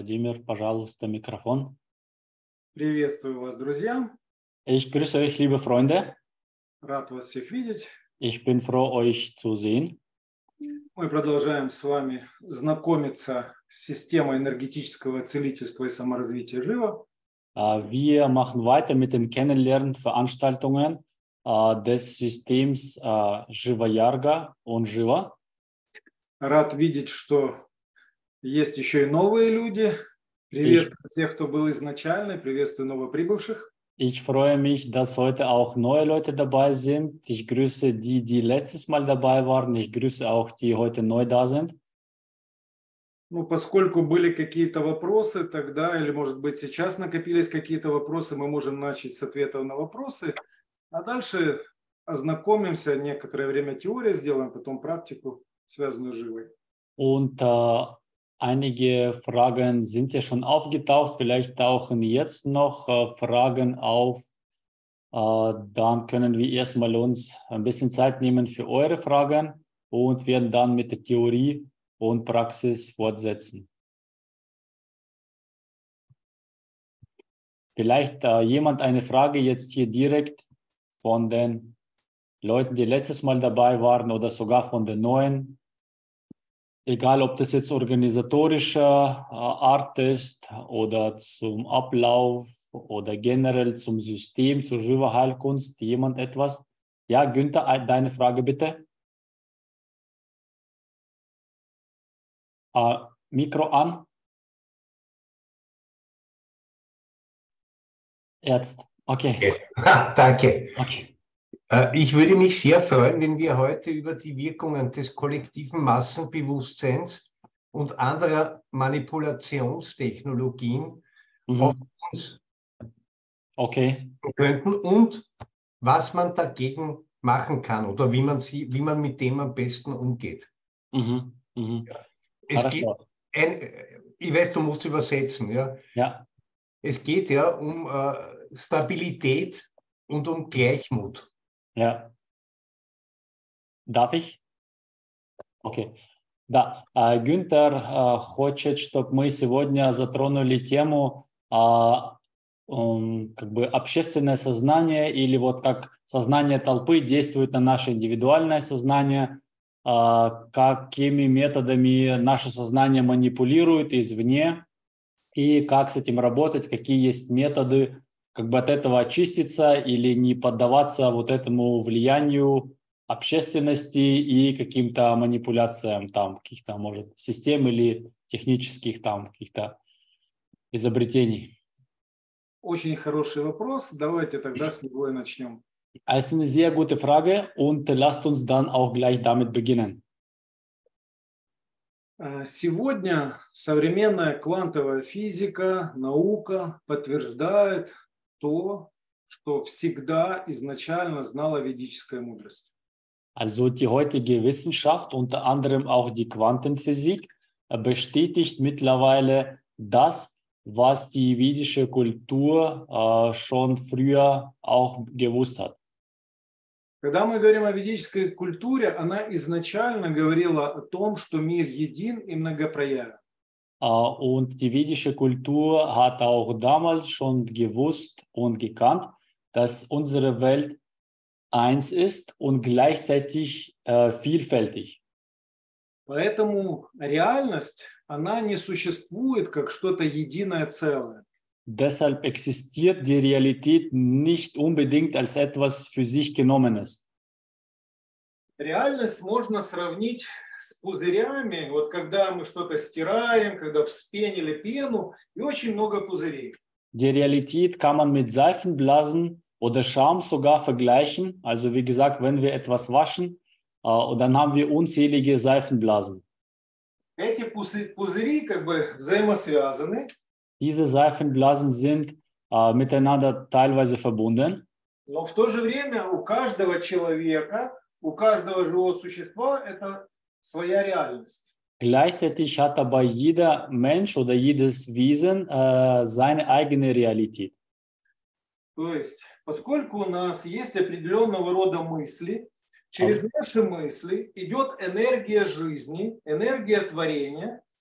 Wladimir, пожалуйста, Mikrofon. Приветствую вас, друзья. Ich grüße euch, liebe Freunde. Рад вас всех видеть. Ich bin froh, euch zu sehen. Мы продолжаем с вами знакомиться с системой энергетического целительства и саморазвития Жива. Wir machen weiter mit den Kennenlernveranstaltungen des Systems Jiva Yarga und Jiva. Рад видеть, что есть еще и новые люди. Приветствую всех, кто был изначально, и приветствую новоприбывших. Ich freue mich, dass heute auch neue Leute dabei sind. Ich grüße die, die letztes Mal dabei waren. Ich grüße auch die, die heute neu da sind. Ну, поскольку были какие-то вопросы тогда, или, может быть, сейчас накопились какие-то вопросы, мы можем начать с ответов на вопросы, а дальше ознакомимся, некоторое время теорию сделаем, потом практику, связанную с Живой. Und einige Fragen sind ja schon aufgetaucht. Vielleicht tauchen jetzt noch Fragen auf. Dann können wir erstmal uns ein bisschen Zeit nehmen für eure Fragen und werden dann mit der Theorie und Praxis fortsetzen. Vielleicht jemand eine Frage jetzt hier direkt von den Leuten, die letztes Mal dabei waren oder sogar von den neuen. Egal, ob das jetzt organisatorischer Art ist oder zum Ablauf oder generell zum System, zur Jiva Heilkunst, jemand etwas? Ja, Günther, deine Frage bitte. Mikro an. Jetzt. Okay. Danke. Okay. Ich würde mich sehr freuen, wenn wir heute über die Wirkungen des kollektiven Massenbewusstseins und anderer Manipulationstechnologien auf uns könnten und was man dagegen machen kann oder wie man mit dem am besten umgeht. Es geht ich weiß, du musst übersetzen. Ja. Es geht ja um Stabilität und um Gleichmut. Ja. Darf ich? Окей. Да. Гюнтер хочет, чтобы мы сегодня затронули тему как бы общественное сознание или вот как сознание толпы действует на наше индивидуальное сознание, какими методами наше сознание манипулирует извне и как с этим работать, какие есть методы как бы от этого очиститься или не поддаваться вот этому влиянию общественности и каким-то манипуляциям там каких-то, может, систем или технических там каких-то изобретений. Очень хороший вопрос. Давайте тогда с него и начнем. Es ist eine sehr gute Frage und lasst uns dann auch gleich damit beginnen. Сегодня современная квантовая физика, наука подтверждает то, что всегда изначально знала ведическая мудрость. Also die heutige Wissenschaft, unter anderem auch die Quantenphysik, bestätigt mittlerweile das, was die vedische Kultur schon früher auch gewusst hat. Когда мы говорим о ведической культуре, она изначально говорила о том, что мир един и многопроявен. Und die vedische Kultur hat auch damals schon gewusst und gekannt, dass unsere Welt eins ist und gleichzeitig vielfältig. Поэтому реальность, она не существует как что-то единое целое. Deshalb existiert die Realität nicht unbedingt als etwas für sich Genommenes. Реальность можно сравнить с пузырями. Вот когда мы что-то стираем, когда вспенили пену, и очень много пузырей. Die Realität kann man mit Seifenblasen oder Schaum sogar vergleichen. Also wie gesagt, wenn wir etwas waschen, und dann haben wir unzählige Seifenblasen. Эти пузыри как бы взаимосвязаны. Diese Seifenblasen sind miteinander teilweise verbunden. Но в то же время у каждого человека, у каждого живого существа это своя реальность. Gleichzeitig hat aber jeder Mensch oder jedes Wesen seine eigene Realität. То есть, поскольку у нас есть определенного рода мысли, через наши мысли идет энергия жизни, энергия творения,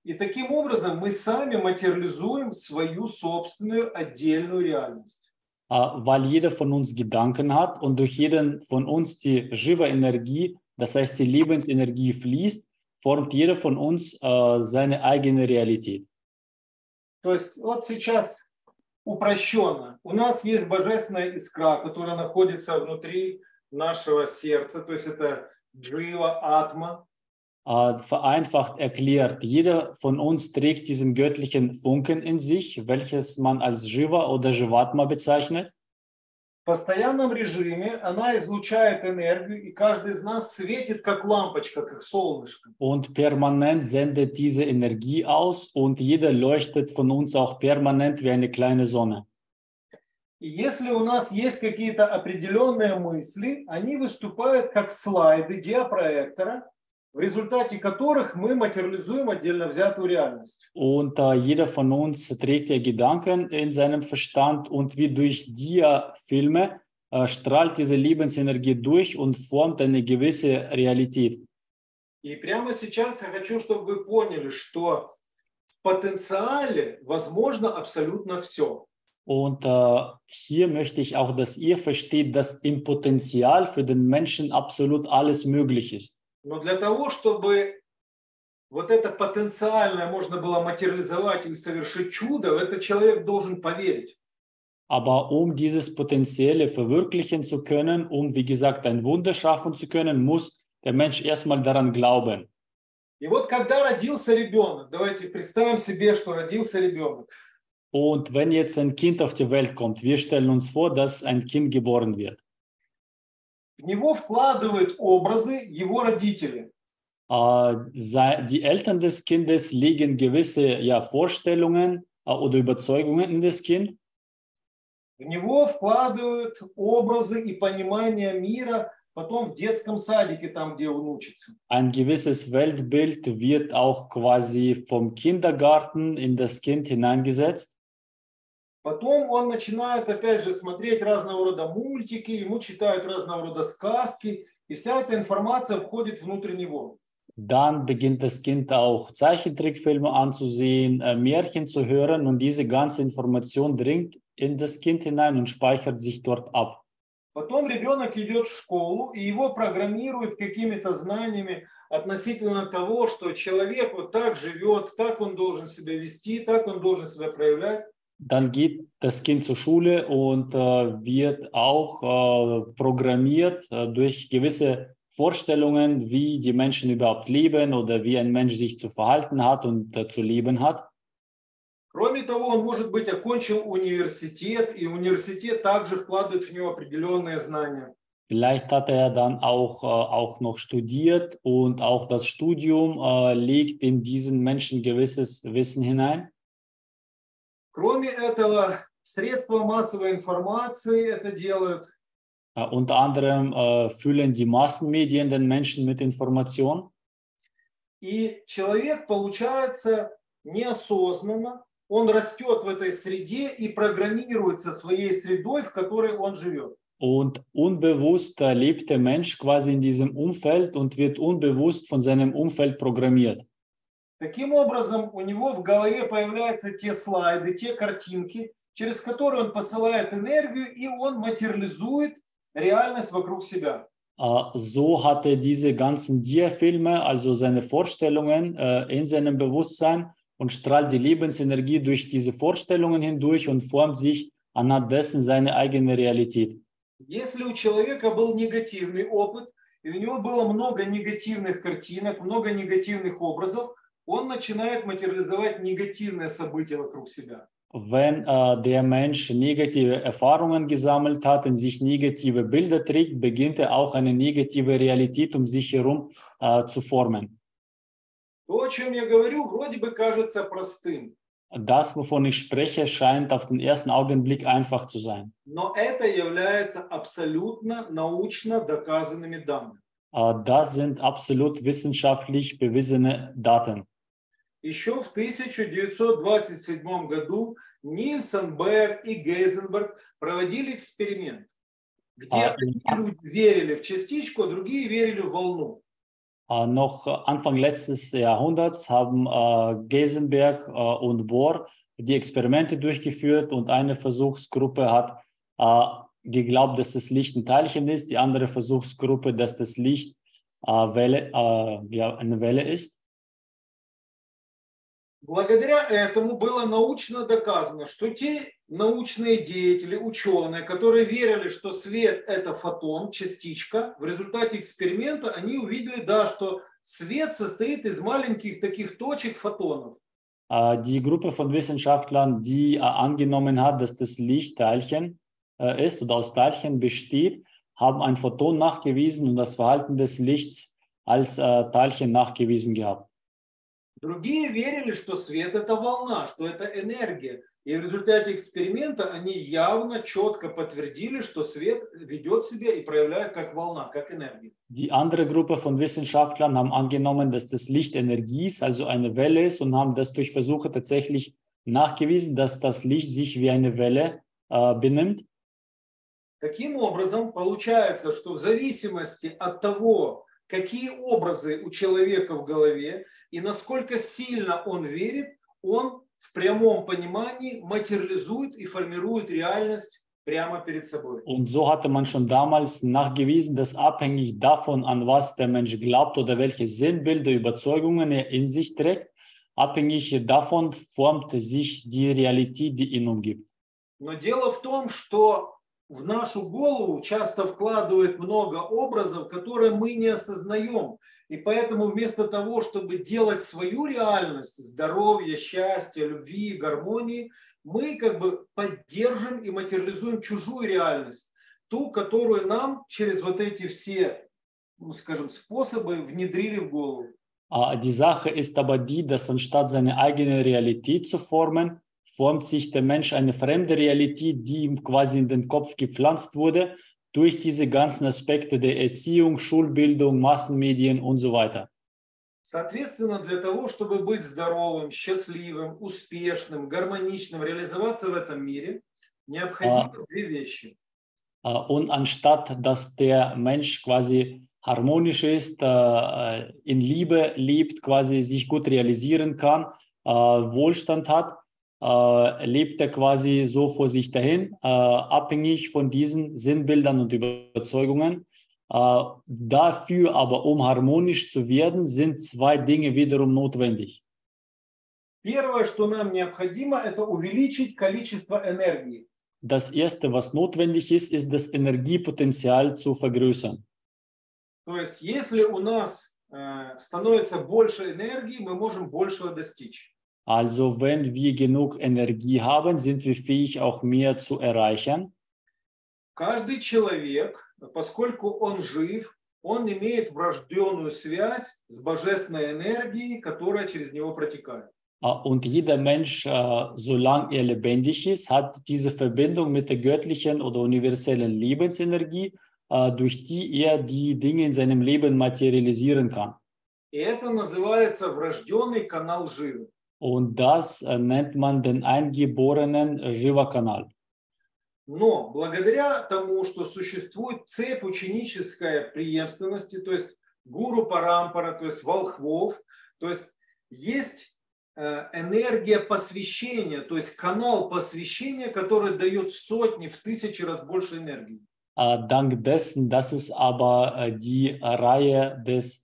И таким образом мы сами материализуем свою собственную отдельную реальность. Weil jeder von uns Gedanken hat und durch jeden von uns die Jiva-Energie, das heißt die Lebensenergie fließt, formt jeder von uns seine eigene Realität. То есть вот сейчас упрощенно. У нас есть божественная искра, которая находится внутри нашего сердца, то есть это джива, атма. Vereinfacht erklärt, jeder von uns trägt diesen göttlichen Funken in sich, welches man als Jiva oder Jivatma bezeichnet. В постоянном режиме она излучает энергию, и каждый из нас светит как лампочка, как солнышко. Und permanent sendet diese Energie aus und jeder leuchtet von uns auch permanent wie eine kleine Sonne. И если у нас есть какие-то определенные мысли, они выступают как слайды диапроектора, в результате которых мы материализуем отдельно взятую реальность. Und jeder von uns trägt ja Gedanken in seinem Verstand und wie durch Dia-Filme strahlt diese Lebensenergie durch und formt eine gewisse Realität. И прямо сейчас я хочу, чтобы вы поняли, что в потенциале возможно абсолютно все. Und hier möchte ich auch, dass ihr versteht, dass im Potenzial für den Menschen absolut alles möglich ist. Но для того, чтобы вот это потенциальное можно было материализовать или совершить чудо, этот человек должен поверить. Aber um dieses Potenzielle verwirklichen zu können, um, wie gesagt, ein Wunder schaffen zu können, muss der Mensch erstmal daran glauben. И вот когда родился ребенок, давайте представим себе, что родился ребенок. Und wenn jetzt ein Kind auf die Welt kommt, wir stellen uns vor, dass ein Kind geboren wird. В него вкладывают образы его родители. Die Eltern des Kindes legen gewisse Vorstellungen oder Überzeugungen in das Kind. В него вкладывают образы и понимание мира потом в детском садике, там, где он учится. Ein gewisses Weltbild wird auch quasi vom Kindergarten in das Kind hineingesetzt. Потом он начинает, опять же, смотреть разного рода мультики, ему читают разного рода сказки, и вся эта информация входит внутрь него. Dann beginnt das Kind auch Zeichentrickfilme anzusehen, Märchen zu hören und diese ganze Information dringt in das Kind hinein und speichert sich dort ab. Потом ребенок идет в школу, и его программируют какими-то знаниями относительно того, что человек вот так живет, так он должен себя вести, так он должен себя проявлять. Dann geht das Kind zur Schule und wird auch programmiert durch gewisse Vorstellungen, wie die Menschen überhaupt leben oder wie ein Mensch sich zu verhalten hat und zu leben hat. Кроме того, он, может быть, окончил университет, и университет также вкладывает в него определенные знания. Vielleicht hat er dann auch noch studiert und auch das Studium legt in diesen Menschen gewisses Wissen hinein. Кроме этого, средства массовой информации это делают. Unter anderem füllen die Massenmedien den Menschen mit Informationen. И человек, получается, неосознанно, он растет в этой среде и программируется своей средой, в которой он живет. Und unbewusst lebt der Mensch quasi in diesem Umfeld und wird unbewusst von seinem Umfeld programmiert. Таким образом, у него в голове появляются те слайды, те картинки, через которые он посылает энергию, и он материализует реальность вокруг себя. So hat er diese ganzen Dia-Filme, also seine Vorstellungen in seinem Bewusstsein und strahlt die Lebensenergie durch diese Vorstellungen hindurch und formt sich anhand dessen seine eigene Realität. Если у человека был негативный опыт, и у него было много негативных картинок, много негативных образов, он начинает материализовать негативные события вокруг себя. Wenn der Mensch negative Erfahrungen gesammelt hat und sich negative Bilder trägt, beginnt er auch eine negative Realität um sich herum zu formen. То, о чем я говорю, вроде бы кажется простым. Das, wovon ich spreche, scheint auf den ersten Augenblick einfach zu sein. Но это является абсолютно научно доказанными данными. Das sind absolut wissenschaftlich bewiesene Daten. Еще в 1927 году Нильсон, Бэр и Гейзенберг проводили эксперимент, где одни люди верили в частичку, а другие верили в волну. Noch Anfang letztes Jahrhunderts haben Geisenberg und Bohr die Experimente durchgeführt und eine Versuchsgruppe hat geglaubt, dass das Licht ein Teilchen ist, die andere Versuchsgruppe, dass das Licht eine Welle ist. Благодаря этому было научно доказано, что те научные деятели, ученые, которые верили, что свет – это фотон, частичка, в результате эксперимента они увидели, да, что свет состоит из маленьких таких точек фотонов. Die Gruppe von Wissenschaftlern, die angenommen hat, dass das Licht Teilchen ist oder aus Teilchen besteht, haben ein Photon nachgewiesen und das Verhalten des Lichts als Teilchen nachgewiesen gehabt. Другие верили, что свет – это волна, что это энергия. И в результате эксперимента они явно, четко подтвердили, что свет ведет себя и проявляет как волна, как энергия. Die andere Gruppe von Wissenschaftlern haben angenommen, dass das Licht Energie ist, also eine Welle ist, und haben das durch Versuche tatsächlich nachgewiesen, dass das Licht sich wie eine Welle benimmt. Таким образом, получается, что в зависимости от того, какие образы у человека в голове и насколько сильно он верит, он в прямом понимании материализует и формирует реальность прямо перед собой. Und so hatte man schon damals nachgewiesen, dass abhängig davon, an was der Mensch glaubt oder welche Sinnbilder, Überzeugungen er in sich trägt, abhängig davon formt sich die Realität, die ihn umgibt. Но дело в том, что в нашу голову часто вкладывают много образов, которые мы не осознаем. И поэтому вместо того, чтобы делать свою реальность, здоровья, счастья, любви, гармонии, мы как бы поддержим и материализуем чужую реальность, ту, которую нам через вот эти все, ну, скажем, способы внедрили в голову. Die Sache ist aber die, dass anstatt seine eigene Realität zu formen, formt sich der Mensch eine fremde Realität, die ihm quasi in den Kopf gepflanzt wurde, durch diese ganzen Aspekte der Erziehung, Schulbildung, Massenmedien und so weiter. Соответственно, для того, чтобы быть здоровым, счастливым, успешным, гармоничным, реализоваться в этом мире, необходимо две вещи. Und anstatt, dass der Mensch quasi harmonisch ist, in Liebe lebt, quasi sich gut realisieren kann, Wohlstand hat, lebt er quasi so vor sich dahin, abhängig von diesen Sinnbildern und Überzeugungen. Dafür aber, um harmonisch zu werden, sind zwei Dinge wiederum notwendig. Первое, что нам необходимо, это увеличить количество энергии. Das erste, was notwendig ist, ist das Energiepotenzial zu vergrößern. То есть, если у нас становится больше энергии, мы можем большего достичь. Also, wenn wir genug Energie haben, sind wir fähig, auch mehr zu erreichen. Каждый человек, поскольку он жив, он имеет врожденную связь с божественной энергией, которая через него протекает. Und jeder Mensch, solange er lebendig ist, hat diese Verbindung mit der göttlichen oder universellen Lebensenergie, durch die er die Dinge in seinem Leben materialisieren kann. И это называется врожденный канал Живы. Und das nennt man den eingeborenen Jiva-Kanal. Но благодаря тому, что существует цепь ученической преемственности, то есть гуру парампара, то есть волхвов, то есть энергия посвящения, то есть канал посвящения, который дает в сотни, в тысячи раз больше энергии. Dank dessen, dass es aber die Reihe des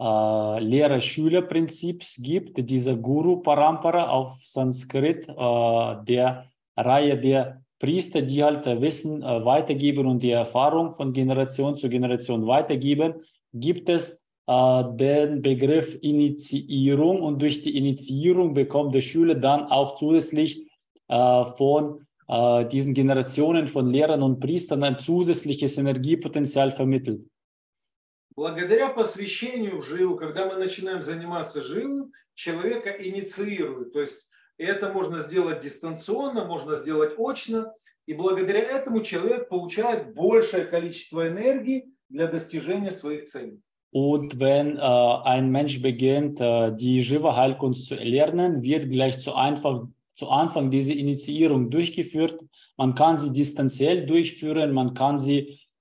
Lehrer-Schüler-Prinzips gibt, dieser Guru Parampara auf Sanskrit, der Reihe der Priester, die halt Wissen weitergeben und die Erfahrung von Generation zu Generation weitergeben, gibt es den Begriff Initiierung, und durch die Initiierung bekommt der Schüler dann auch zusätzlich von diesen Generationen von Lehrern und Priestern ein zusätzliches Energiepotenzial vermittelt. Благодаря посвящению в живу, когда мы начинаем заниматься живым, человека инициируют. То есть это можно сделать дистанционно, можно сделать очно. И благодаря этому человек получает большее количество энергии для достижения своих целей. Und wenn ein Mensch beginnt, die Jiva-Heilkunst zu erlernen, wird gleich zu Anfang diese Initiierung durchgeführt. Man kann sie distanziell durchführen, man kann sie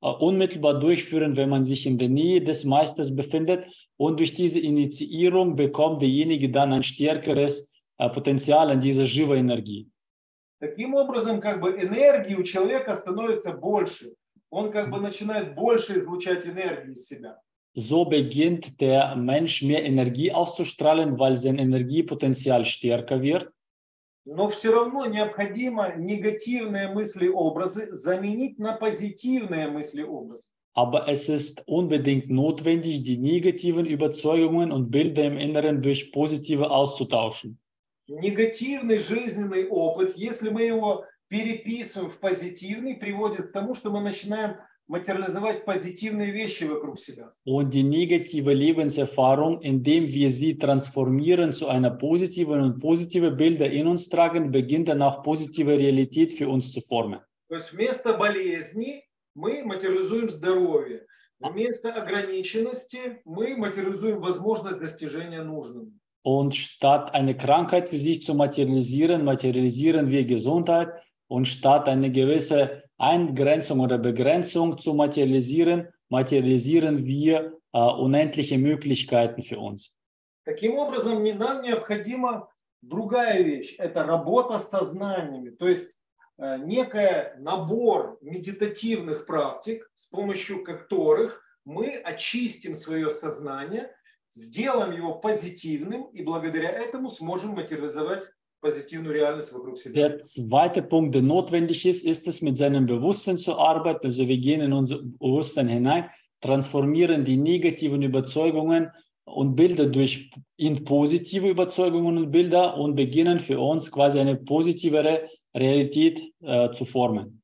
unmittelbar durchführen, wenn man sich in der Nähe des Meisters befindet. Und durch diese Initiierung bekommt derjenige dann ein stärkeres Potenzial an dieser Jiva-Energie. Таким образом, как бы энергии у человека становится больше. Он как бы начинает больше излучать энергии из себя. So beginnt der Mensch mehr Energie auszustrahlen, weil sein Energiepotenzial stärker wird. Но все равно необходимо негативные мысли-образы заменить на позитивные мысли-образы. Aber es ist unbedingt notwendig, die negativen Überzeugungen und Bilder im Inneren durch positive auszutauschen. Негативный жизненный опыт, если мы его переписываем в позитивный, приводит к тому, что мы начинаем материализовать позитивные вещи вокруг себя. Und die negative Lebenserfahrung, indem wir sie transformieren zu einer positiven und positive Bilder in uns tragen, beginnt dann auch positive Realität für uns zu formen. То есть вместо болезни мы материализуем здоровье. Вместо ограниченности мы материализуем возможность достижения нужного. Und statt eine Krankheit für sich zu materialisieren, materialisieren wir Gesundheit. Und statt eine gewisse Eingrenzung oder Begrenzung zu materialisieren, materialisieren wir unendliche Möglichkeiten für uns. Таким образом, нам необходима другая вещь. Это работа с сознаниями. То есть некий набор медитативных практик, с помощью которых мы очистим свое сознание, сделаем его позитивным и благодаря этому сможем материализовать позитивную реальность вокруг себя. Der zweite Punkt, der notwendig ist, ist es, mit seinem Bewusstsein zu arbeiten. Also wir gehen in unser Bewusstsein hinein, transformieren die negativen Überzeugungen und Bilder in positive Überzeugungen und Bilder und beginnen für uns quasi eine positivere Realität zu formen.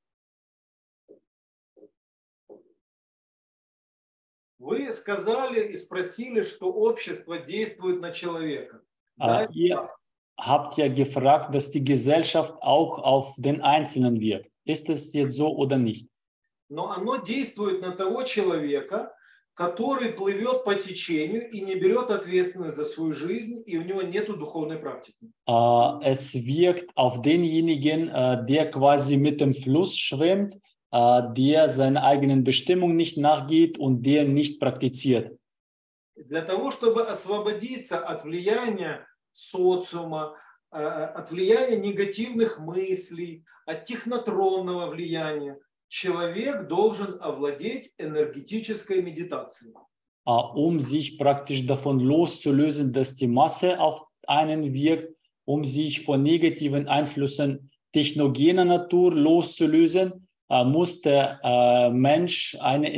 Вы сказали и спросили, что общество действует на человека. Ihr habt ja gefragt, dass die Gesellschaft auch auf den Einzelnen wirkt. Ist es jetzt so oder nicht? Но оно действует на того человека, который плывет по течению и не берет ответственность за свою жизнь, и у него нет духовной практики. Es wirkt auf denjenigen, der quasi mit dem Fluss schwimmt, der seiner eigenen Bestimmung nicht nachgeht und der nicht praktiziert. Для того, чтобы освободиться от влияния социума, от влияния негативных мыслей, от технотронного влияния, человек должен овладеть энергетической медитацией. Sich praktisch davon loszulösen, dass die Masse auf einen wirkt, sich von negativen Einflüssen technogener Natur loszulösen, muss der Mensch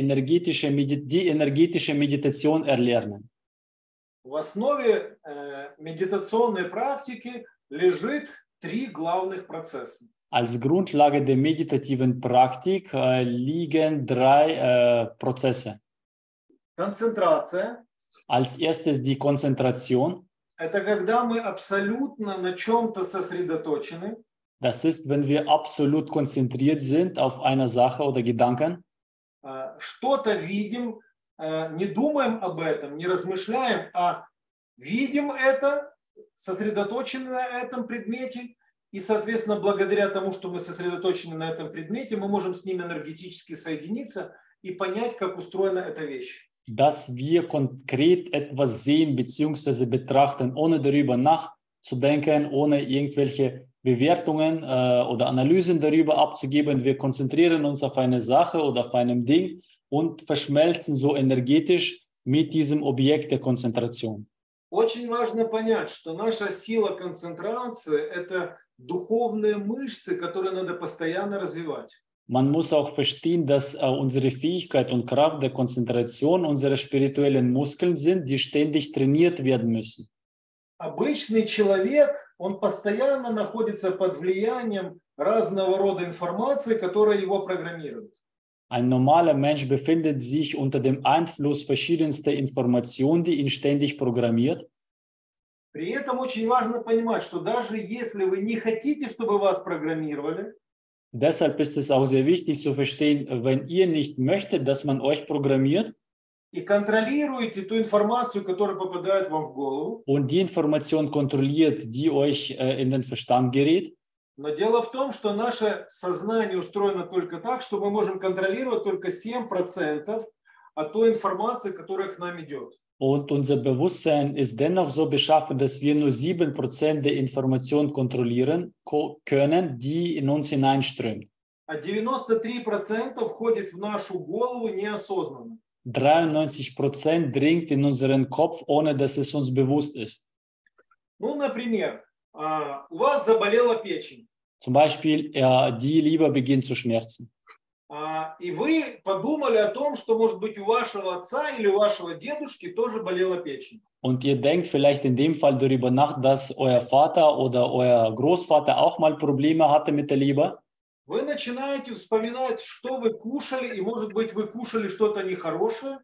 die energetische Meditation erlernen. В основе медитационной практики лежит три главных процесса. Als Grundlage der meditativen Praktik liegen drei Prozesse. Концентрация. Als erstes die Konzentration. Это когда мы абсолютно на чем-то сосредоточены. Das ist, wenn wir absolut konzentriert sind auf eine Sache oder Gedanken. Что-то видим, не думаем об этом, не размышляем, а видим это, сосредоточены на этом предмете, и, соответственно, благодаря тому, что мы сосредоточены на этом предмете, мы можем с ним энергетически соединиться и понять, как устроена эта вещь. Dass wir konkret etwas sehen bzw. betrachten, ohne darüber nachzudenken, ohne irgendwelche Bewertungen oder Analysen darüber abzugeben. Wir konzentrieren uns auf eine Sache oder auf einem Ding und verschmelzen so energetisch mit diesem Objekt der Konzentration. Очень важно понять, что наша сила концентрации – это духовные мышцы, которые надо постоянно развивать. Man muss auch verstehen, dass unsere Fähigkeit und Kraft der Konzentration unsere spirituellen Muskeln sind, die ständig trainiert werden müssen. Обычный человек, он постоянно находится под влиянием разного рода информации, которая его программирует. Ein normaler Mensch befindet sich unter dem Einfluss verschiedenster Informationen, die ihn ständig programmiert. При этом очень важно понимать, что даже если вы не хотите, чтобы вас программировали, Deshalb ist es auch sehr wichtig zu verstehen, wenn ihr nicht möchtet, dass man euch programmiert, и контролируете ту информацию, которая попадает вам в голову, und die Information kontrolliert, die euch in den Verstand gerät, Но дело в том, что наше сознание устроено только так, что мы можем контролировать только 7% от той информации, которая к нам идет. Und unser Bewusstsein ist dennoch so beschaffen, dass wir nur 7% der Information kontrollieren können, die in uns hineinströmt. А 93% входит в нашу голову неосознанно. 93% dringt in unseren Kopf, ohne dass es uns bewusst ist. Ну, например, у вас заболела печень. Zum Beispiel, die Leber beginnt zu schmerzen. И вы подумали о том, что, может быть, у вашего отца или у вашего дедушки тоже болела печень. Und ihr denkt vielleicht in dem Fall darüber nach, dass euer Vater oder euer Großvater auch mal Probleme hatte mit der Leber. Вы начинаете вспоминать, что вы кушали, и, может быть, вы кушали что-то нехорошее.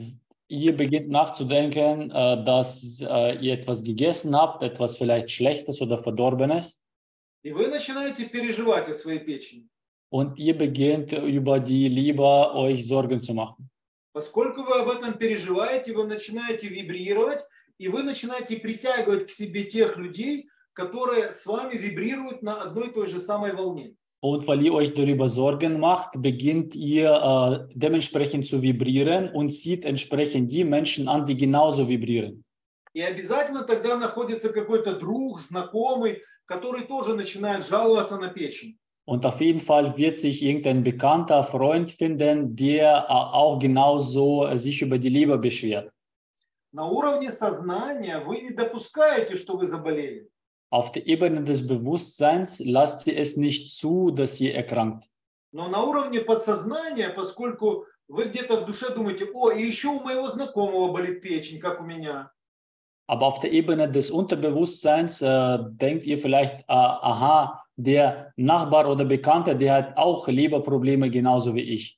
Ihr beginnt nachzudenken, dass ihr etwas gegessen habt, etwas vielleicht Schlechtes oder Verdorbenes. И вы начинаете переживать о своей печени. Und ihr beginnt über die Leber euch Sorgen zu machen. Поскольку вы об этом переживаете, вы начинаете вибрировать, и вы начинаете притягивать к себе тех людей, которые с вами вибрируют на одной и той же самой волне. Und weil ihr euch darüber Sorgen macht, beginnt ihr dementsprechend zu vibrieren und zieht entsprechend die Menschen an, die genauso vibrieren. И обязательно тогда находится какой-то друг, знакомый, который тоже начинает жаловаться на печень. Und auf jeden Fall wird sich irgendein bekannter Freund finden, der auch genauso sich über die Leber beschwert. На уровне сознания вы не допускаете, что вы заболели. Auf der Ebene des Bewusstseins lasst ihr es nicht zu, dass ihr erkrankt. Но на уровне подсознания, поскольку вы где-то в душе думаете, о, и еще у моего знакомого болит печень, как у меня. Aber auf der Ebene des Unterbewusstseins denkt ihr vielleicht, aha, der Nachbar oder Bekannte, der hat auch Leberprobleme genauso wie ich.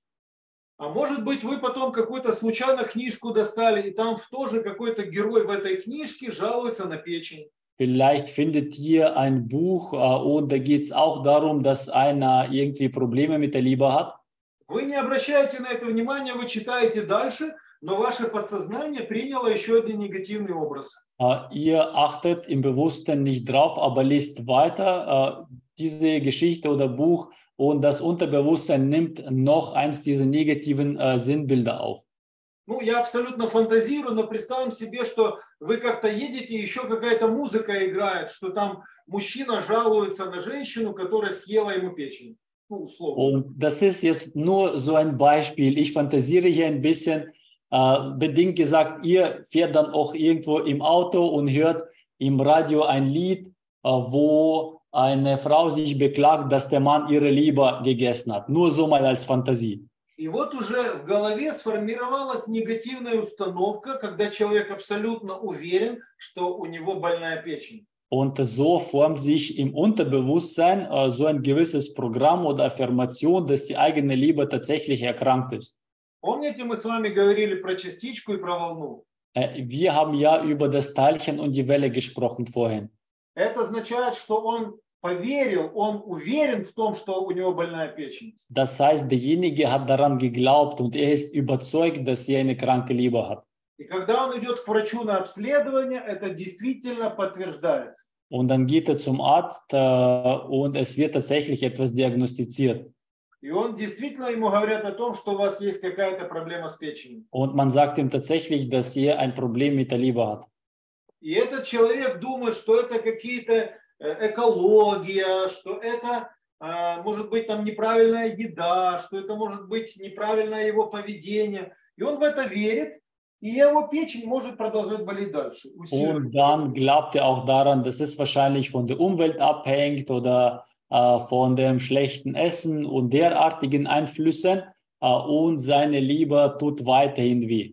А может быть, вы потом какую-то случайно книжку достали, и там тоже какой-то герой в этой книжке жалуется на печень. Vielleicht findet ihr ein Buch und da geht es auch darum, dass einer irgendwie Probleme mit der Leber hat. Вы не обращаете на это внимания, вы читаете дальше, но ваше подсознание приняло еще один негативный образ. Ihr achtet im Bewusstsein nicht drauf, aber liest weiter diese Geschichte oder Buch und das Unterbewusstsein nimmt noch eins dieser negativen Sinnbilder auf. Ну, я абсолютно фантазирую, но представим себе, что вы как-то едете, еще какая-то музыка играет, что там мужчина жалуется на женщину, которая съела ему печень. Ну, условно. Und das ist jetzt nur so ein Beispiel. Ich fantasiere hier ein bisschen. Bedingt gesagt, ihr fährt dann auch irgendwo im Auto und hört im Radio ein Lied, wo eine Frau sich beklagt, dass der Mann ihre Leber gegessen hat. Nur so mal als Fantasie. И вот уже в голове сформировалась негативная установка, когда человек абсолютно уверен, что у него больная печень. Und so formt sich im Unterbewusstsein so ein gewisses Programm oder Affirmation, dass die eigene Leber tatsächlich erkrankt ist. Помните, мы с вами говорили про частичку и про волну? Wir haben ja über das Teilchen und die Welle gesprochen vorhin. Это означает, что он поверил, он уверен в том, что у него больная печень. Das heißt, derjenige hat daran geglaubt und er ist überzeugt, dass er eine kranke Leber hat. И когда он идет к врачу на обследование, это действительно подтверждается. Und dann geht er zum Arzt und es wird tatsächlich etwas diagnostiziert. И он действительно ему говорят о том, что у вас есть какая-то проблема с печенью. Und man sagt ihm tatsächlich, dass er ein Problem mit der Leber hat. И этот человек думает, что это какие-то экология, что это может быть там неправильная еда, что это может быть неправильное его поведение. И он в это верит, и его печень может продолжать болеть дальше. Und dann glaubt er auch daran, dass es wahrscheinlich von der Umwelt abhängt oder von dem schlechten Essen und derartigen Einflüssen und seine Leber tut weiterhin weh.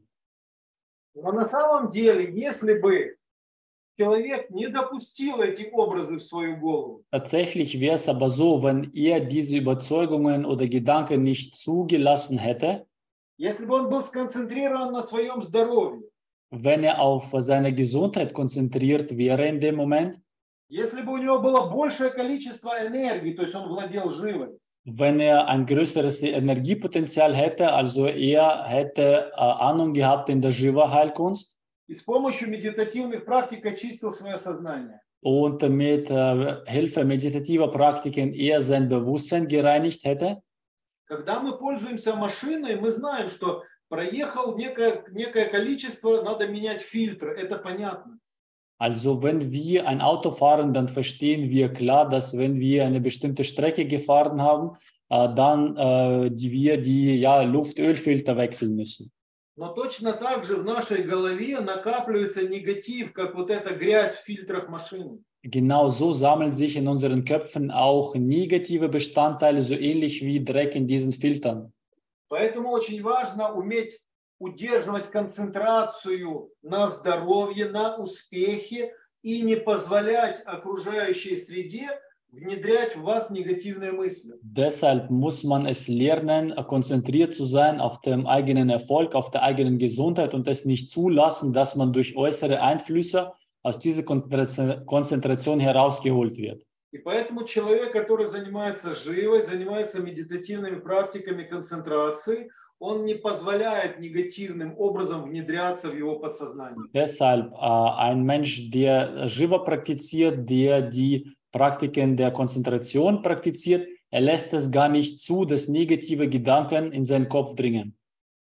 Но на самом деле, если бы человек не допустил эти образы в свою голову, Tatsächlich wäre es aber so, wenn er diese Überzeugungen oder Gedanken nicht zugelassen hätte, если бы он был сконцентрирован на своем здоровье, wenn er auf seine Gesundheit konzentriert wäre in dem Moment, если бы у него было большее количество энергии, то есть он владел живой, wenn er ein größeres Energiepotenzial hätte, also er hätte Ahnung gehabt in der Shiva-Heilkunst и с помощью медитативных практик очистил свое сознание, und mit Hilfe meditativer Praktiken eher sein Bewusstsein gereinigt hätte. Когда мы пользуемся машиной, мы знаем, что проехал некое количество, надо менять фильтр, это понятно. Also wenn wir ein Auto fahren, dann verstehen wir klar, dass wenn wir eine bestimmte Strecke gefahren haben, dann wir die Luft-Ölfilter wechseln müssen. Но точно так же в нашей голове накапливается негатив, как вот эта грязь в фильтрах машины. Genau so sammeln sich in unseren Köpfen auch negative Bestandteile, so ähnlich wie Dreck in diesen Filtern. Поэтому очень важно уметь удерживать концентрацию на здоровье, на успехе и не позволять окружающей среде внедрять в вас негативные мысли. Deshalb muss man es lernen, konzentriert zu sein auf dem eigenen Erfolg, auf der eigenen Gesundheit und es nicht zulassen, dass man durch äußere Einflüsse aus dieser Konzentration herausgeholt wird. И поэтому человек, который занимается живой, занимается медитативными практиками концентрации, он не позволяет негативным образом внедряться в его подсознание. Deshalb ein Mensch, der Shiva praktiziert, der die Praktiken der Konzentration praktiziert, er lässt es gar nicht zu, dass negative Gedanken in seinen Kopf dringen.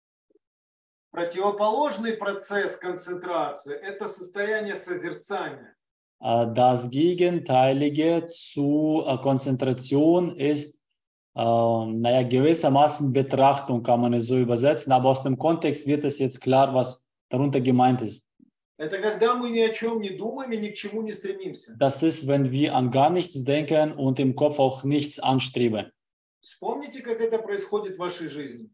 Противоположный процесс концентрации – это состояние созерцания. Das Gegenteilige zu Konzentration ist gewissermaßen Betrachtung, kann man es so übersetzen, aber aus dem Kontext wird es jetzt klar, was darunter gemeint ist. Это когда мы ни о чем не думаем и ни к чему не стремимся. Das ist, wenn wir an gar nichts denken und im Kopf auch nichts anstreben. Вспомните, как это происходит в вашей жизни.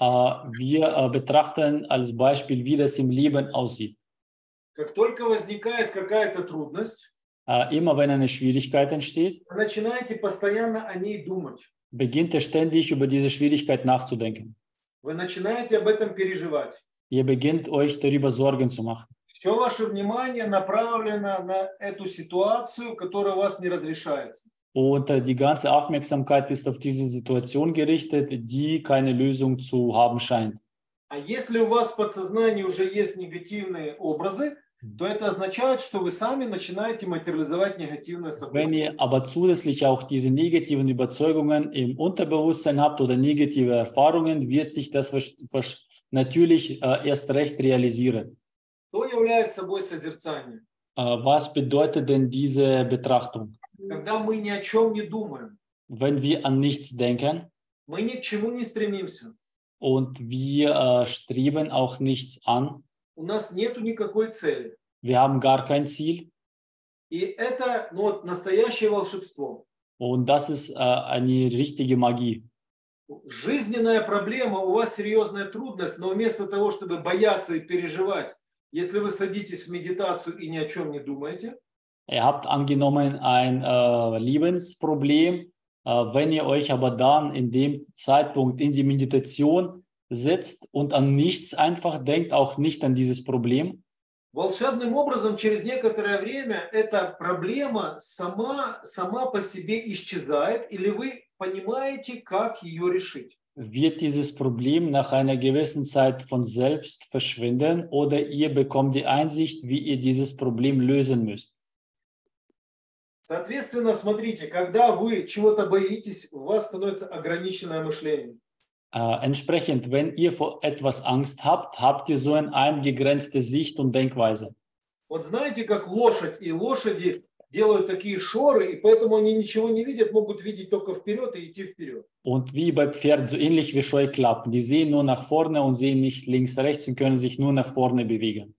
Wir betrachten als Beispiel, wie das im Leben aussieht. Как только возникает какая-то трудность, immer wenn eine Schwierigkeit entsteht, вы начинаете постоянно о ней думать. Beginnt ihr ständig über diese Schwierigkeit nachzudenken. Вы начинаете об этом переживать. Ihr beginnt euch darüber Sorgen zu machen. Все ваше внимание направлено на эту ситуацию, которая у вас не разрешается. Und die ganze Aufmerksamkeit ist auf diese Situation gerichtet, die keine Lösung zu haben scheint. А если у вас в подсознании уже есть негативные образы, то это означает, что вы сами начинаете материализовать негативные события. Wenn ihr aber zusätzlich auch diese negativen Überzeugungen im Unterbewusstsein habt oder negative Erfahrungen, wird sich das natürlich erst recht realisieren. Что является собой созерцание? Was bedeutet denn diese Betrachtung? Когда мы ни о чем не думаем, Wenn wir an nichts denken мы ни к чему не стремимся, und wir streben auch nichts an, у нас нету никакой цели. wir haben gar kein Ziel. И это настоящее волшебство. Und das ist eine richtige Magie. Жизненная проблема, у вас серьезная трудность, но вместо того, чтобы бояться и переживать, если вы садитесь в медитацию и ни о чем не думаете, Ihr habt angenommen ein Lebensproblem, wenn ihr euch aber dann in dem Zeitpunkt in die Meditation setzt und an nichts einfach denkt, auch nicht an dieses Problem. волшебным образом через некоторое время эта проблема сама по себе исчезает, или вы понимаете, как ее решить. Wird dieses Problem nach einer gewissen Zeit von selbst verschwinden oder ihr bekommt die Einsicht, wie ihr dieses Problem lösen müsst. Соответственно, смотрите, когда вы чего-то боитесь, у вас становится ограниченное мышление. Entsprechend, wenn ihr vor etwas Angst habt, habt ihr so eine eingegrenzte Sicht und Denkweise. Вот знаете, как лошадь и лошади делают такие шоры, и поэтому они ничего не видят, могут видеть только вперед и идти вперед. Und wie bei Pferden, so ähnlich wie Scheuklappen. Die sehen nur nach vorne und sehen nicht links, rechts und können sich nur nach vorne bewegen.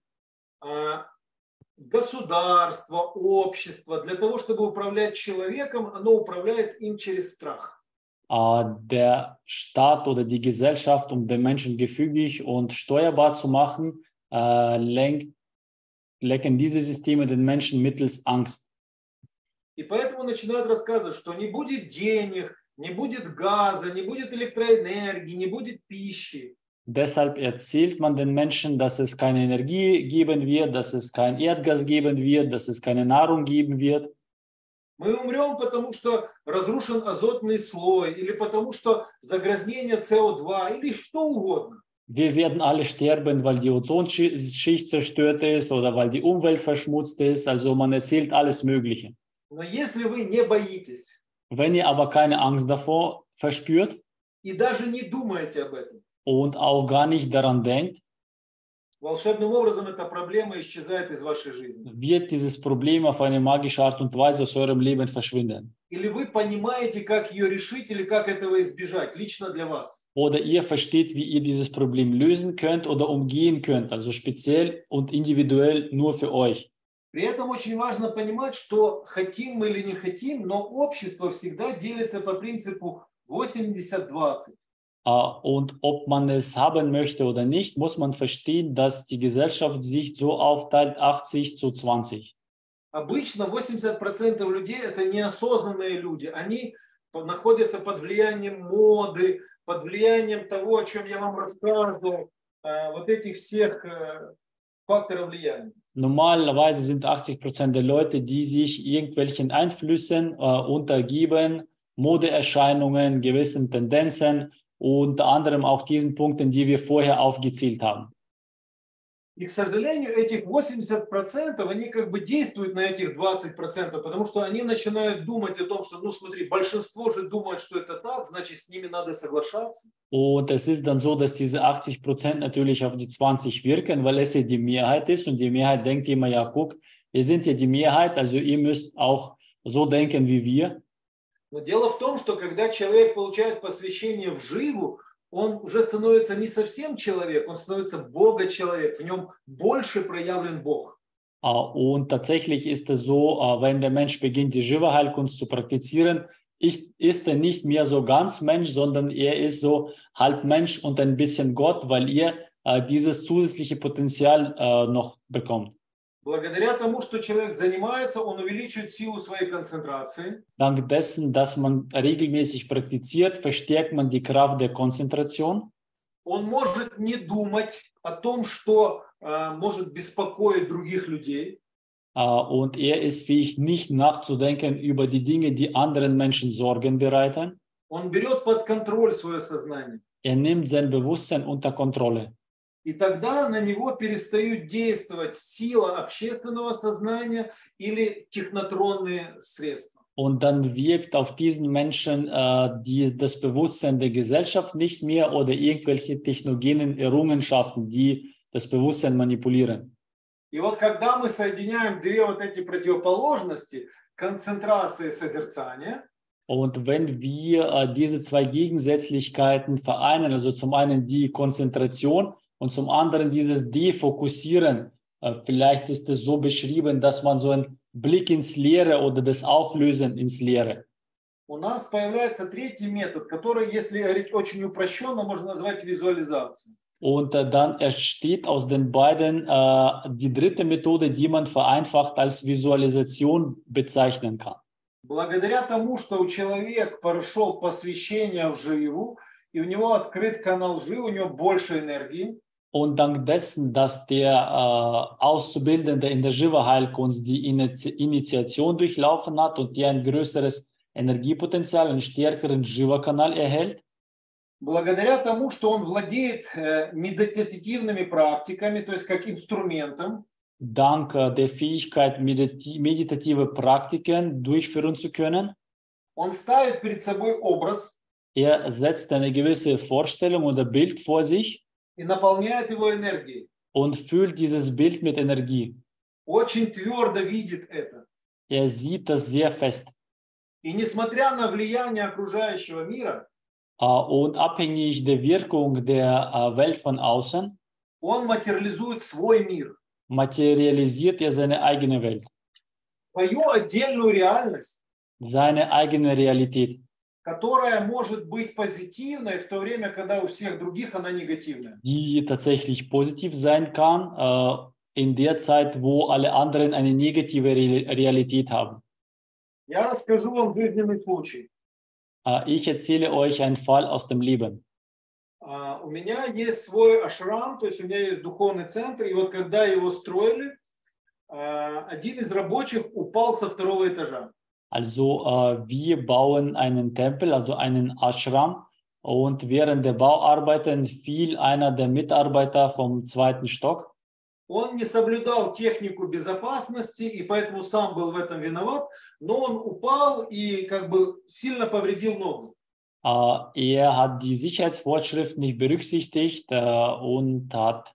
Государство, общество, для того, чтобы управлять человеком, оно управляет им через страх. Der Staat oder die Gesellschaft, um den Menschen gefügig und steuerbar zu machen, lenken diese Systeme den Menschen mittels Angst. И поэтому начинают рассказывать, что не будет денег, не будет газа, не будет электроэнергии, не будет пищи. Deshalb erzählt man den Menschen, dass es keine Energie geben wird, dass es kein Erdgas geben wird, dass es keine Nahrung geben wird. Мы умрем, потому что разрушен азотный слой, или потому что загрязнение СО2, или что угодно. wir werden alle sterben, weil die Ozonschicht zerstört ist oder weil die Umwelt verschmutzt ist. Also man erzählt alles Mögliche. Но если вы не боитесь Wenn ihr aber keine Angst davor verspürt и даже не думаете об этом, und auch gar nicht daran denkt, волшебным образом эта проблема исчезает из вашей жизни. wird dieses Problem auf eine magische Art und Weise aus eurem Leben verschwinden. Или вы понимаете, как ее решить, или как этого избежать, лично для вас. Oder ihr versteht, wie ihr dieses Problem lösen könnt oder umgehen könnt, also speziell und individuell nur für euch. При этом очень важно понимать, что хотим мы или не хотим, но общество всегда делится по принципу 80-20. Und ob man es haben möchte oder nicht, muss man verstehen, dass die Gesellschaft sich so aufteilt, 80-20. Обычно 80% людей – это неосознанные люди. Они находятся под влиянием моды, под влиянием того, о чем я вам рассказывал, вот этих всех факторов влияния. Normalerweise sind 80% der Leute, die sich irgendwelchen Einflüssen untergeben, Modeerscheinungen, gewissen Tendenzen, unter anderem auch diesen Punkten, die wir vorher aufgezählt haben. И, к сожалению, этих 80%, они как бы действуют на этих 20%, потому что они начинают думать о том, что, ну смотри, большинство же думает, что это так, значит, с ними надо соглашаться. Und es ist dann so, dass diese 80% natürlich auf die 20 wirken, weil es ja die Mehrheit ist und die Mehrheit denkt immer, ja guck, wir sind ja die Mehrheit, also ihr müsst auch so denken wie wir. Но дело в том, что когда человек получает посвящение в Живу, он уже становится не совсем человек, он становится Бога-человек, в нем больше проявлен Бог. Und tatsächlich ist es so, wenn der Mensch beginnt, die Shiva-Heilkunst zu praktizieren, ist er nicht mehr so ganz Mensch, sondern er ist so halb Mensch und ein bisschen Gott, weil ihr dieses zusätzliche Potenzial noch bekommt. Благодаря тому, что человек занимается, он увеличивает силу своей концентрации. Dank dessen, dass man regelmäßig praktiziert, verstärkt man die Kraft der Konzentration. Он может не думать о том, что может беспокоить других людей. Und er ist fähig, nicht nachzudenken über die Dinge, die anderen Menschen Sorgen bereiten. Он берет под контроль свое сознание. Er nimmt sein Bewusstsein unter Kontrolle. И тогда на него перестают действовать сила общественного сознания или технотронные средства. Und dann wirkt auf diesen Menschen das Bewusstsein der Gesellschaft nicht mehr oder irgendwelche technogenen Errungenschaften, die das Bewusstsein manipulieren. И вот когда мы соединяем две вот эти противоположности, концентрация и созерцание, und wenn wir diese zwei Gegensätzlichkeiten vereinen, also zum einen die Konzentration und zum anderen dieses Defokussieren, vielleicht ist es so beschrieben, dass man so einen Blick ins Leere oder das Auflösen ins Leere. У нас появляется третий метод, который, если говорить очень упрощенно, можно назвать визуализацией. Und dann entsteht aus den beiden die dritte Methode, die man vereinfacht als Visualisation bezeichnen kann. Благодаря тому, что человек прошел посвящение в Живу, и у него открыт канал Живы, у него больше энергии. Und dank dessen, dass der Auszubildende in der Shiva-Heilkunst die Initiation durchlaufen hat und die ein größeres Energiepotenzial, einen stärkeren Shiva-Kanal erhält, благодаря тому, что он владеет медитативными практиками, то есть как инструментом, dank der Fähigkeit, meditative Praktiken durchführen zu können, он ставит перед собой образ, er setzt eine gewisse Vorstellung oder Bild vor sich и наполняет его энергией. Und füllt dieses Bild mit Energie. Очень твердо видит это. Er sieht das sehr fest. И несмотря на влияние окружающего мира, und abhängig der Wirkung der Welt von außen, он материализует свой мир. Materialisiert er seine eigene Welt. Свою отдельную реальность. Seine eigene Realität. Которая может быть позитивной в то время, когда у всех других она негативная. Die tatsächlich positiv sein kann, in der Zeit, wo alle anderen eine negative Realität haben. Я расскажу вам жизненный случай. Ich erzähle euch einen Fall aus dem Leben. У меня есть свой ашрам, то есть у меня есть духовный центр, и вот когда его строили, один из рабочих упал со второго этажа. Also wir bauen einen Tempel, also einen Ashram, Und während der Bauarbeiten fiel einer der Mitarbeiter vom zweiten Stock. Он не соблюдал технику безопасности, и поэтому сам был в этом виноват, но он упал и как бы сильно повредил ногу. Er hat die Sicherheitsvorschriften nicht berücksichtigt und hat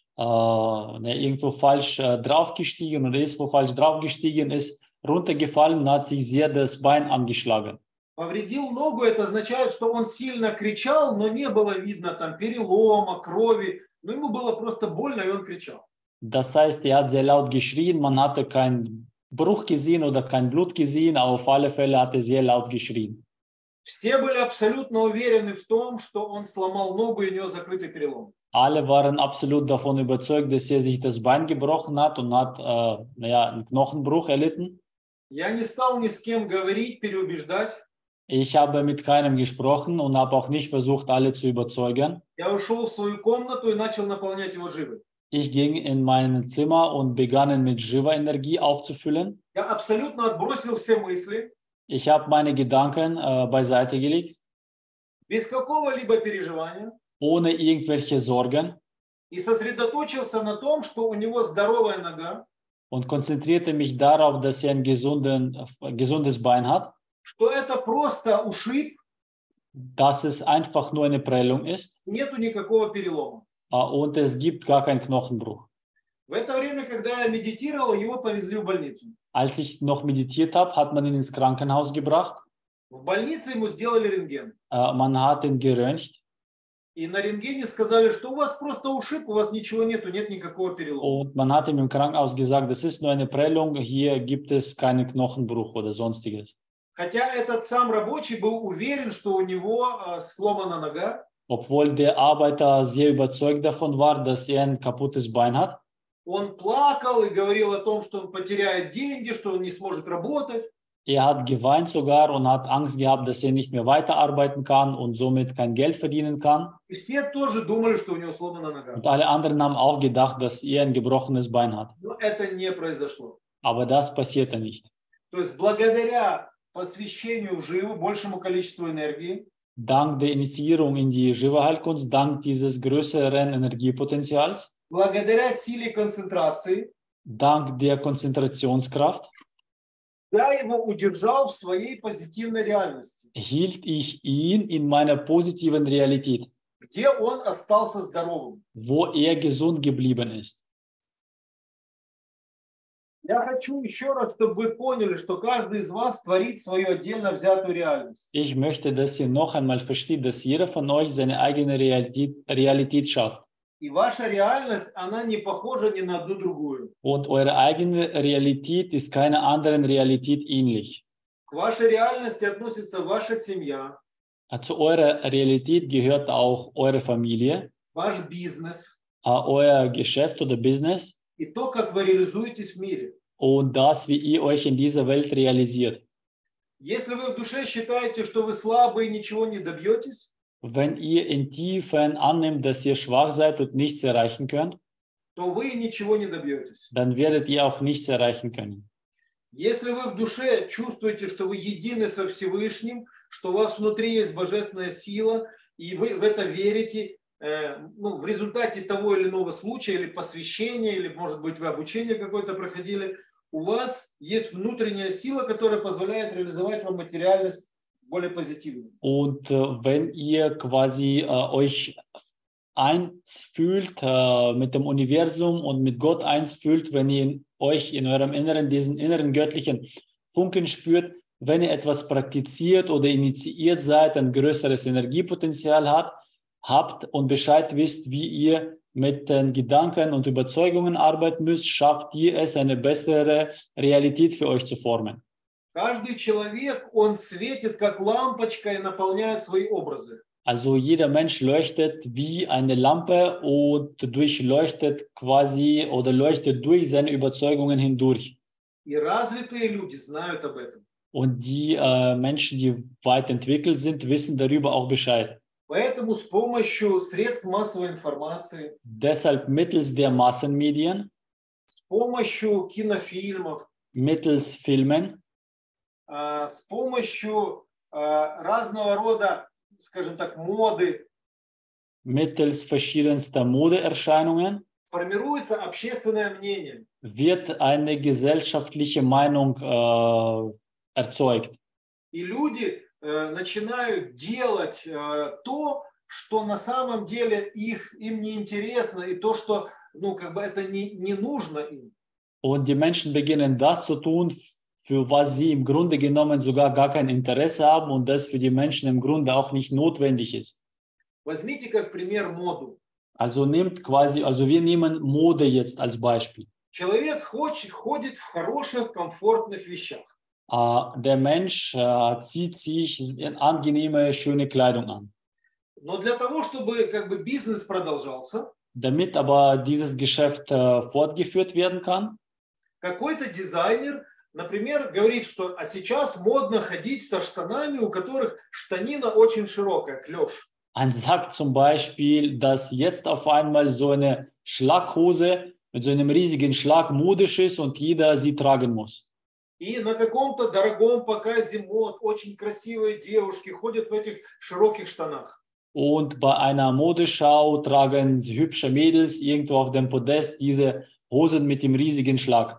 irgendwo falsch draufgestiegen und ist, wo falsch draufgestiegen ist, runtergefallen und hat sich sehr das Bein angeschlagen. Повредил ногу, это означает, что он сильно кричал, но не было видно там перелома, крови, но ему было просто больно, и он кричал. Das heißt, er hat sehr laut geschrien, man hatte keinen Bruch gesehen oder kein Blut gesehen, aber auf alle Fälle hat er sehr laut geschrien. Все были абсолютно уверены в том, что он сломал ногу и у него закрытый перелом. Alle waren absolut davon überzeugt, dass er sich das Bein gebrochen hat und hat einen Knochenbruch erlitten. Я не стал ни с кем говорить, переубеждать. Ich habe mit keinem gesprochen und habe auch nicht versucht, alle zu überzeugen. Я ушел в свою комнату и начал наполнять его живой. Ich ging in mein Zimmer und begann mit Shiva-Energie aufzufüllen. Я абсолютно отбросил все мысли. Ich habe meine Gedanken beiseite gelegt. Без какого-либо переживания. Ohne irgendwelche Sorgen. И сосредоточился на том, что у него здоровая нога. Und konzentrierte mich darauf, dass er ein gesundes Bein hat. Что это просто ушиб. Dass es einfach nur eine Prellung ist. Нету никакого перелома. Und es gibt gar keinen Knochenbruch. В это время, когда я медитировал, его повезли в больницу. Als ich noch meditiert habe, hat man ihn ins Krankenhaus gebracht. В больнице ему сделали рентген. Man hat ihn geröntgt. И на рентгене сказали, что у вас просто ушиб, у вас ничего нету, нет никакого перелома. Und man hat ihm im Krankenhaus gesagt, das ist nur eine Prellung, hier gibt es keinen Knochenbruch oder sonstiges. Хотя этот сам рабочий был уверен, что у него сломана нога. Obwohl der Arbeiter sehr überzeugt davon war, dass er ein kaputtes Bein hat. Он плакал и говорил о том, что он потеряет деньги, что он не сможет работать. Er hat geweint sogar und hat Angst gehabt, dass er nicht mehr weiterarbeiten kann und somit kein Geld verdienen kann. И все тоже думали, что у него сломана нога. Und alle anderen haben auch gedacht, dass er ein gebrochenes Bein hat. Но это не произошло. Aber das passierte nicht. То есть благодаря посвящению в Живу, большему количеству энергии, Dank der Initiierung in die Shiva-Heilkunst, dank dieses größeren Energiepotenzials, благодаря силе концентрации, dank der Konzentrationskraft, я его удержал в своей позитивной реальности, hielt ich ihn in meiner positiven Realität, где он остался здоровым. wo er gesund geblieben ist. Я хочу еще раз, чтобы вы поняли, что каждый из вас творит свою отдельно взятую реальность. Ich möchte, dass ihr noch einmal versteht, dass jeder von euch seine eigene Realität schafft. И ваша реальность, она не похожа ни на одну другую. Und eure eigene Realität ist keiner anderen Realität ähnlich. К вашей реальности относится ваша семья, Zu eurer Realität gehört auch eure Familie, ваш бизнес euer Geschäft oder Business и то, как вы реализуетесь в мире. und das, wie ihr euch in dieser Welt realisiert. Если вы в душе считаете, что вы слабы и ничего не добьетесь, Wenn ihr in Tiefen annimmt, dass ihr schwach seid und nichts erreichen könnt, то вы ничего не добьетесь. dann werdet ihr auch nichts erreichen können. Если вы в душе чувствуете, что вы едины со Всевышним, что у вас внутри есть божественная сила, и вы в это верите, в результате того или иного случая, или посвящения, или, может быть, вы обучение какое-то проходили, у вас есть внутренняя сила, которая позволяет реализовать вам материальность более позитивно. Und wenn ihr quasi euch eins fühlt mit dem Universum und mit Gott eins fühlt, wenn ihr euch in eurem Inneren diesen inneren göttlichen Funken spürt, wenn ihr etwas praktiziert oder initiiert seid, ein größeres Energiepotenzial habt und Bescheid wisst, wie ihr mit den Gedanken und Überzeugungen arbeiten müsst, schafft ihr es, eine bessere Realität für euch zu formen. Каждый человек, он светит как лампочка и наполняет свои образы. Also jeder Mensch leuchtet wie eine Lampe und durchleuchtet quasi oder leuchtet durch seine Überzeugungen hindurch. И развитые люди знают об этом. Und die Menschen, die weit entwickelt sind, wissen darüber auch Bescheid. Поэтому с помощью средств массовой информации, Deshalb mittels der Massenmedien, с помощью кинофильмов, mittels Filmen, с помощью разного рода скажем так, моды mittels verschiedenster Modeerscheinungen формируется общественное мнение. wird eine gesellschaftliche Meinung erzeugt. И люди начинают делать то, что на самом деле им не интересно, и то, что ну, как бы это не нужно им. Und die Menschen beginnen das zu tun, für was sie im Grunde genommen sogar gar kein Interesse haben und das für die Menschen im Grunde auch nicht notwendig ist. Возьмите как пример моду. Also wir nehmen Mode jetzt als Beispiel. Человек ходит в хороших, комфортных вещах. Der Mensch zieht sich in angenehme, schöne Kleidung an. Но для того, чтобы как бы бизнес продолжался, Damit aber dieses Geschäft fortgeführt werden kann, какой-то дизайнер, например, говорит, что сейчас модно ходить со штанами, у которых штанина очень широкая, клеш. sagt zum Beispiel, dass jetzt auf einmal so eine Schlaghose mit so einem riesigen Schlag modisch ist und jeder sie tragen muss. И на каком-то дорогом показе мод очень красивые девушки ходят в этих широких штанах. Und bei einer Modeschau tragen hübsche Mädels irgendwo auf dem Podest diese Hosen mit dem riesigen Schlag.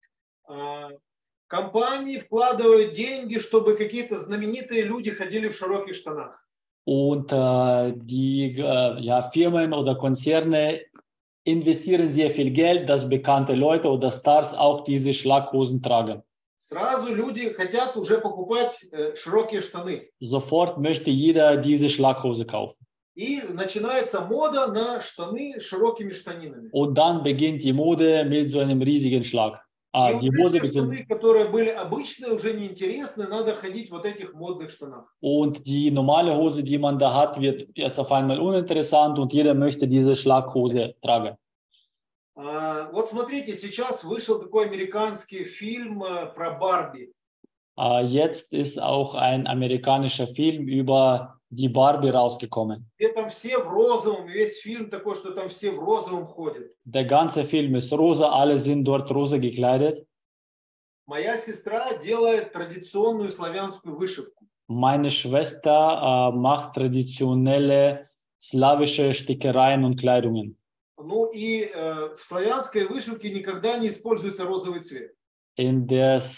Компании вкладывают деньги, чтобы какие-то знаменитые люди ходили в широких штанах. Und die Firmen oder Konzerne investieren sehr viel Geld, dass bekannte Leute oder Stars auch diese Schlaghosen tragen. Сразу люди хотят уже покупать широкие штаны. Sofort möchte jeder diese Schlaghose kaufen. И начинается мода на штаны с широкими штанинами. Und dann beginnt die Mode mit so einem riesigen Schlag. И вот эти штаны, которые были обычные, уже неинтересны, надо ходить в вот этих модных штанах. Und die normale Hose, die man da hat, wird jetzt auf einmal uninteressant und jeder möchte diese Schlaghose tragen. Вот смотрите, сейчас вышел такой американский фильм про Барби. Jetzt ist auch ein amerikanischer Film über die Barbie rausgekommen. Где там все в розовом, весь фильм такой, что там все в розовом ходят. Der ganze Film ist rosa, alle sind dort rosa gekleidet. Моя сестра делает традиционную славянскую вышивку. Meine Schwester macht traditionelle slawische Stickereien und Kleidungen. Ну и в славянской вышивке никогда не используется розовый цвет. Im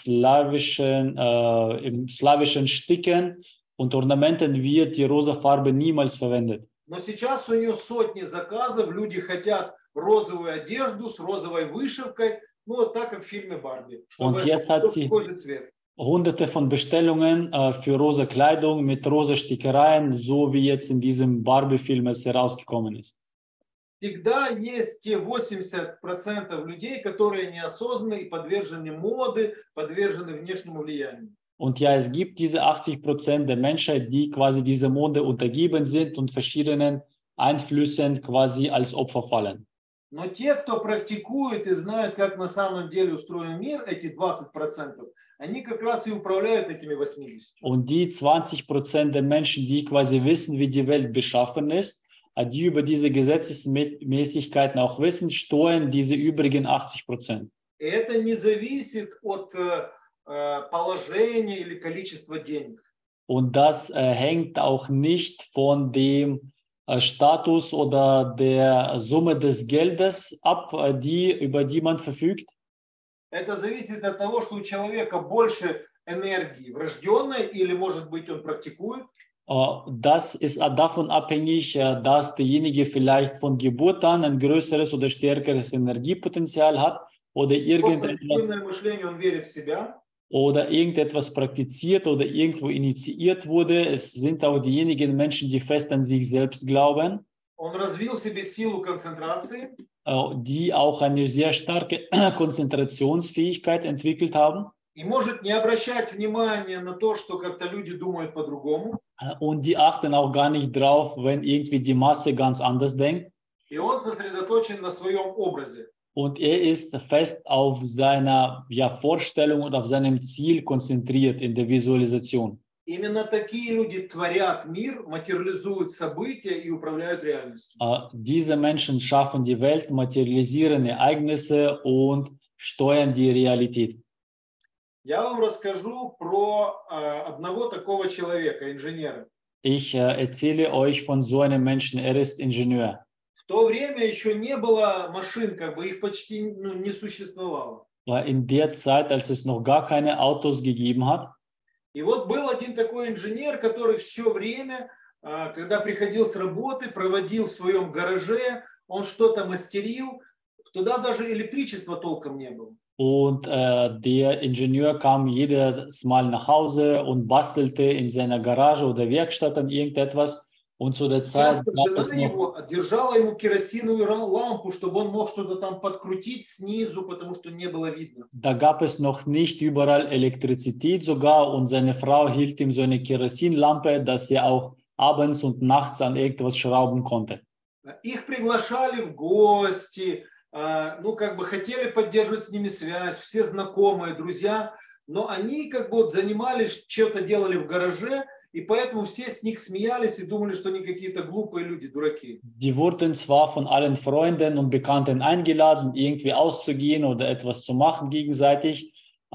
slawischen Sticken und Ornamenten wird die rosa Farbe niemals verwendet. Но сейчас у нее сотни заказов, люди хотят розовую одежду с розовой вышивкой, ну вот так, как в фильме Барби, чтобы такой же цвет. Hunderte von Bestellungen für rosa Kleidung mit rosa Stickereien, so wie jetzt in diesem Barbie-Film es herausgekommen ist. Всегда есть те 80% людей, которые неосознанны и подвержены моде, подвержены внешнему влиянию. Und ja, es gibt diese 80% der Menschheit, die quasi dieser Mode untergeben sind und verschiedenen Einflüssen quasi als Opfer fallen. Но те, кто практикует и знают, как на самом деле устроен мир, эти 20%, они как раз и управляют этими 80%. Und die 20% der Menschen, die quasi wissen, wie die Welt beschaffen ist, die über diese Gesetzesmäßigkeiten auch wissen, steuern diese übrigen 80%. Это не зависит от положения или количества денег. Und das hängt auch nicht von dem Status oder der Summe des Geldes ab, über die man verfügt. Это зависит от того, что у человека больше энергии врожденной или, может быть, он практикует. Das ist davon abhängig, dass derjenige vielleicht von Geburt an ein größeres oder stärkeres Energiepotenzial hat oder irgendetwas praktiziert oder irgendwo initiiert wurde. Es sind auch diejenigen Menschen, die fest an sich selbst glauben, die auch eine sehr starke Konzentrationsfähigkeit entwickelt haben. И может не обращать внимания на то, что как-то люди думают по-другому. Und die achten auch gar nicht drauf, wenn irgendwie die Masse ganz anders denkt. И он сосредоточен на своем образе. Und er ist fest auf seiner Vorstellung und auf seinem Ziel konzentriert in der Visualisation. Именно такие люди творят мир, материализуют события и управляют реальностью. Diese Menschen schaffen die Welt, materialisieren Ereignisse und steuern die Realität. Я вам расскажу про одного такого человека, инженера. Ich erzähle euch von so einem Menschen, er ist Ingenieur. В то время еще не было машин, как бы их почти не существовало. War in der Zeit, als es noch gar keine Autos gegeben hat. И вот был один такой инженер, который все время, когда приходил с работы, проводил в своем гараже, он что-то мастерил, туда даже электричества толком не было. Und der Ingenieur kam jedes Mal nach Hause und bastelte in seiner Garage oder Werkstatt an irgendetwas. Und zu der Zeit Часто gab жена es noch, его держала ему керосиновую лампу, чтобы он мог что-то там подкрутить снизу, потому что не было видно. da gab es noch nicht überall Elektrizität sogar und seine Frau hielt ihm so eine Kerosinlampe, dass er auch abends und nachts an irgendwas schrauben konnte. Их приглашали в гости, ну как бы хотели поддерживать с ними связь, все знакомые, друзья, но они как бы вот занимались, что-то делали в гараже, и поэтому все с них смеялись и думали, что они какие-то глупые люди, дураки. Die wurden zwar von allen Freunden und Bekannten eingeladen, irgendwie auszugehen oder etwas zu machen gegenseitig.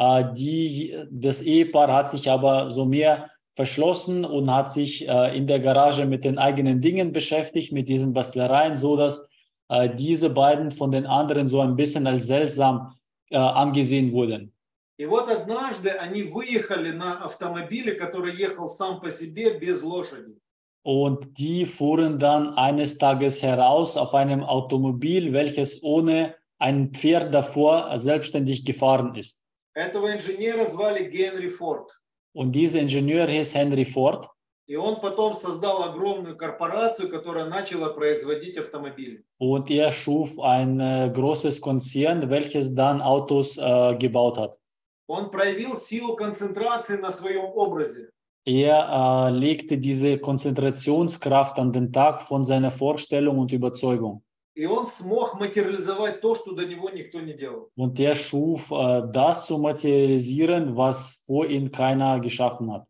Das Ehepaar hat sich aber so mehr verschlossen und hat sich in der Garage mit den eigenen Dingen beschäftigt, mit diesen Bastlereien, so dass diese beiden von den anderen so ein bisschen als seltsam angesehen wurden. И вот однажды они выехали на автомобиле, который ехал сам по себе без лошади. Und die fuhren dann eines Tages heraus auf einem Automobil, welches ohne ein Pferd davor selbstständig gefahren ist. Этого инженера звали Генри Форд. Und dieser Ingenieur hieß Henry Ford. И он потом создал огромную корпорацию, которая начала производить автомобили. Und er schuf ein großes Konzern, welches dann Autos gebaut hat. Он проявил силу концентрации на своем образе. Er legte diese Konzentrationskraft an den Tag von seiner Vorstellung und Überzeugung. И он смог материализовать то, что до него никто не делал. Und er schuf das zu materialisieren, was vor ihm keiner geschaffen hat.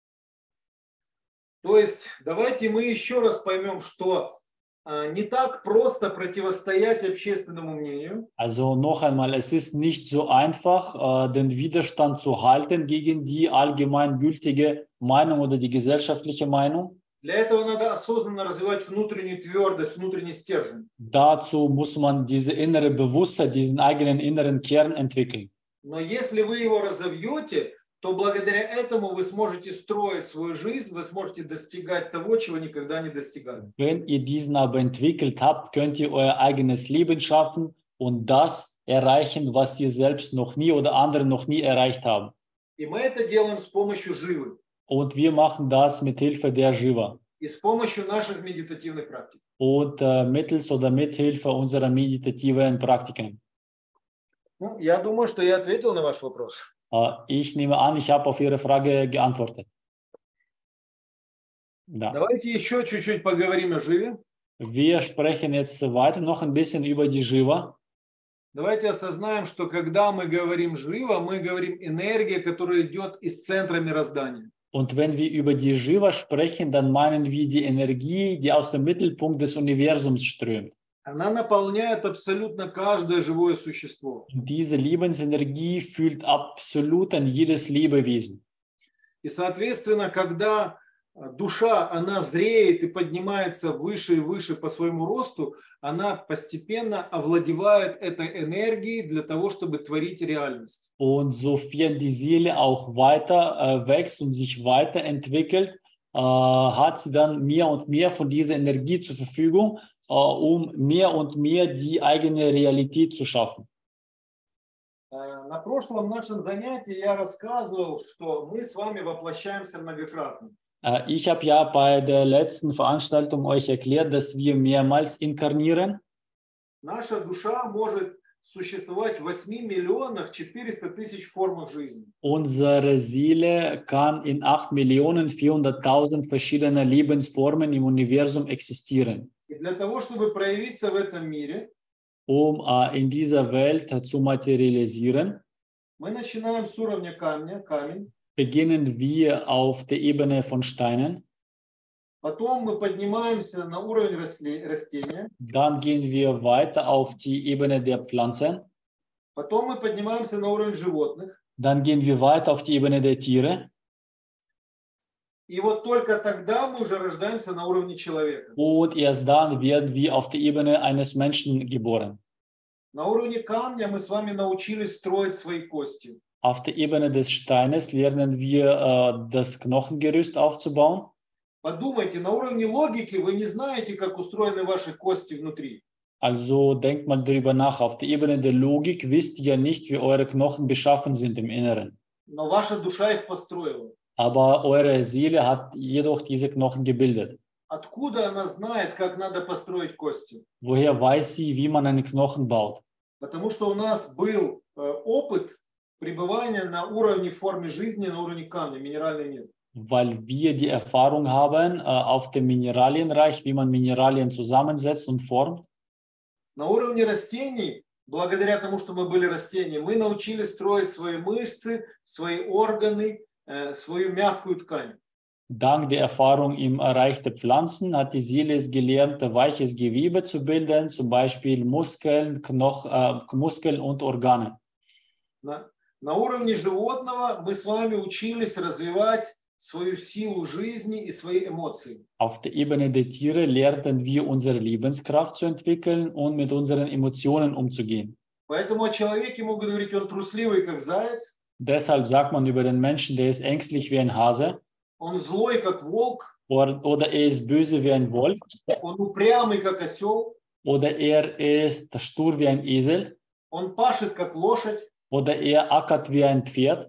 То есть давайте мы еще раз поймем, что не так просто противостоять общественному мнению. Also noch einmal, es ist nicht so einfach, den Widerstand zu halten gegen die allgemeingültige Meinung oder die gesellschaftliche Meinung. Для этого надо осознанно развивать внутреннюю твердость, внутренний стержень. Dazu muss man diese innere Bewusstheit, diesen eigenen inneren Kern entwickeln. Но если вы его разовьете, то благодаря этому вы сможете строить свою жизнь, вы сможете достигать того, чего никогда не достигали. Wenn ihr diesen aber entwickelt habt, könnt ihr euer eigenes Leben schaffen und das erreichen, was ihr selbst noch nie oder andere noch nie erreicht haben. И мы это делаем с помощью живы Und wir machen das mit Hilfe der Shiva и с помощью наших медитативных практик. und mittels oder mit Hilfe unserer meditativen Praktiken. Ну, я думаю, что я ответил на ваш вопрос. Ich nehme an, ich habe auf Ihre Frage geantwortet. Ja. Давайте еще чуть-чуть поговорим о живе. Wir sprechen jetzt weiter noch ein bisschen über die Shiva. Давайте осознаем, что когда мы говорим живо, мы говорим энергия, которая идет из центра мироздания. Und wenn wir über die Shiva sprechen, dann meinen wir die Energie, die aus dem Mittelpunkt des Universums strömt. Она наполняет абсолютно каждое живое существо. Und diese Lebensenergie fühlt absolut an jedes Lebewesen. И, соответственно, когда душа, она зреет и поднимается выше и выше по своему росту, она постепенно овладевает этой энергией для того, чтобы творить реальность. Und sofern die Seele auch weiter wächst und sich weiterentwickelt, hat sie dann mehr und mehr von dieser Energie zur Verfügung, um mehr und mehr die eigene Realität zu schaffen. На прошлом нашем занятии я рассказывал, что мы с вами воплощаемся многократно. Ich habe ja bei der letzten Veranstaltung euch erklärt, dass wir mehrmals inkarnieren. Наша душа может существовать в 8 миллионах 400 тысяч формах жизни. Unsere Seele kann in 8.400.000 verschiedener Lebensformen im Universum existieren. И для того, чтобы проявиться в этом мире, um in dieser Welt zu materialisieren, мы начинаем с уровня камня, камень. Beginnen wir auf der Ebene von Steinen. Потом мы поднимаемся на уровень растения. Dann gehen wir weiter auf die Ebene der Pflanzen. Потом мы поднимаемся на уровень животных. Dann gehen wir weiter auf die Ebene der Tiere. И вот только тогда мы уже рождаемся на уровне человека. Und erst dann werden wir auf der Ebene eines Menschen geboren. На уровне камня мы с вами научились строить свои кости. Auf der Ebene des Steines lernen wir, das Knochengerüst aufzubauen. Подумайте, на уровне логики вы не знаете, как устроены ваши кости внутри. Also denkt mal darüber nach. Auf der Ebene der Logik wisst ihr ja nicht, wie eure Knochen beschaffen sind im Inneren. Но ваша душа их построила. Aber eure Seele hat jedoch diese Knochen gebildet. Откуда она знает, как надо построить кости? Woher weiß sie, wie man einen Knochen baut? Потому что у нас был опыт пребывания на уровне формы жизни, на уровне камня, минеральный мир. Weil wir die Erfahrung haben auf dem Mineralienreich, wie man Mineralien zusammensetzt und formt. На уровне растений, благодаря тому, что мы были растения, мы научились строить свои мышцы, свои органы, свою мягкую ткань. Dank der Erfahrung im Reich der Pflanzen hat die Seele es gelernt, weiches Gewebe zu bilden, zum Beispiel Muskeln, Muskeln und Organe. На уровне животного мы с вами учились развивать свою силу жизни и свои эмоции. Auf der Ebene der Tiere lernten wir unsere Lebenskraft zu entwickeln und mit unseren Emotionen umzugehen. Поэтому о человеке могут говорить, он трусливый, как заяц. Deshalb sagt man über den Menschen, der ist ängstlich wie ein Hase. Он злой, как волк. Oder er ist böse wie ein Wolf. Он упрямый, как осел. Oder er ist stur wie ein Esel. Он пашет, как лошадь. Oder er ackert wie ein Pferd.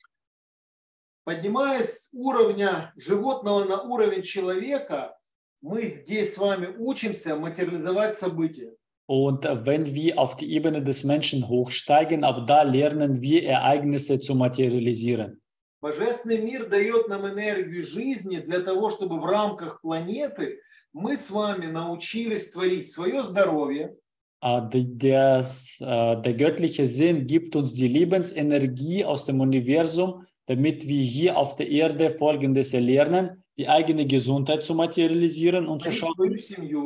Поднимаясь с уровня животного на уровень человека, мы здесь с вами учимся материализовать события. Und wenn wir auf die Ebene des Menschen hochsteigen, ab da lernen wir Ereignisse zu materialisieren. Божественный мир дает нам энергию жизни для того, чтобы в рамках планеты мы с вами научились творить свое здоровье. Der göttliche Sinn gibt uns die Lebensenergie aus dem Universum, damit wir hier auf der Erde Folgendes erlernen, die eigene Gesundheit zu materialisieren und zu schaffen,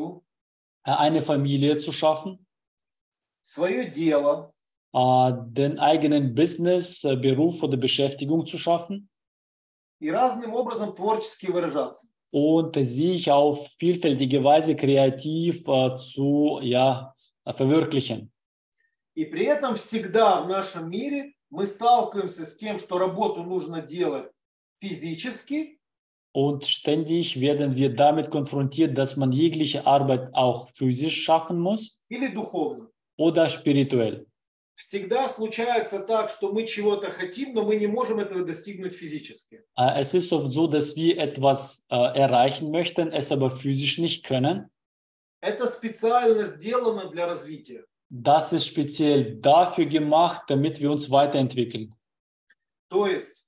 eine Familie zu schaffen, свое дело, den eigenen Business, Beruf oder Beschäftigung zu schaffen и разным образом творчески выражаться. Und sich auf vielfältige Weise kreativ zu verwirklichen. И при этом всегда в нашем мире мы сталкиваемся с тем, что работу нужно делать физически. Und ständig werden wir damit konfrontiert, dass man jegliche Arbeit auch physisch schaffen muss или духовно. Oder spirituell. Всегда случается так, что мы чего-то хотим, но мы не можем этого достигнуть физически. Es ist oft so, dass wir etwas erreichen möchten, es aber physisch nicht können. Это специально сделано для развития. Das ist speziell dafür gemacht, damit wir uns weiterentwickeln. То есть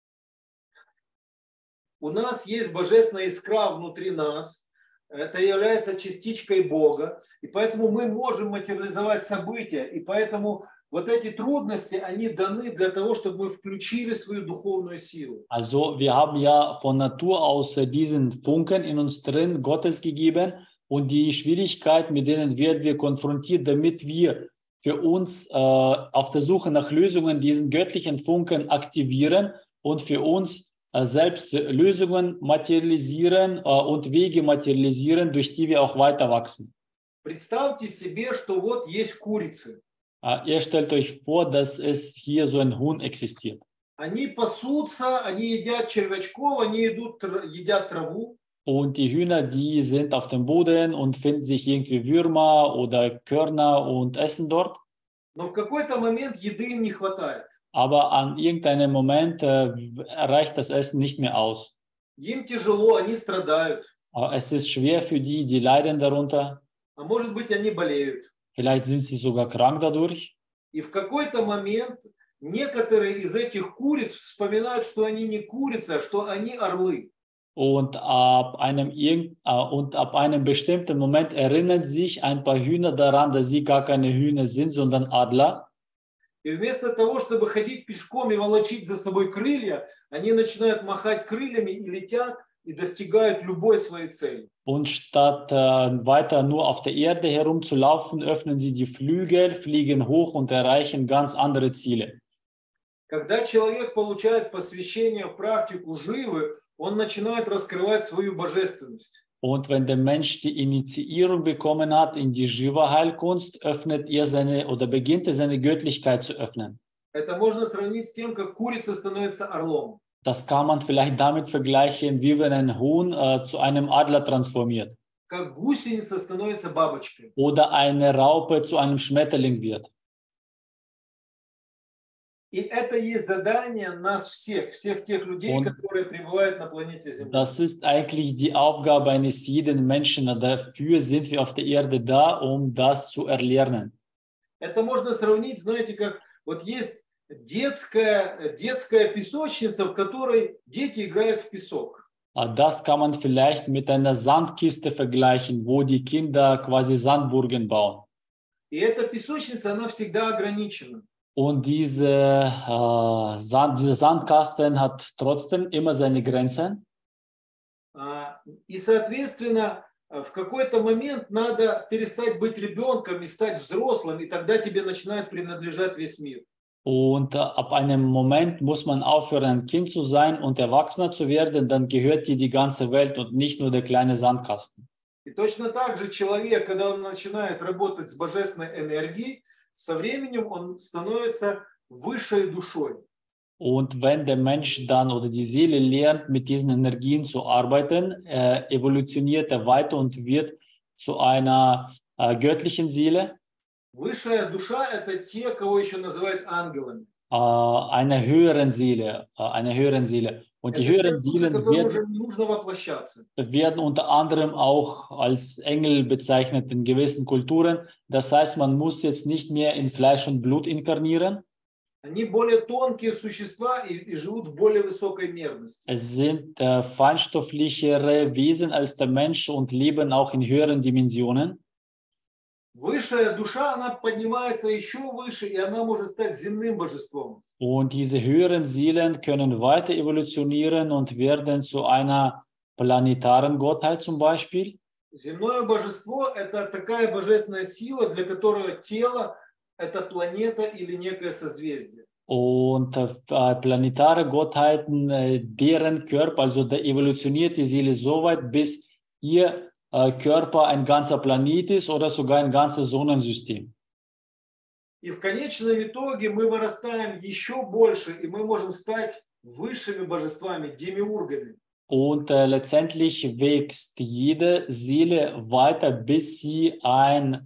у нас есть божественная искра внутри нас, это является частичкой Бога, и поэтому мы можем материализовать события, и поэтому вот эти трудности, они даны для того, чтобы мы включили свою духовную силу. Also wir haben ja von Natur aus diesen Funken in uns drin, Gottes gegeben, und die Schwierigkeiten, mit denen werden wir konfrontiert, damit wir für uns auf der Suche nach Lösungen diesen göttlichen Funken aktivieren und für uns selbst Lösungen materialisieren und Wege materialisieren, durch die wir auch weiter wachsen. Представьте себе, что вот есть курицы. Ihr stellt euch vor, dass es hier so ein Huhn existiert. Они пасутся, они едят червячков, они едят траву. Und die Hühner, die sind auf dem Boden und finden sich irgendwie Würmer oder Körner und essen dort. Но в какой-то момент еды им не хватает. Aber an irgendeinem Moment reicht das Essen nicht mehr aus. Им тяжело, они страдают. Es ist schwer für die, die leiden darunter. А может быть, они болеют. Vielleicht sind sie sogar krank dadurch. И в какой-то момент некоторые из этих куриц вспоминают, что они не курицы, а что они орлы. Und ab einem bestimmten Moment erinnern sich ein paar Hühner daran, dass sie gar keine Hühner sind, sondern Adler. И вместо того, чтобы ходить пешком и волочить за собой крылья, они начинают махать крыльями и летят и достигают любой своей цели. Und statt weiter nur auf der Erde herumzulaufen, öffnen sie die Flügel, fliegen hoch und erreichen ganz andere Ziele. Когда человек получает посвящение в практику живы, он начинает раскрывать свою божественность. Und wenn der Mensch die Initiierung bekommen hat in die Shiva-Heilkunst, beginnt er seine Göttlichkeit zu öffnen. Это можно сравнить с тем, как курица становится орлом. Das kann man vielleicht damit vergleichen, wie wenn ein Huhn zu einem Adler transformiert. Как гусеница становится бабочкой. Oder eine Raupe zu einem Schmetterling wird. И это есть задание нас всех тех людей, которые пребывают на планете Земля. Das ist eigentlich die Aufgabe eines jeden Menschen. Dafür sind wir auf der Erde da, um das zu erlernen. Это можно сравнить, знаете, как вот есть детская песочница, в которой дети играют в песок. Das kann man vielleicht mit einer Sandkiste vergleichen, wo die Kinder quasi Sandburgen bauen. И эта песочница, она всегда ограничена. Und dieser Sandkasten hat trotzdem immer seine Grenzen. И, соответственно, в какой-то момент надо перестать быть ребенком и стать взрослым, и тогда тебе начинает принадлежать весь мир. Und ab einem Moment muss man aufhören, ein Kind zu sein und Erwachsener zu werden, dann gehört dir die ganze Welt und nicht nur der kleine Sandkasten. И точно так же человек, когда он начинает работать с божественной энергией, со временем он становится высшей душой. Und wenn der Mensch dann oder die Seele lernt, mit diesen Energien zu arbeiten, evolutioniert er weiter und wird zu einer göttlichen Seele. Высшая душа – это те, кого еще называют ангелами. Einer höheren Seele, einer höheren Seele. Und die höheren Seelen werden unter anderem auch als Engel bezeichnet in gewissen Kulturen. Das heißt, man muss jetzt nicht mehr in Fleisch und Blut inkarnieren. Es sind feinstofflichere Wesen als der Mensch und leben auch in höheren Dimensionen. Высшая душа, она поднимается еще выше, и она может стать земным божеством. Und diese höheren Seelen können weiter evolutionieren und werden zu einer planetaren Gottheit zum Beispiel. Земное божество – это такая божественная сила, для которой тело – это планета или некое созвездие. Und planetare Gottheiten, deren Körper, also der evolutioniert die Seele so weit, bis ihr Körper ein ganzer Planet ist oder sogar ein ganzes Sonnensystem. И в конечном итоге мы вырастаем еще больше, и мы можем стать высшими божествами, демиургами. Und letztendlich wächst jede Seele weiter, bis sie eine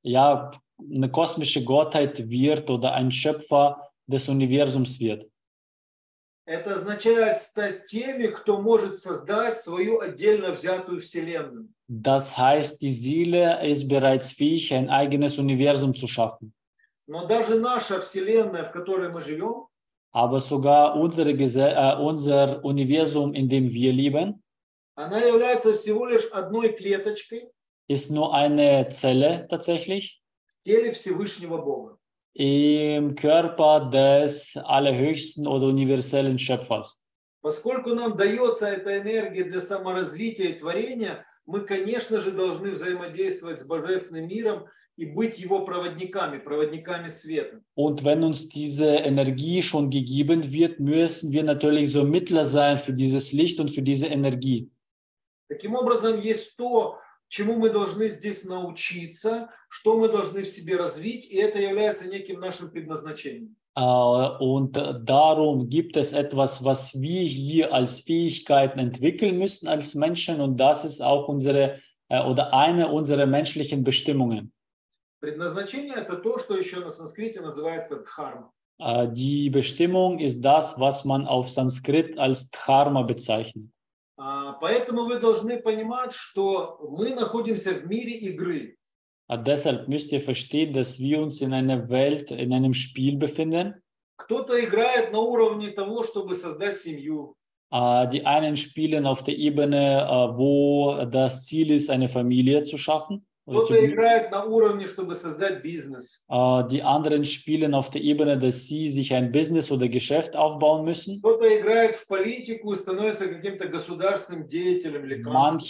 kosmische Gottheit wird oder ein Schöpfer des Universums wird. Это означает стать теми, кто может создать свою отдельно взятую вселенную. Das heißt, die Seele ist bereits fähig, ein eigenes Universum zu schaffen. Но даже наша вселенная, в которой мы живем, aber sogar unser Universum, in dem wir leben, она является всего лишь одной клеточкой, ist nur eine Zelle tatsächlich в теле Всевышнего Бога. Im Körper des allerhöchsten oder universellen Schöpfers. Поскольку нам дается эта энергия для саморазвития и творения, мы, конечно же, должны взаимодействовать с Божественным миром и быть его проводниками света. Und wenn uns diese Energie schon gegeben wird, müssen wir natürlich so Mittler sein für dieses Licht und für diese Energie. Таким образом, есть то, чему мы должны здесь научиться, что мы должны в себе развить, и это является неким нашим предназначением. Und darum gibt es etwas, was wir hier als Fähigkeiten entwickeln müssen als Menschen, und das ist auch eine unserer menschlichen Bestimmungen. Предназначение – это то, что еще на санскрите называется дхарма. Die Bestimmung ist das, was man auf Sanskrit als Dharma bezeichnet. Поэтому вы должны понимать, что мы находимся в мире игры. Deshalb müsst ihr verstehen, dass wir uns in einer Welt, in einem Spiel befinden. Кто-то играет на уровне того, чтобы создать семью. Die einen spielen auf der Ebene, wo das Ziel ist, eine Familie zu schaffen. Кто-то играет на уровне, чтобы создать бизнес. Die anderen spielen auf der Ebene, dass sie sich ein Business oder Geschäft aufbauen müssen. Кто-то играет в политику и становится каким-то государственным деятелем или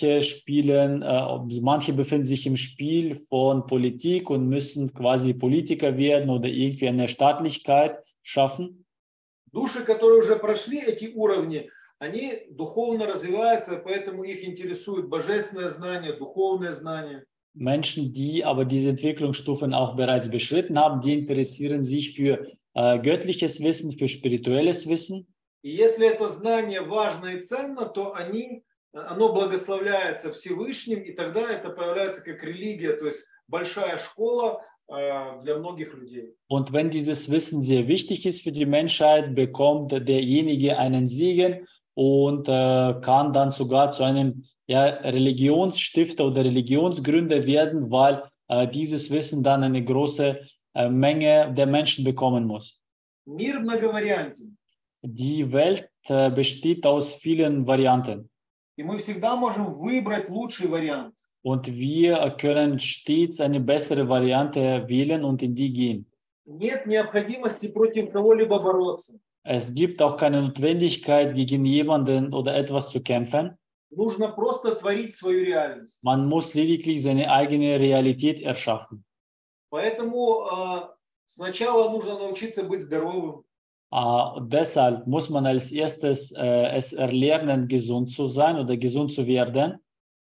manche befinden sich im Spiel von Politik und müssen quasi Politiker werden oder irgendwie eine Staatlichkeit schaffen. Души, которые уже прошли эти уровни, они духовно развиваются, поэтому их интересует божественное знание, духовное знание. Menschen, die aber diese Entwicklungsstufen auch bereits beschritten haben, die interessieren sich für göttliches Wissen, für spirituelles Wissen. И если это знание важно и ценно, то оно благословляется Всевышним, и тогда это появляется как религия, то есть большая школа для многих людей. Und wenn dieses Wissen sehr wichtig ist für die Menschheit, bekommt derjenige einen Segen und kann dann sogar zu einem Religionsstifter oder Religionsgründer werden, weil dieses Wissen dann eine große Menge der Menschen bekommen muss. Мир многовариантен. Die Welt besteht aus vielen Varianten. И мы всегда можем выбрать лучший вариант. Und wir können stets eine bessere Variante wählen und in die gehen. Нет необходимости против кого-либо бороться. Es gibt auch keine Notwendigkeit, gegen jemanden oder etwas zu kämpfen. Нужно просто творить свою реальность. Man muss lediglich seine eigene Realität erschaffen. Поэтому сначала нужно научиться быть здоровым. Deshalb muss man als erstes es erlernen, gesund zu sein oder gesund zu werden.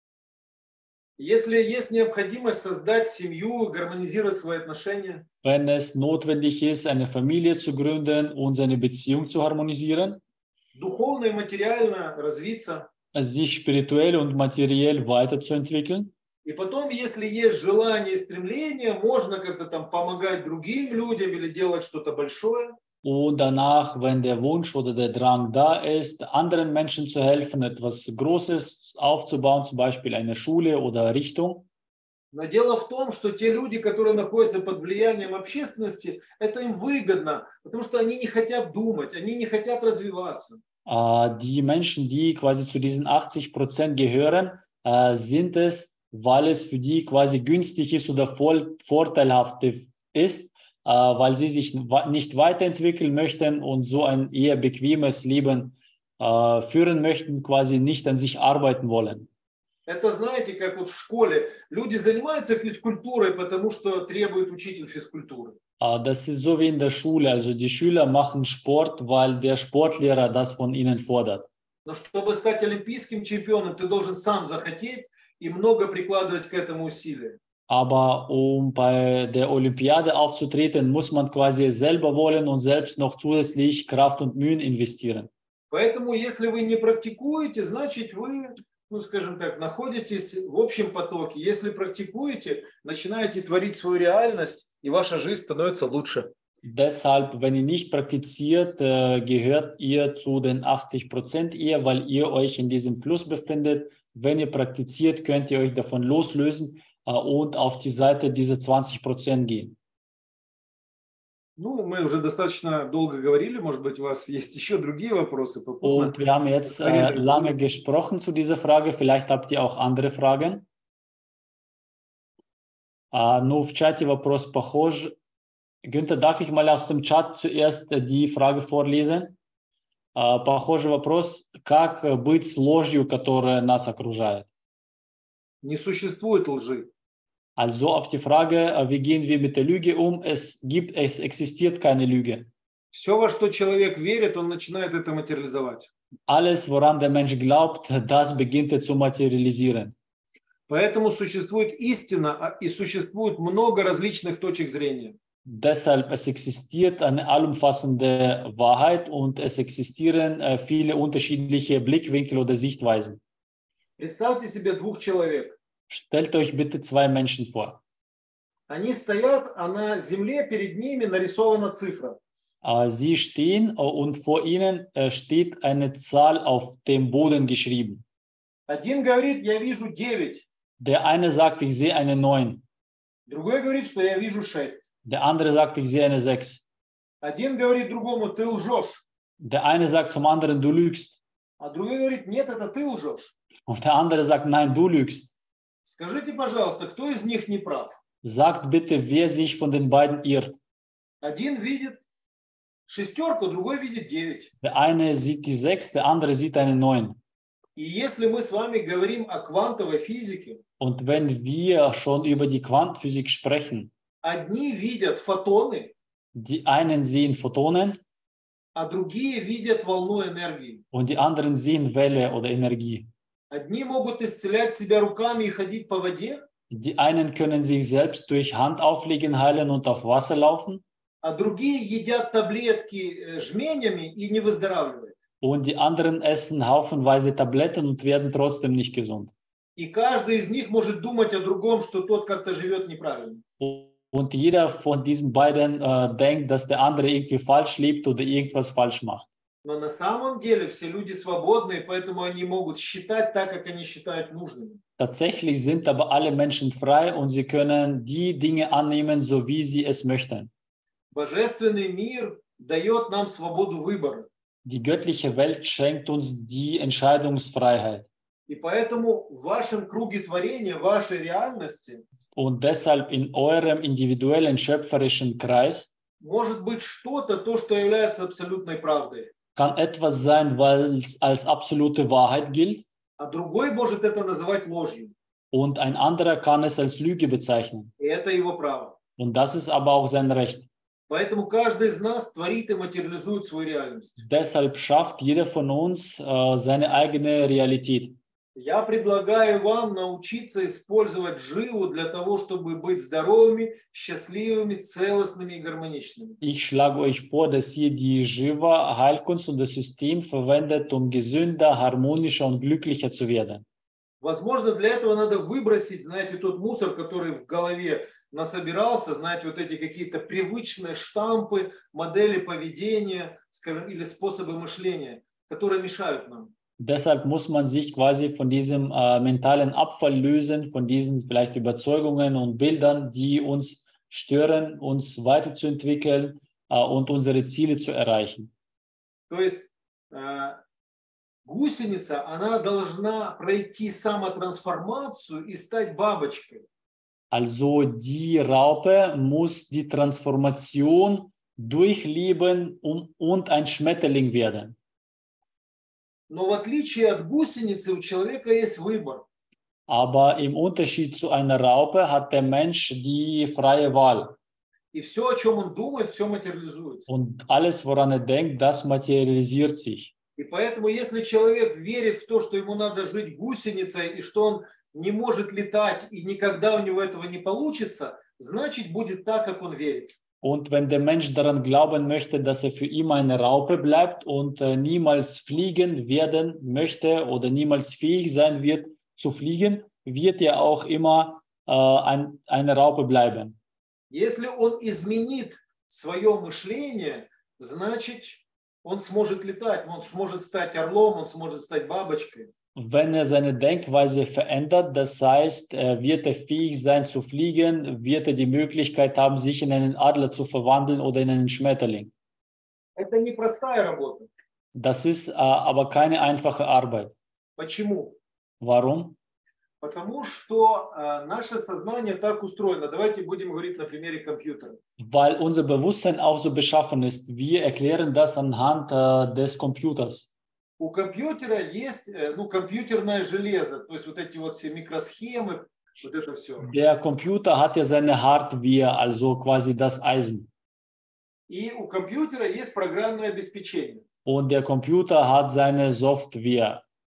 Если есть необходимость создать семью, гармонизировать свои отношения, Wenn es notwendig ist, eine Familie zu gründen und seine Beziehung zu harmonisieren, духовно и материально развиться, sich spirituell und materiell weiterzuentwickeln. и потом, если есть желание и стремление, можно как-то там помогать другим людям или делать что-то большое. Und danach, wenn der Wunsch oder der Drang da ist, anderen Menschen zu helfen, etwas Großes aufzubauen, zum Beispiel eine Schule oder Richtung. Но дело в том, что те люди, которые находятся под влиянием общественности, это им выгодно, потому что они не хотят думать, они не хотят развиваться. Die Menschen, die quasi zu diesen 80% gehören, sind es, weil es für die quasi günstig ist oder vorteilhaft ist, weil sie sich nicht weiterentwickeln möchten und so ein eher bequemes Leben führen möchten, quasi nicht an sich arbeiten wollen. Это, знаете, как вот в школе. Люди занимаются физкультурой, потому что требует учитель физкультуры. Das ist so wie in der Schule. Also die Schüler machen Sport, weil der Sportlehrer das von ihnen fordert. Но чтобы стать олимпийским чемпионом, ты должен сам захотеть и много прикладывать к этому усилия. Aber um bei der Olympiade aufzutreten, muss man quasi selber wollen und selbst noch zusätzlich Kraft und Mühen investieren. Поэтому, если вы не практикуете, значит вы, ну, скажем так, находитесь в общем потоке. Если практикуете, начинаете творить свою реальность, и ваша жизнь становится лучше. Deshalb, wenn ihr nicht praktiziert, gehört ihr zu den 80% eher, weil ihr euch in diesem Fluss befindet. Wenn ihr praktiziert, könnt ihr euch davon loslösen und auf die Seite dieser 20% gehen. Ну, мы уже достаточно долго говорили, может быть, у вас есть еще другие вопросы? Und wir haben jetzt lange gesprochen zu dieser Frage, vielleicht habt ihr auch andere Fragen. Ну, в чате вопрос похож. Günther, darf ich mal aus dem Chat zuerst die Frage vorlesen? Похожий вопрос, как быть с ложью, которая нас окружает? Не существует лжи. Also auf die Frage, wie gehen wir mit der Lüge um? Es existiert keine Lüge. Все, во что человек верит, он начинает это материализовать. Alles, woran der Mensch glaubt, das beginnt er zu materialisieren. Поэтому существует истина, и существует много различных точек зрения. Deshalb, es existiert eine allumfassende Wahrheit und es existieren viele unterschiedliche Blickwinkel oder Sichtweisen. Представьте себе двух человек. Stellt euch bitte zwei Menschen vor. Они стоят, а на земле перед ними нарисована цифра. Sie stehen und vor ihnen steht eine Zahl auf dem Boden geschrieben. Один говорит, я вижу 9. Der eine sagt, ich sehe eine 9. Другой говорит, что я вижу 6. Der andere sagt, ich sehe eine 6. Один говорит другому, ты лжешь. Der eine sagt zum anderen, du lügst. А другой говорит, нет, это ты лжешь. Und der andere sagt, nein, du lügst. Скажите, пожалуйста, кто из них не прав? Sagt bitte, wer sich von den beiden irrt. Один видит шестерку, другой видит 9. Der eine sieht die 6, der andere sieht eine 9. И если мы с вами говорим о квантовой физике, Und wenn wir schon über die Quantenphysik sprechen, одни видят фотоны, die einen sehen Photonen, а другие видят волну энергии. Und die anderen sehen Welle oder Energie. Одни могут исцелять себя руками и ходить по воде, Die einen können sich selbst durch Handauflegen heilen und auf Wasser laufen. а другие едят таблетки жменями и не выздоравливают. Und die anderen essen haufenweise Tabletten und werden trotzdem nicht gesund. И каждый из них может думать о другом, что тот как-то живет неправильно. Und jeder von diesen beiden denkt, dass der andere irgendwie falsch lebt oder irgendwas falsch macht. Но на самом деле все люди свободны, поэтому они могут считать так, как они считают нужными. Tatsächlich sind aber alle Menschen frei und sie können die Dinge annehmen, so wie sie es möchten. Божественный мир дает нам свободу выбора. Die göttliche Welt schenkt uns die Entscheidungsfreiheit. И поэтому в вашем круге творения, в вашей реальности Und deshalb in eurem individuellen schöpferischen Kreis может быть что-то, то, что является абсолютной правдой. kann etwas sein, weil es als absolute Wahrheit gilt, А другой может это называть ложью. und ein anderer kann es als Lüge bezeichnen. И это его право. Und das ist aber auch sein Recht. Поэтому каждый из нас творит и материализует свою реальность. Deshalb schafft jeder von uns seine eigene Realität. Я предлагаю вам научиться использовать дживу для того, чтобы быть здоровыми, счастливыми, целостными и гармоничными. Ich schlage euch vor, dass ihr die Jiva, Heilkunst und das System verwendet, um gesünder, harmonischer und glücklicher zu werden. Возможно, для этого надо выбросить, знаете, тот мусор, который в голове насобирался, знаете, вот эти какие-то привычные штампы, модели поведения, скажем, или способы мышления, которые мешают нам. Deshalb muss man sich quasi von diesem mentalen Abfall lösen, von diesen vielleicht Überzeugungen und Bildern, die uns stören, uns weiterzuentwickeln und unsere Ziele zu erreichen. То есть гусеница, она должна пройти самотрансформацию и стать бабочкой. Also die Raupe muss die Transformation durchleben und ein Schmetterling werden. Но в отличие от гусеницы у человека есть выбор. Aber im Unterschied zu einer Raupe hat der Mensch die freie Wahl. И все, о чем он думает, все материализуется. Und alles, woran er denkt, das materialisiert sich. И поэтому, если человек верит в то, что ему надо жить гусеницей, и что он не может летать, и никогда у него этого не получится, значит, будет так, как он верит. Und wenn der Mensch daran glauben möchte, dass er für immer eine Raupe bleibt und niemals fliegen werden möchte oder niemals fähig sein wird zu fliegen, wird er auch immer eine Raupe bleiben. Если он изменит свое мышление, значит, он сможет летать, он сможет стать орлом, он сможет стать бабочкой. Wenn er seine Denkweise verändert, das heißt, wird er fähig sein zu fliegen, wird er die Möglichkeit haben, sich in einen Adler zu verwandeln oder in einen Schmetterling. Это непростая работа. Das ist aber keine einfache Arbeit. Почему? Warum? Потому что наше сознание так устроено. Давайте будем говорить на примере компьютера. Weil unser Bewusstsein auch so beschaffen ist. Wir erklären das anhand des Computers. У компьютера есть компьютерное железо, то есть вот эти вот все микросхемы, вот это все. Der Computer hat ja seine Hardware, also quasi das Eisen. И у компьютера есть программное обеспечение. Und der Computer hat seine Software.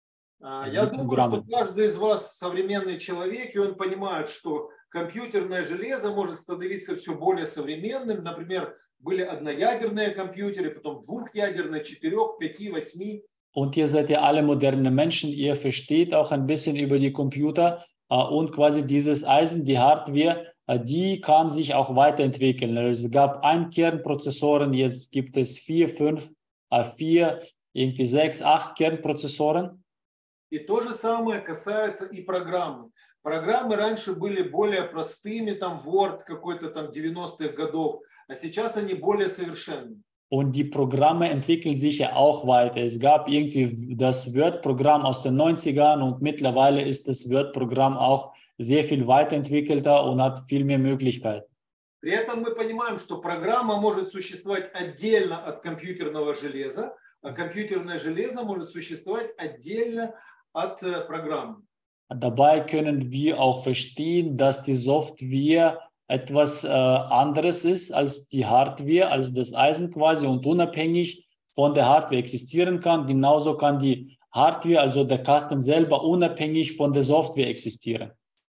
Я думаю, что каждый из вас современный человек, и он понимает, что компьютерное железо может становиться все более современным. Например, были одноядерные компьютеры, потом двухъядерные, 4, 5, 8. Und ihr seid ja alle moderne Menschen, ihr versteht auch ein bisschen über die Computer und quasi dieses Eisen, die Hardware, die kann sich auch weiterentwickeln. Also es gab Kernprozessoren, jetzt gibt es 4, 5, 4, irgendwie 6, 8 Kernprozessoren. И то же самое касается и программы. Программы раньше были более простыми, там Word какой-то там 90-х годов, а сейчас они более совершенны. Und die Programme entwickeln sich ja auch weiter. Es gab irgendwie das Word-Programm aus den 90ern und mittlerweile ist das Word-Programm auch sehr viel weiterentwickelter und hat viel mehr Möglichkeiten. При этом мы понимаем, что программа может существовать отдельно от компьютерного железа, а компьютерное железо может существовать отдельно от программы. Dabei können wir auch verstehen, dass die Software etwas anderes ist als die Hardware, als das Eisen quasi und unabhängig von der Hardware existieren kann, genauso kann die Hardware, also der Kasten selber, unabhängig von der Software existieren.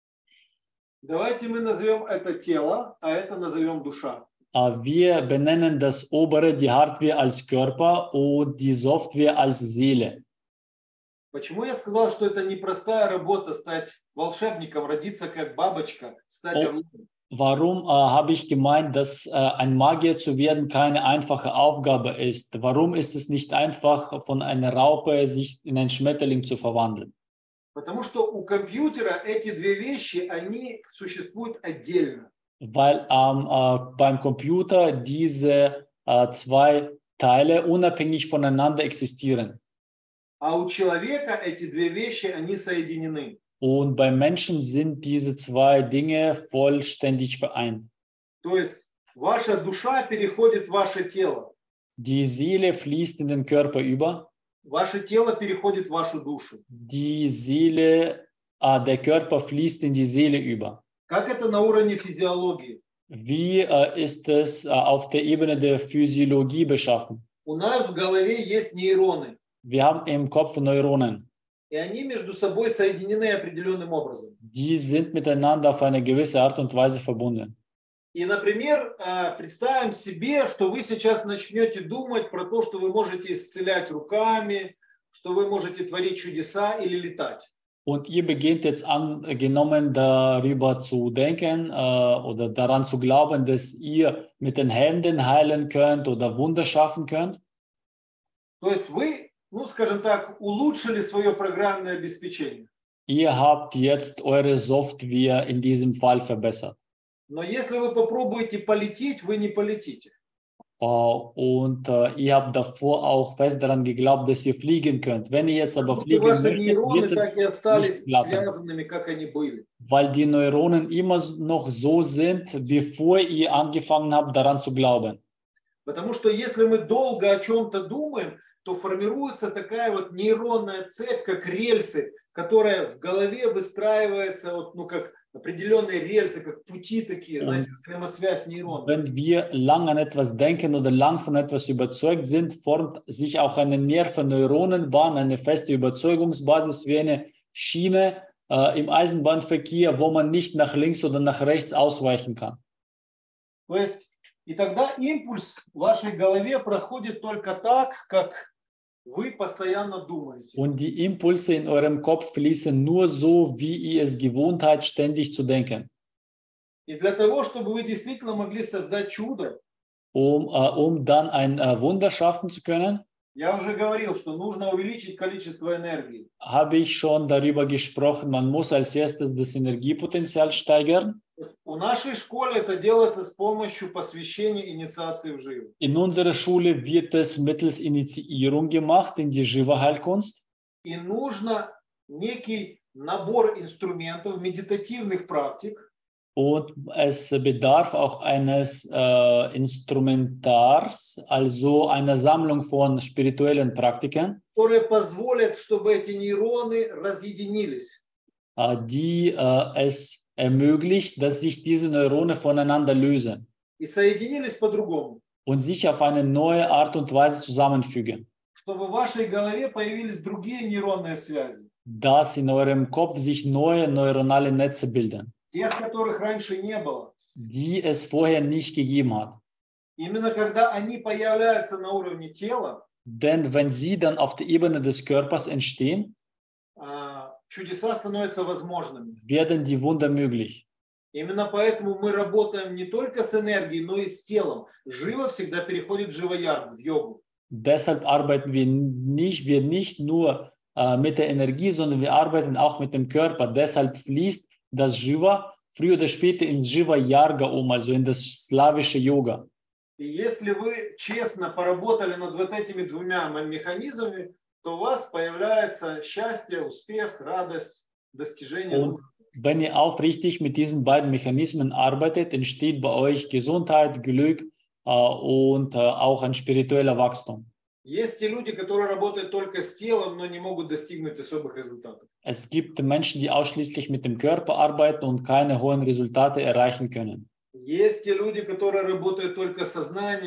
Давайте мы назовем это тело, а это назовем душа. Wir benennen das obere, die Hardware, als Körper und die Software als Seele. Почему я сказал, что это непростая работа стать волшебником, родиться как бабочка, стать орлом? Warum habe ich gemeint, dass ein Magier zu werden keine einfache Aufgabe ist? Warum ist es nicht einfach, von einer Raupe sich in einen Schmetterling zu verwandeln? Потому что у компьютера эти две вещи, они существуют отдельно. Weil beim Computer diese zwei Teile unabhängig voneinander existieren. А у человека эти две вещи, они соединены. Und beim Menschen sind diese zwei Dinge vollständig vereint. То есть ваша душа переходит в ваше тело. Die Seele fließt in den Körper über. Ваше тело переходит в вашу душу. Die Seele, der Körper fließt in die Seele über. Как это на уровне физиологии? Wie ist es auf der Ebene der Physiologie beschaffen? У нас в голове есть нейроны. Wir haben im Kopf Neuronen. И они между собой соединены определенным образом. Die sind miteinander auf eine gewisse Art und Weise verbunden. И, например, представим себе, что вы сейчас начнете думать про то, что вы можете исцелять руками, что вы можете творить чудеса или летать. Und ihr beginnt jetzt angenommen darüber zu denken oder daran zu glauben, dass ihr mit den Händen heilen könnt oder Wunder schaffen könnt. То есть вы, ну, скажем так, улучшили свое программное обеспечение. Ihr habt jetzt eure Software in diesem Fall verbessert. Но если вы попробуете полететь, вы не полетите. Und ihr habt davor auch fest daran geglaubt, dass ihr fliegen könnt. Wenn ihr jetzt aber Потому что fliegen ваши möchtet, нейроны wird так и es остались nicht klappen, связанными, как они были. weil die Neuronen immer noch so sind, bevor ihr angefangen habt, daran zu glauben. Потому что если мы долго о чем-то думаем, то формируется такая вот нейронная цепь, как рельсы, которая в голове выстраивается, вот, ну, как определенные рельсы, как пути такие, знаете, взаимосвязь нейронов. Wenn wir lang an etwas denken oder lang von etwas überzeugt sind, formt sich auch eine Nervenneuronenbahn, eine feste Überzeugungsbasis wie eine Schiene im Eisenbahnverkehr, wo man nicht nach links oder nach rechts ausweichen kann. То есть, и тогда импульс в вашей голове проходит только так, как вы постоянно думаете. Und die Impulse in eurem Kopf fließen nur so, wie ihr es gewohnt seid, ständig zu denken. И для того, чтобы вы действительно могли создать чудо, Um dann ein Wunder schaffen zu können, я уже говорил, что нужно увеличить количество энергии. habe ich schon darüber gesprochen, man muss als erstes das Energiepotenzial steigern. У нашей школе это делается с помощью посвящения инициации в Живу. In unserer Schule wird es mittels Initiierung gemacht in die Shiva-Heilkunst. И нужно некий набор инструментов, медитативных практик, Und es bedarf auch eines Instrumentars, also einer Sammlung von spirituellen Praktiken, которые позволят, чтобы эти нейроны разъединились. Die es ermöglicht, dass sich diese Neurone voneinander lösen И соединились по-другому. und sich auf eine neue Art und Weise zusammenfügen, Чтобы в вашей голове появились другие нейронные связи. dass in eurem Kopf sich neue neuronale Netze bilden, Тех, которых раньше не было. die es vorher nicht gegeben hat. Именно когда они появляются на уровне тела, Denn wenn sie dann auf der Ebene des Körpers entstehen, чудеса становятся возможными. werden die Wunder möglich. Именно поэтому мы работаем не только с энергией, но и с телом. Жива всегда переходит в живоярг, в йогу. Deshalb arbeiten wir nicht nur mit der Energie, sondern wir arbeiten auch mit dem Körper. Deshalb fließt das Jiva früher oder später in Jiva Yarga also in das slawische Yoga. И если вы честно поработали над вот этими двумя механизмами, то у вас появляется счастье, успех, радость, достижение. Und wenn ihr aufrichtig mit diesen beiden Mechanismen arbeitet, entsteht bei euch Gesundheit, Glück und auch ein spiritueller Wachstum. Есть те люди, которые работают только с телом, но не могут достигнуть особых результатов. Es gibt Menschen, die ausschließlich mit dem Körper arbeiten und keine hohen Resultate erreichen können. Есть те люди, которые работают только сознанием,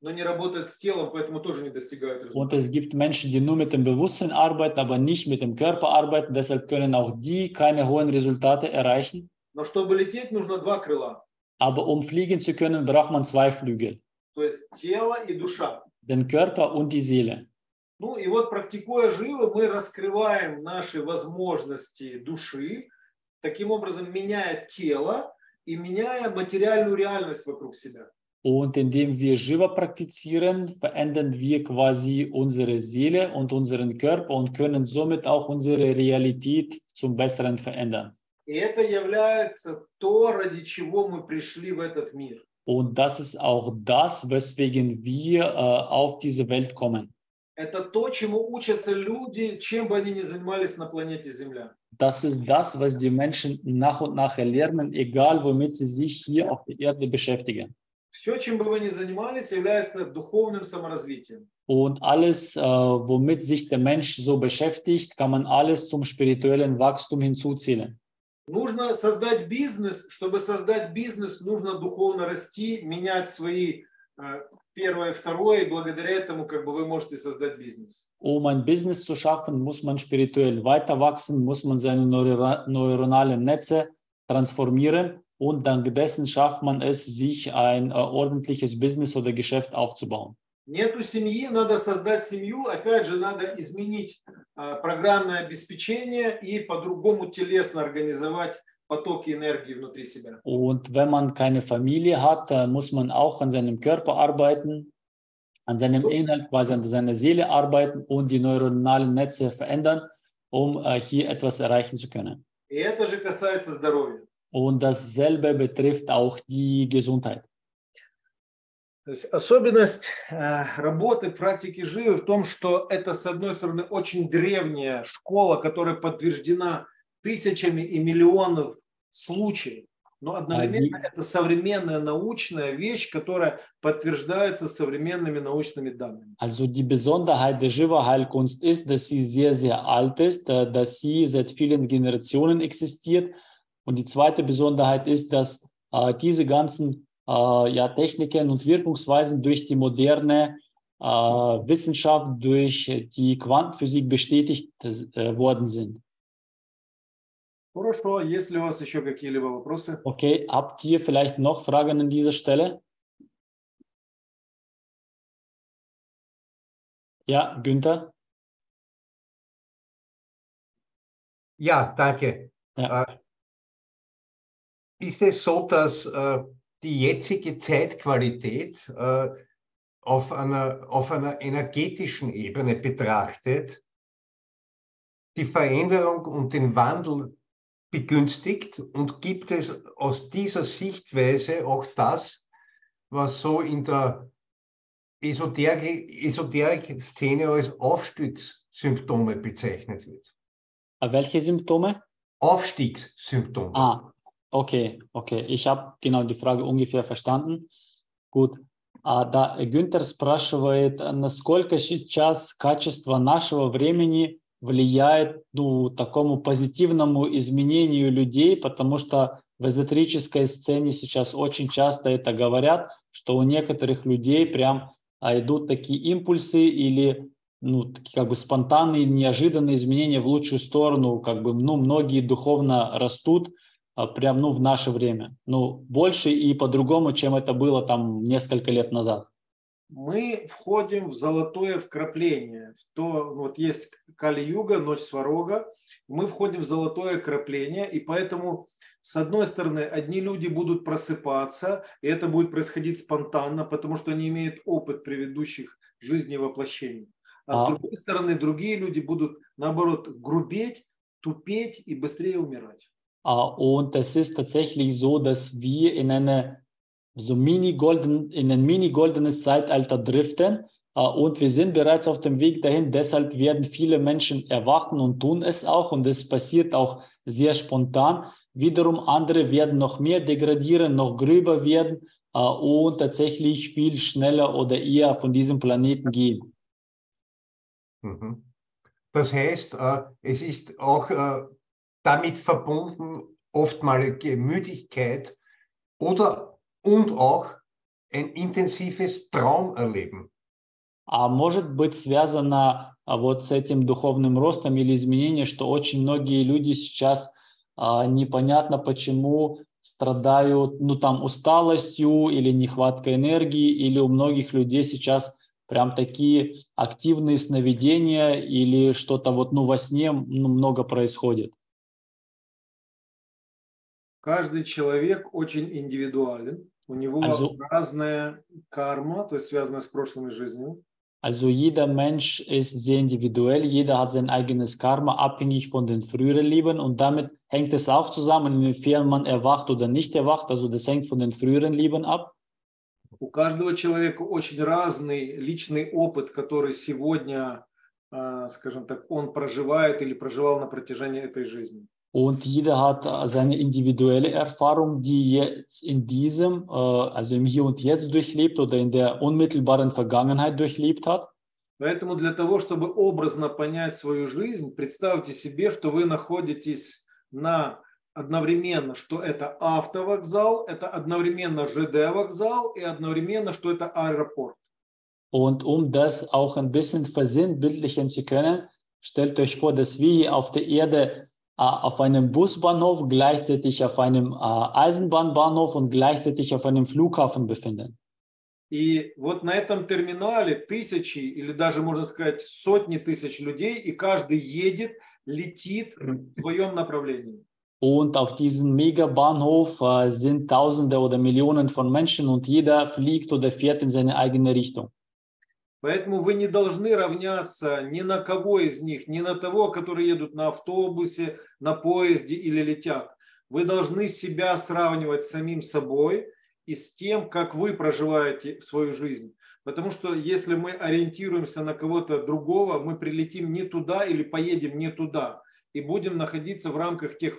но не работают с телом, поэтому тоже не достигают результата. Und es gibt Menschen, die nur mit dem Bewusstsein arbeiten, aber nicht mit dem Körper arbeiten. Deshalb können auch die keine hohen Resultate erreichen. Но чтобы лететь, нужно два крыла. Aber um fliegen zu können, braucht man zwei Flügel. То есть тело и душа. Den Körper und die Seele. Ну и вот практикуя живо, мы раскрываем наши возможности души, таким образом меняя тело и меняя материальную реальность вокруг себя. Und indem wir Shiva praktizieren, verändern wir quasi unsere Seele und unseren Körper und können somit auch unsere Realität zum Besseren verändern. И это является то, ради чего мы пришли в этот мир. Und das ist auch das, weswegen wir auf diese Welt kommen. Это то, чему учатся люди, чем бы они ни занимались на планете Земля. Das ist das, was die Menschen nach und nach lernen, egal womit sie sich hier auf der Erde beschäftigen. Все, чем бы вы ни занимались, является духовным саморазвитием. Und alles, womit sich der Mensch so beschäftigt, kann man alles zum spirituellen Wachstum hinzuzählen. Нужно создать бизнес. Чтобы создать бизнес, нужно духовно расти, менять свои первое, второе, и благодаря этому как бы вы можете создать бизнес. Um ein Business zu schaffen, muss man spirituell weiter wachsen, muss man seine neuronalen Netze transformieren und dank dessen schafft man es, sich ein ordentliches Business oder Geschäft aufzubauen. Нету семьи, надо создать семью. Опять же, надо изменить программное обеспечение и по-другому телесно организовать потоки энергии внутри себя. Und wenn man keine Familie hat, muss man auch an seinem Körper arbeiten, an seinem Inhalt, quasi an seiner Seele arbeiten und die neuronalen Netze verändern, um hier etwas erreichen zu können. И это же касается здоровья. Und dasselbe betrifft auch die Gesundheit. То есть особенность работы практики Живы в том, что это, с одной стороны, очень древняя школа, которая подтверждена тысячами и миллионов случаев, но одновременно это современная научная вещь, которая подтверждается современными научными данными. Also die Besonderheit der Shiva-Heilkunst ist, dass sie sehr, sehr alt ist, dass sie seit vielen Generationen existiert. Und die zweite Besonderheit ist, dass diese ganzen Techniken und Wirkungsweisen durch die moderne Wissenschaft, durch die Quantenphysik bestätigt worden sind. Хорошо, есть ли у вас еще какие-либо вопросы? Okay, habt ihr vielleicht noch Fragen an dieser Stelle? Ja, Günther? Ja, danke. Ja. Ist es so, dass die jetzige Zeitqualität auf einer energetischen Ebene betrachtet die Veränderung und den Wandel begünstigt, und gibt es aus dieser Sichtweise auch das, was so in der Esoterik-Szene als Aufstiegssymptome bezeichnet wird? Welche Symptome? Aufstiegssymptome. Okay. Ich habe genau die Frage ungefähr verstanden. Gut. Да, Гюнтер спрашивает, насколько сейчас качество нашего времени влияет такому позитивному изменению людей, потому что в эзотерической сцене сейчас очень часто это говорят, что у некоторых людей прям идут такие импульсы или такие как бы спонтанные, неожиданные изменения в лучшую сторону, как бы многие духовно растут прям в наше время, больше и по-другому, чем это было там несколько лет назад. Мы входим в золотое вкрапление. Вот есть Кали-юга, ночь Сварога. Мы входим в золотое вкрапление, и поэтому, с одной стороны, одни люди будут просыпаться, и это будет происходить спонтанно, потому что они имеют опыт предыдущих жизней и воплощений. А с другой стороны, другие люди будут, наоборот, грубеть, тупеть и быстрее умирать. Und es ist tatsächlich so, dass wir in ein mini-goldenes Zeitalter driften, und wir sind bereits auf dem Weg dahin. Deshalb werden viele Menschen erwachen und tun es auch, und es passiert auch sehr spontan. Wiederum andere werden noch mehr degradieren, noch gröber werden und tatsächlich viel schneller oder eher von diesem Planeten gehen. Das heißt, es ist auch damit verbunden oftmalige Müdigkeit und auch ein intensives Traumerleben. А может быть связано вот с этим духовным ростом или изменением, что очень многие люди сейчас непонятно почему страдают, ну там усталостью или нехваткой энергии, или у многих людей сейчас прям такие активные сновидения или что-то вот ну во сне много происходит. Каждый человек очень индивидуален. У него Also, разная карма, то есть связанная с прошлой жизнью. also jeder Mensch ist sehr individuell, jeder hat sein eigenes Karma, abhängig von den früheren Leben und damit hängt es auch zusammen, inwiefern man erwacht oder nicht erwacht, also das hängt von den früheren Leben ab. У каждого человека очень разный личный опыт, который сегодня, скажем так, он проживает или проживал на протяжении этой жизни. Und jeder hat seine individuelle Erfahrung, die jetzt in diesem, also im Hier und Jetzt durchlebt oder in der unmittelbaren Vergangenheit durchlebt hat. Поэтому для того, чтобы образно понять свою жизнь, представьте себе, что вы находитесь одновременно, что это автовокзал, это одновременно ЖД-вокзал и одновременно, что это аэропорт. Und um das auch ein bisschen versinnbildlichen zu können, stellt euch vor, dass wir hier auf der Erde auf einem Busbahnhof, gleichzeitig auf einem Eisenbahnbahnhof und gleichzeitig auf einem Flughafen befinden. И вот на этом терминале тысячи или даже, можно сказать, сотни тысяч людей, и каждый едет, летит в своем направлении. Und auf diesem Megabahnhof sind Tausende oder Millionen von Menschen und jeder fliegt oder fährt in seine eigene Richtung. Поэтому вы не должны равняться ни на кого из них, ни на того, которые едут на автобусе, на поезде или летят. Вы должны себя сравнивать с самим собой и с тем, как вы проживаете свою жизнь. Потому что если мы ориентируемся на кого-то другого, мы прилетим не туда или поедем не туда. И будем находиться в рамках тех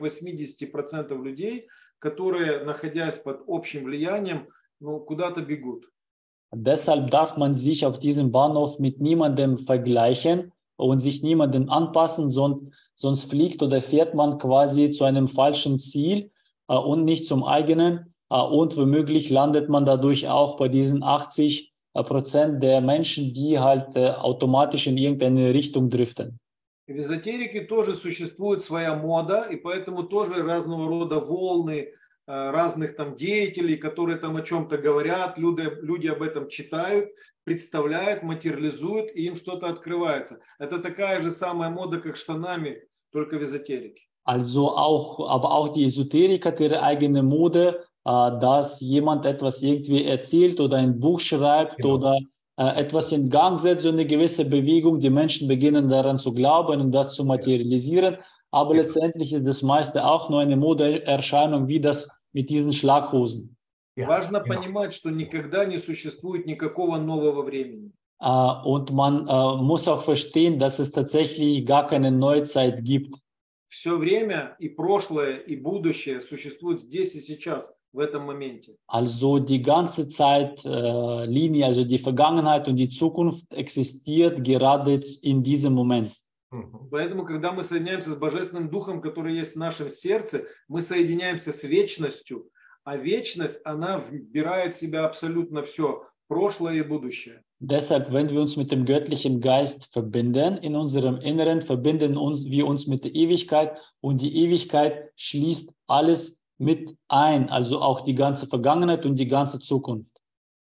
80% людей, которые, находясь под общим влиянием, куда-то бегут. Deshalb darf man sich auf diesem Bahnhof mit niemandem vergleichen und sich niemandem anpassen, sonst fliegt oder fährt man quasi zu einem falschen Ziel und nicht zum eigenen. Und womöglich landet man dadurch auch bei diesen 80% der Menschen, die halt automatisch in irgendeine Richtung driften. В эзотерике тоже существует своя мода, и поэтому тоже разного рода волны разных там деятелей, которые там о чем-то говорят, люди об этом читают, представляют, материализуют, и им что-то открывается. Это такая же самая мода, как штанами, только в эзотерике. Also aber auch die Esoterik hat ihre eigene Mode, dass jemand etwas irgendwie erzählt oder ein Buch schreibt oder etwas in Gang setzt, so eine gewisse Bewegung. Die Menschen beginnen daran zu glauben und das zu materialisieren. Aber letztendlich ist das meiste auch nur eine Modeerscheinung, wie das mit diesen Schlaghosen. Важно понимать, что никогда не существует никакого нового времени. Und man muss auch verstehen, dass es tatsächlich gar keine Neuzeit gibt. Все время и прошлое, и будущее существуют здесь и сейчас, в этом моменте. Also die ganze Zeitlinie, also die Vergangenheit und die Zukunft existiert gerade in diesem Moment. Поэтому, когда мы соединяемся с Божественным Духом, который есть в нашем сердце, мы соединяемся с вечностью, а вечность, она вбирает в себя абсолютно все, прошлое и будущее. Deshalb, wenn wir uns mit dem göttlichen Geist verbinden, in unserem Inneren verbinden wir uns mit der Ewigkeit und die Ewigkeit schließt alles mit ein, also auch die ganze Vergangenheit und die ganze Zukunft.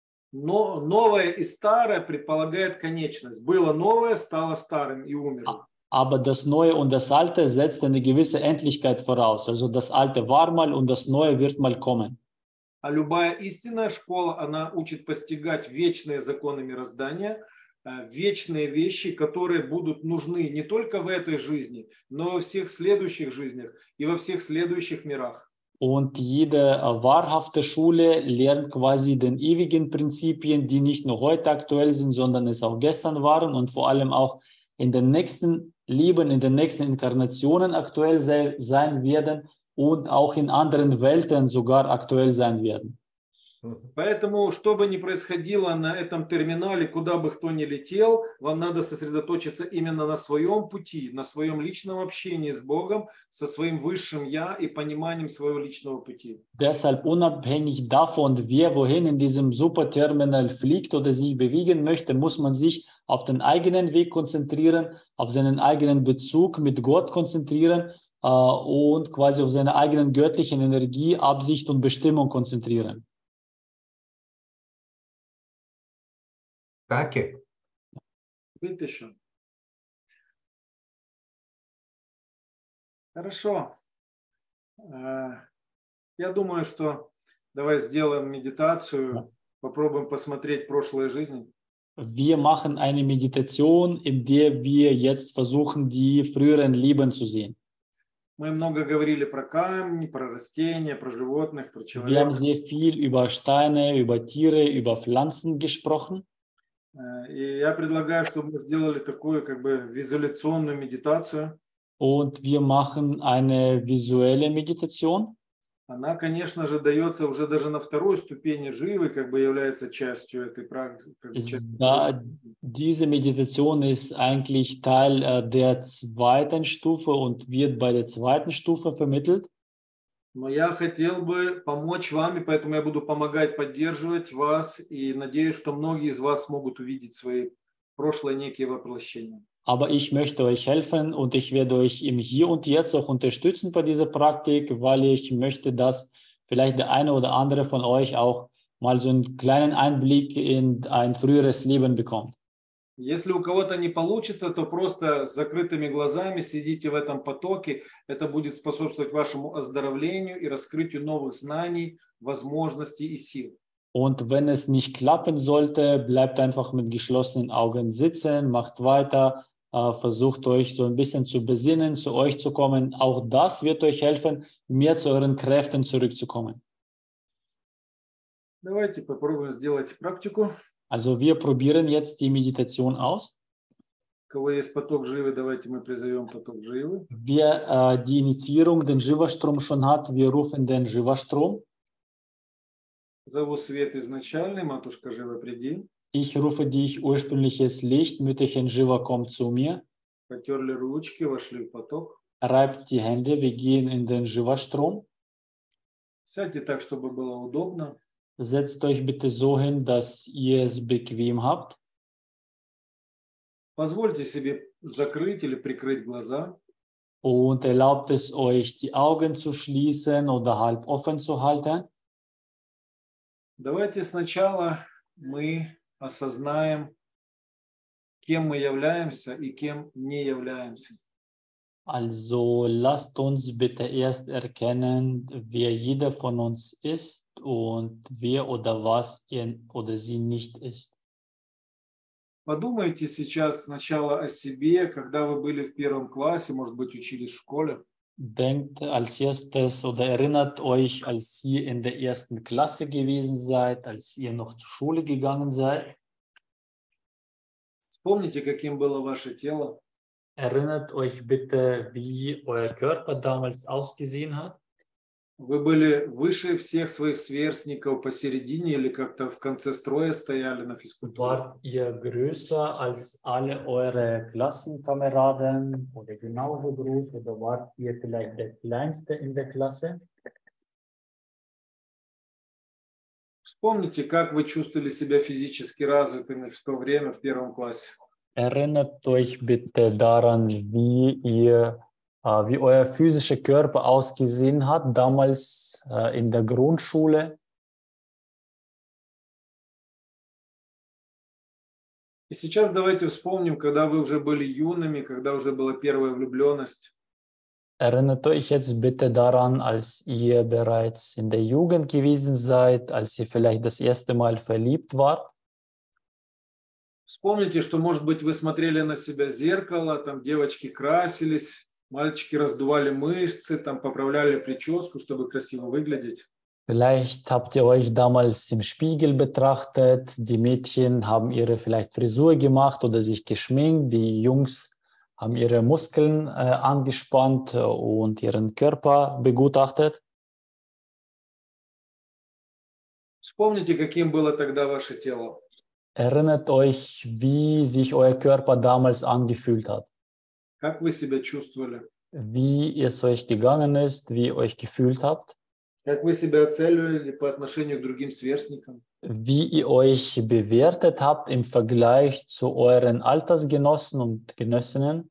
Но новое и старое предполагает конечность. Было новое, стало старым и умерло. Aber das Neue und das Alte setzt eine gewisse Endlichkeit voraus. Also das Alte war mal und das Neue wird mal kommen. А любая истинная школа, она учит постигать вечные законы мироздания, вечные вещи, которые будут нужны не только в этой жизни, но и во всех следующих жизнях и во всех следующих мирах. Und jede wahrhafte Schule lernt quasi den ewigen Prinzipien, die nicht nur heute aktuell sind, sondern es auch gestern waren und vor allem auch in den nächsten Leben, in den nächsten Inkarnationen aktuell sein werden und auch in anderen Welten sogar aktuell sein werden. Поэтому, что бы ни происходило на этом терминале, куда бы кто ни летел, вам надо сосредоточиться именно на своем пути, на своем личном общении с Богом, со своим высшим Я и пониманием своего личного пути. Deshalb unabhängig davon, wer wohin in diesem Superterminal fliegt oder sich bewegen möchte, muss man sich auf den eigenen Weg konzentrieren, auf seinen eigenen Bezug mit Gott konzentrieren und quasi auf seine eigenen göttlichen Energie, Absicht und Bestimmung konzentrieren. Danke. Bitte schön. Хорошо. Я думаю, что давай сделаем медитацию, попробуем посмотреть прошлые жизни. Wir machen eine Meditation, in der wir jetzt versuchen, die früheren Leben zu sehen. Мы много говорили про камни, про растения, про животных, про Wir haben человека. sehr viel über Steine, über Tiere, über Pflanzen gesprochen. И я предлагаю, чтобы мы сделали такую как бы визуляционную медитацию. Und wir machen eine visuelle Meditation. Она, конечно же, дается уже даже на второй ступени живы, как бы является частью этой практики. Diese Meditation ist eigentlich Teil der zweiten Stufe und wird bei der zweiten Stufe vermittelt. Но я хотел бы помочь вам, и поэтому я буду помогать, поддерживать вас, и надеюсь, что многие из вас смогут увидеть свои прошлые некие воплощения. Aber ich möchte euch helfen und ich werde euch im Hier und Jetzt auch unterstützen bei dieser Praktik, weil ich möchte, dass vielleicht der eine oder andere von euch auch mal so einen kleinen Einblick in ein früheres Leben bekommt. Если у кого-то не получится, то просто с закрытыми глазами сидите в этом потоке. Это будет способствовать вашему оздоровлению и раскрытию новых знаний, возможностей и сил. Und wenn es nicht klappen sollte, bleibt einfach mit geschlossenen Augen sitzen, macht weiter, versucht euch so ein bisschen zu besinnen, zu euch zu kommen. Auch das wird euch helfen, mehr zu euren Kräften zurückzukommen. Давайте попробуем сделать практику. Also wir probieren jetzt die Meditation aus. У кого есть поток живы, давайте мы призовем поток живы. Wer die Initiierung, den Shiva-Strom schon hat, wir rufen den Shiva-Strom. Зову свет изначальный, матушка Жива, приди. Ich rufe dich, ursprüngliches Licht, Mütterchen Shiva, komm zu mir. Потерли ручки, вошли в поток. Reibt die Hände, wir gehen in den Shiva-Strom. Сядьте так, чтобы было удобно. Setzt euch bitte so hin, dass ihr es bequem habt. Позвольте себе закрыть или прикрыть глаза. Und erlaubt es euch, die Augen zu schließen oder halb offen zu halten. Давайте сначала мы осознаем, кем мы являемся и кем не являемся. Also lasst uns bitte erst erkennen, wer jeder von uns ist und wer oder was er oder sie nicht ist. Подумайте сейчас сначала о себе, когда вы были в первом классе, может быть, учились в школе. Denkt als erstes oder erinnert euch, als ihr in der ersten Klasse gewesen seid, als ihr noch zur Schule gegangen seid. Вспомните, каким было ваше тело. Erinnert euch bitte, wie euer Körper damals ausgesehen hat. Вы были выше всех своих сверстников посередине или как-то в конце строя стояли на физкультуре? Wart ihr größer als alle eure Klassenkameraden oder genauso groß oder wart ihr vielleicht der Kleinste in der Klasse? Вспомните, как вы чувствовали себя физически развитыми в то время в первом классе. Erinnert euch bitte daran, wie euer physischer Körper ausgesehen hat, damals in der Grundschule. И сейчас давайте вспомним, когда вы уже были юными, когда уже была первая влюбленность. Erinnert euch jetzt bitte daran, als ihr bereits in der Jugend gewesen seid, als ihr vielleicht das erste Mal verliebt wart. Вспомните, что, может быть, вы смотрели на себя в зеркало, там девочки красились, мальчики раздували мышцы, там поправляли прическу, чтобы красиво выглядеть. Vielleicht habt ihr euch damals im Spiegel betrachtet. Die Mädchen haben ihre vielleicht Frisur gemacht oder sich geschminkt. Die Jungs haben ihre Muskeln angespannt und ihren Körper begutachtet. Вспомните, каким было тогда ваше тело. Erinnert euch, wie sich euer Körper damals angefühlt hat, Как вы себя чувствовали? wie es euch gegangen ist, wie ihr euch gefühlt habt, Как вы себя оценивали по отношению к другим сверстникам? wie ihr euch bewertet habt im Vergleich zu euren Altersgenossen und Genössinnen.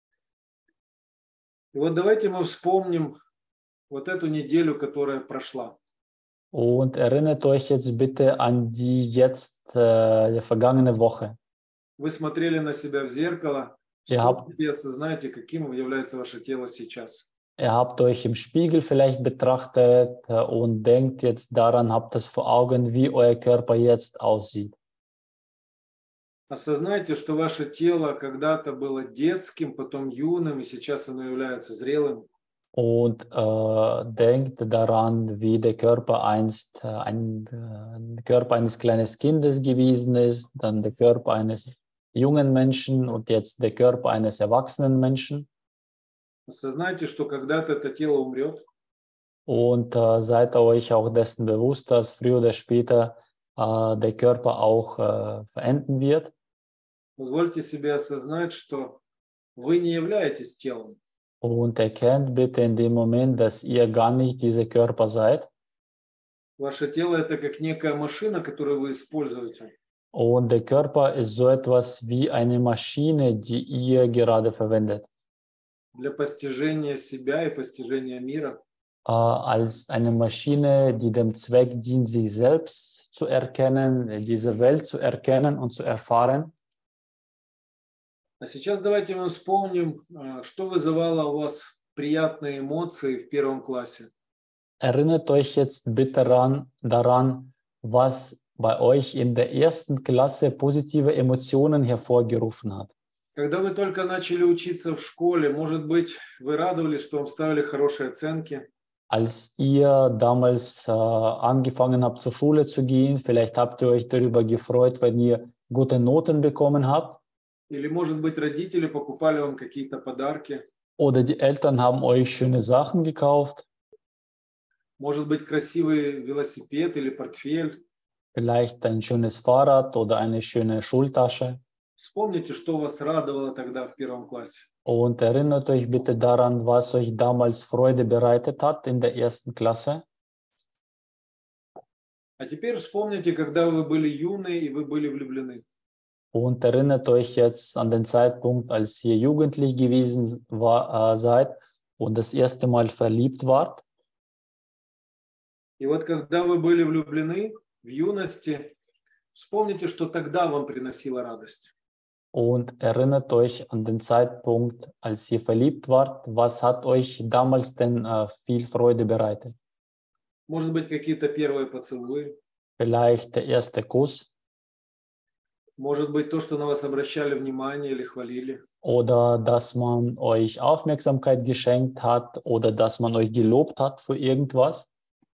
И вот давайте мы вспомним вот эту неделю, которая прошла. Und erinnert euch jetzt bitte an die vergangene Woche. Вы смотрели на себя в зеркало, Ihr habt, вспомните и осознайте, каким является ваше тело сейчас. ihr habt euch im Spiegel vielleicht betrachtet und denkt jetzt daran, habt es vor Augen, wie euer Körper jetzt aussieht. Осознайте, что ваше тело когда-то было детским, потом юным, и сейчас оно является зрелым. Und denkt daran, wie der Körper einst Körper eines kleinen Kindes gewesen ist, dann der Körper eines jungen Menschen und jetzt der Körper eines erwachsenen Menschen. Осознайте, что когда-то это тело умрет, Und seid euch auch dessen bewusst, dass früher oder später der Körper auch verenden wird. позвольте себе осознать, что вы не являетесь телом. Und erkennt bitte in dem Moment, dass ihr gar nicht dieser Körper seid. Ваше тело – это как некая машина, которую вы используете. Und der Körper ist so etwas wie eine Maschine, die ihr gerade verwendet. Для постижения себя и постижения мира. Als eine Maschine, die dem Zweck dient, sich selbst zu erkennen, diese Welt zu erkennen und zu erfahren. А сейчас давайте мы вспомним, что вызывало у вас приятные эмоции в первом классе. Erinnert euch jetzt bitte daran, was bei euch in der ersten Klasse positive Emotionen hervorgerufen hat. Когда вы только начали учиться в школе, может быть, вы радовались, что вам ставили хорошие оценки. Als ihr damals angefangen habt, zur Schule zu gehen, vielleicht habt ihr euch darüber gefreut, wenn ihr gute Noten bekommen habt. Или, может быть, родители покупали вам какие-то подарки. Oder die Eltern haben euch schöne Sachen gekauft. Может быть, красивый велосипед или портфель. Vielleicht ein schönes Fahrrad oder eine schöne Schultasche. Вспомните, что вас радовало тогда в первом классе. Und erinnert euch bitte daran, was euch damals Freude bereitet hat in der ersten Klasse. А теперь вспомните, когда вы были юны и вы были влюблены. Und erinnert euch jetzt an den Zeitpunkt, als ihr jugendlich gewesen seid und das erste Mal verliebt wart. И вот когда вы были влюблены в юности, вспомните, что тогда вам приносило радость. Und erinnert euch an den Zeitpunkt, als ihr verliebt wart. Was hat euch damals denn viel Freude bereitet? Может быть, какие-то первые поцелуи. Vielleicht der erste Kuss. Может быть, то, что на вас обращали внимание или хвалили. Oder dass man euch Aufmerksamkeit geschenkt hat oder dass man euch gelobt hat für irgendwas.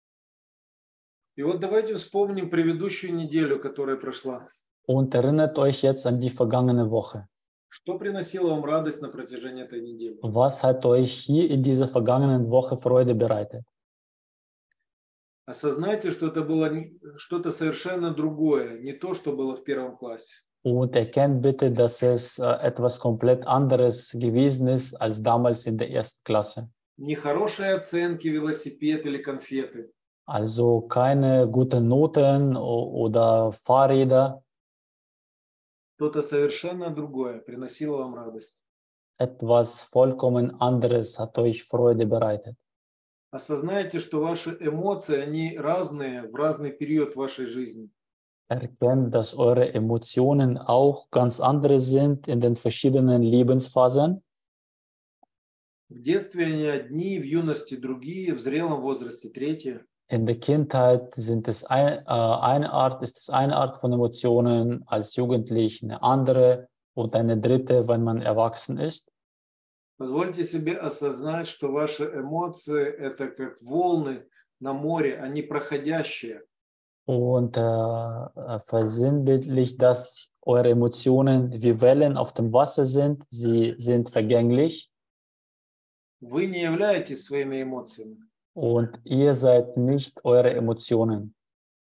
И вот давайте вспомним предыдущую неделю, которая прошла. Und erinnert euch jetzt an die vergangene Woche. Что приносило вам радость на протяжении этой недели? Was hat euch hier in dieser vergangenen Woche Freude bereitet? Осознайте, что это было что-то совершенно другое, не то, что было в первом классе. Und erkennt bitte, dass es etwas komplett anderes gewesen ist als damals in der ersten Klasse. Не хорошие оценки, велосипед или конфеты. Also keine guten Noten oder Fahrräder. Что-то совершенно другое приносило вам радость. Etwas vollkommen anderes hat euch Freude bereitet. Осознайте, что ваши эмоции, они разные в разный период вашей жизни. Erkennt, dass eure Emotionen auch ganz andere sind in den verschiedenen Lebensphasen. В детстве они одни, в юности другие, в зрелом возрасте третьи. In der Kindheit sind es eine Art von Emotionen, als Jugendlich eine andere und eine dritte, wenn man erwachsen ist. Позвольте себе осознать, что ваши эмоции – это как волны на море, они проходящие. Und versinnbildlich, dass eure Emotionen wie Wellen auf dem Wasser sind. Sie sind vergänglich. Вы не являетесь своими эмоциями. Und ihr seid nicht eure Emotionen.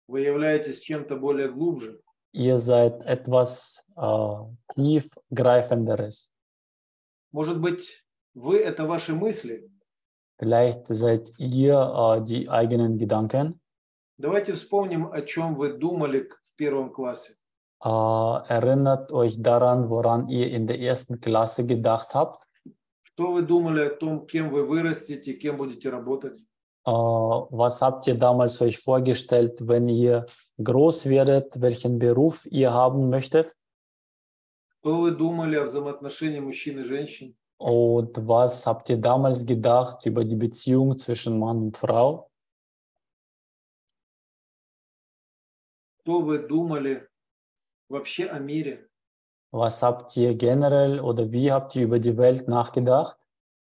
Вы являетесь чем-то более глубже. Ihr seid etwas tiefgreifenderes. Может быть, вы — это ваши мысли. Vielleicht seid ihr die eigenen Gedanken. Давайте вспомним, о чем вы думали в первом классе. Erinnert euch daran, woran ihr in der ersten Klasse gedacht habt. Что вы думали о том, кем вы вырастете, кем будете работать? Was habt ihr damals euch vorgestellt, wenn ihr groß werdet, welchen Beruf ihr haben möchtet? Что вы думали о взаимоотношении мужчин и женщин? Und was habt ihr damals gedacht über die Beziehung zwischen Mann und Frau? Что вы думали вообще о мире? Was habt ihr generell oder wie habt ihr über die Welt nachgedacht?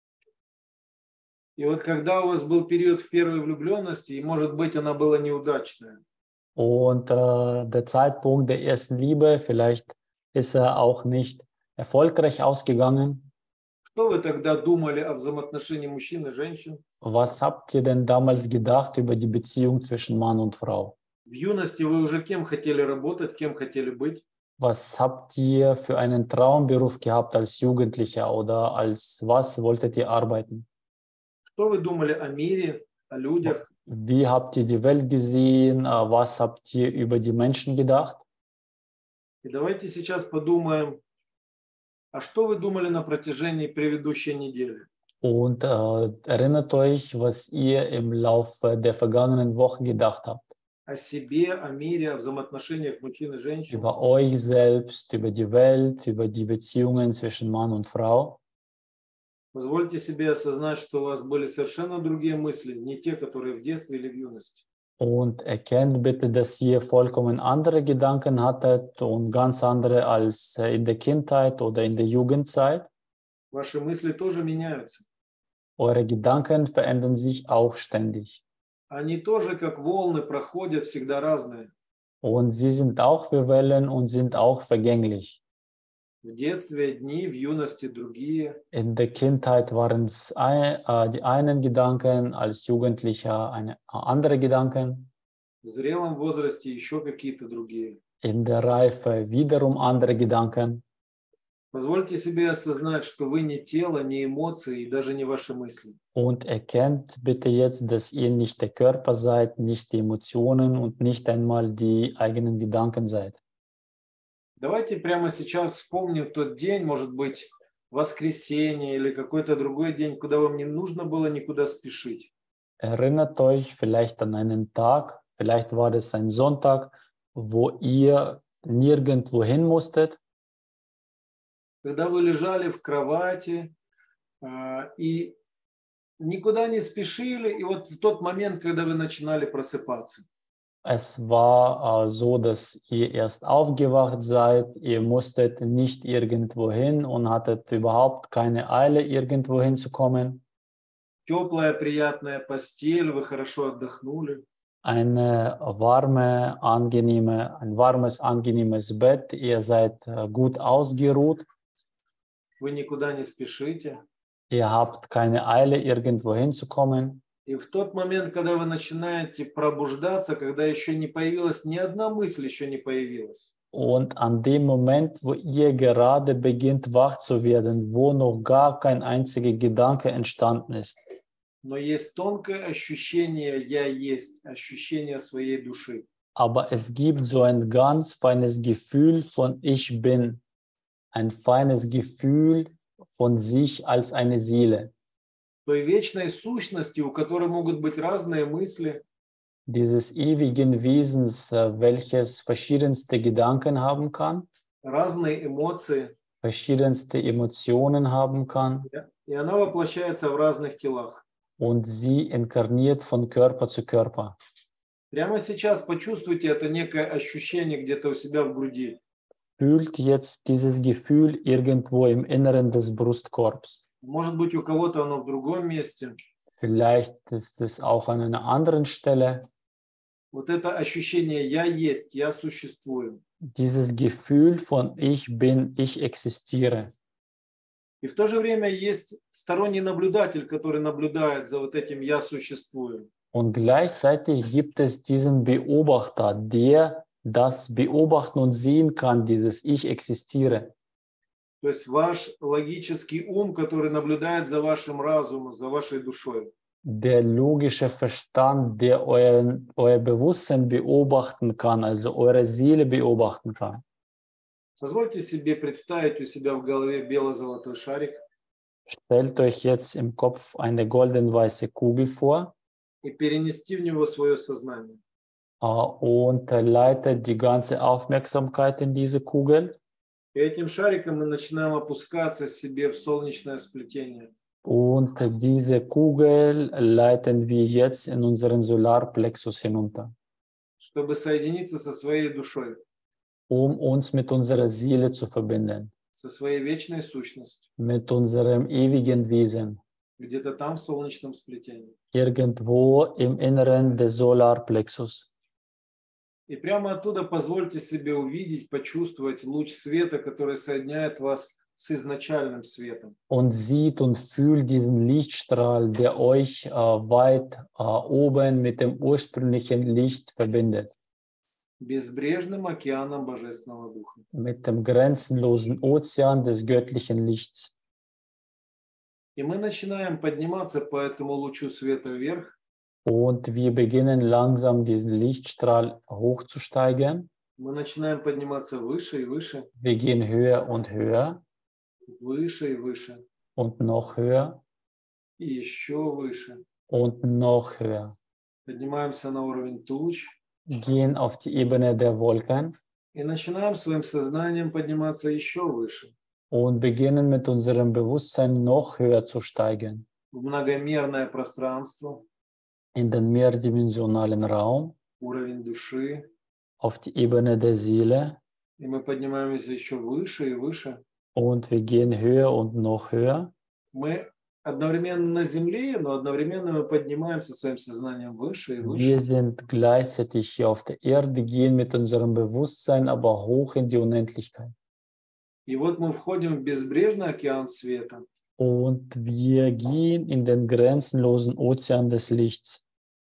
И вот когда у вас был период в первой влюбленности, и, может быть, она была неудачная, Und der Zeitpunkt der ersten Liebe, vielleicht ist er auch nicht erfolgreich ausgegangen. что вы тогда думали о взаимоотношении мужчин и женщин? Was habt ihr denn damals gedacht über die Beziehung zwischen Mann und Frau? В юности вы уже кем хотели работать, кем хотели быть? Was habt ihr für einen Traumberuf gehabt als Jugendlicher oder als was wolltet ihr arbeiten? Что вы думали о мире, о людях? Wie habt ihr die Welt gesehen? Was habt ihr über die Menschen gedacht? И давайте сейчас подумаем, а что вы думали на протяжении предыдущей недели? Und erinnert euch, was ihr im Laufe der vergangenen Wochen gedacht habt. О себе, о мире, о взаимоотношениях мужчин и женщин. Über euch selbst, über die Welt, über die Beziehungen zwischen Mann und Frau. Позвольте себе осознать, что у вас были совершенно другие мысли, не те, которые в детстве или в юности. Und erkennt bitte, dass ihr vollkommen andere Gedanken hattet und ganz andere als in der Kindheit oder in der Jugendzeit. Ваши мысли тоже меняются. Eure Gedanken verändern sich auch ständig. Они тоже, как волны, проходят всегда разные. Und sie sind auch wie Wellen und sind auch vergänglich. В детстве одни, в юности другие. In der Kindheit waren es die einen Gedanken, als Jugendlicher andere Gedanken. В зрелом возрасте еще какие-то другие. In der Reife wiederum andere Gedanken. Позвольте себе осознать, что вы не тело, не эмоции и даже не ваши мысли. Und erkennt bitte jetzt, dass ihr nicht der Körper seid, nicht die Emotionen und nicht einmal die eigenen Gedanken seid. Давайте прямо сейчас вспомним тот день, может быть, воскресенье или какой-то другой день, куда вам не нужно было никуда спешить. Erinnert euch vielleicht an einen Tag, vielleicht war es ein Sonntag, wo ihr nirgendwo hin musstet. Когда вы лежали в кровати и никуда не спешили, и вот в тот момент, когда вы начинали просыпаться. Es war so, dass ihr erst aufgewacht seid, ihr musstet nicht irgendwo hin und hattet überhaupt keine Eile, irgendwo hinzukommen. Теплая, приятная постель, вы хорошо отдохнули. Ein warmes, angenehmes Bett, ihr seid gut ausgeruht. Вы никуда не спешите. Ihr habt keine Eile, irgendwo hinzukommen. И в тот момент, когда вы начинаете пробуждаться, когда еще не появилась, ни одна мысль еще не появилась. Und an dem Moment, wo ihr gerade beginnt wach zu werden, wo noch gar kein einziger Gedanke entstanden ist. Но есть тонкое ощущение «я есть», ощущение своей души. Aber es gibt so ein ganz feines Gefühl von Ich bin. Ein feines Gefühl von sich als eine Seele. Той вечной сущности, у которой могут быть разные мысли. Dieses ewigen Wesens, welches verschiedenste Gedanken haben kann. Разные эмоции. Verschiedenste Emotionen haben kann. И она воплощается в разных телах. Und sie inkarniert von Körper zu Körper. Прямо сейчас почувствуйте это некое ощущение где-то у себя в груди. Fühlt jetzt dieses Gefühl irgendwo im Inneren des Brustkorbs. Может быть, у кого-то оно в другом месте. Vielleicht ist es auch an einer anderen Stelle. Вот это ощущение «я есть», «я существую». Dieses Gefühl von Ich bin, ich existiere. И в то же время есть сторонний наблюдатель, который наблюдает за вот этим «я существую». Und gleichzeitig gibt es diesen Beobachter, der das beobachten und sehen kann, dieses Ich existiere. То есть ваш логический ум, который наблюдает за вашим разумом, за вашей душой. Der logische Verstand, der euer Bewusstsein beobachten kann, also eure Seele beobachten kann. Позвольте себе представить у себя в голове бело-золотой шарик Stellt euch jetzt im Kopf eine golden-weiße Kugel vor и перенести в него свое сознание. Und leitet die ganze Aufmerksamkeit in diese Kugel. И этим шариком мы начинаем опускаться себе в солнечное сплетение. Und diese Kugel leiten wir jetzt in unseren Solarplexus hinunter, Чтобы соединиться со своей душой, uns mit unserer Seele zu verbinden, со своей вечной сущностью, mit unserem ewigen Wesen, где-то там в солнечном сплетении. irgendwo im Inneren des Solarplexus. И прямо оттуда позвольте себе увидеть, почувствовать луч света, который соединяет вас с изначальным светом. Und sieht und fühlt diesen Lichtstrahl, der euch weit oben mit dem ursprünglichen Licht verbindet. Безбрежным океаном Божественного Духа. Mit dem grenzenlosen Ozean des göttlichen Lichts. И мы начинаем подниматься по этому лучу света вверх. Und wir beginnen langsam diesen Lichtstrahl hochzusteigen. Мы начинаем подниматься выше и выше, Wir gehen höher und höher выше и выше, und noch höher и еще выше. und noch höher. Поднимаемся на уровень туч Gehen auf die Ebene der Wolken и начинаем своим сознанием подниматься еще выше, und beginnen mit unserem Bewusstsein noch höher zu steigen. в многомерное пространство, In den mehrdimensionalen Raum, уровень души, auf die Ebene der Seele. и мы поднимаемся еще выше и выше. Und wir gehen höher und noch höher. Мы одновременно на земле, но одновременно мы поднимаемся своим сознанием выше и выше. Wir sind gleichzeitig hier auf der Erde, gehen mit unserem Bewusstsein aber hoch in die Unendlichkeit. И вот мы входим в безбрежный океан света. Und wir gehen in den grenzenlosen Ozean des Lichts.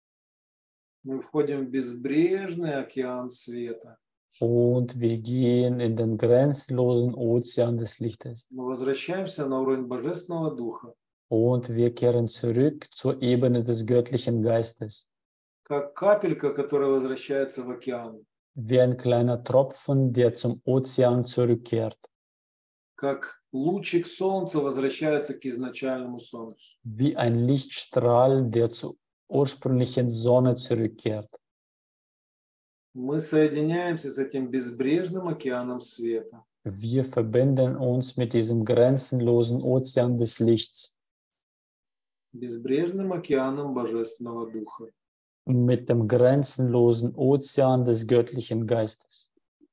Мы входим в безбрежный океан света. Und wir gehen in den grenzenlosen Ozean des Lichtes. Мы возвращаемся на уровень Божественного Духа, Und wir kehren zurück zur Ebene des göttlichen Geistes. как капелька, которая возвращается в океан, Wie ein kleiner Tropfen, der zum Ozean zurückkehrt. как лучик солнца возвращается к изначальному солнцу. Wie ein Lichtstrahl, der zur ursprünglichen Sonne zurückkehrt. Мы соединяемся с этим безбрежным океаном света. Wir verbinden uns mit diesem grenzenlosen Ozean des Lichts, Безбрежным океаном Божественного Духа. mit dem grenzenlosen Ozean des göttlichen Geistes.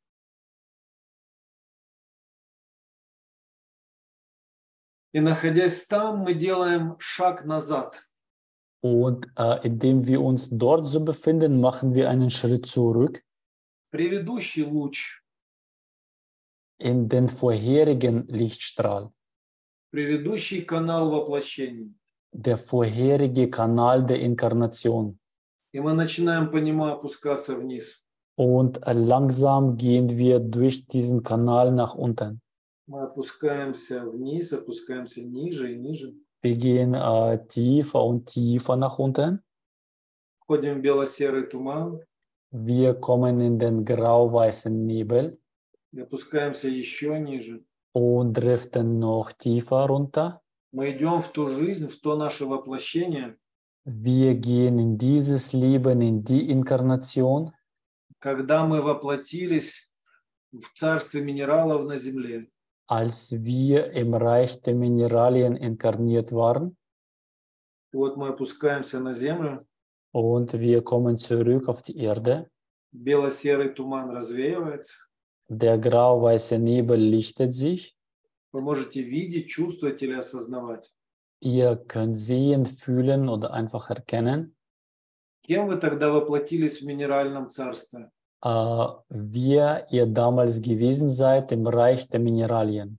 И находясь там, мы делаем шаг назад. Und indem wir uns dort so befinden, machen wir einen Schritt zurück Предыдущий луч, in den vorherigen Lichtstrahl, предыдущий канал воплощения. der vorherige Kanal der Inkarnation. И мы начинаем по нему опускаться вниз. Und langsam gehen wir durch diesen Kanal nach unten. Мы опускаемся вниз, опускаемся ниже и ниже. Wir gehen tiefer und tiefer nach unten. Входим в бело-серый туман Wir kommen in den grau-weißen Nebel и опускаемся еще ниже. und driften noch tiefer runter. Мы идем в ту жизнь, в то наше воплощение, Wir gehen in dieses Leben, in die Inkarnation, когда мы воплотились в царстве минералов на земле. als wir im Reich der Mineralien inkarniert waren. И вот мы опускаемся на землю, Und wir kommen zurück auf die Erde. бело-серый туман развеивается. Der grau-weiße Nebel lichtet sich. Вы можете видеть, чувствовать или осознавать. Ihr könnt sehen, fühlen oder einfach erkennen, Кем вы тогда воплотились в минеральном царстве? wer ihr damals gewesen seid im Reich der Mineralien.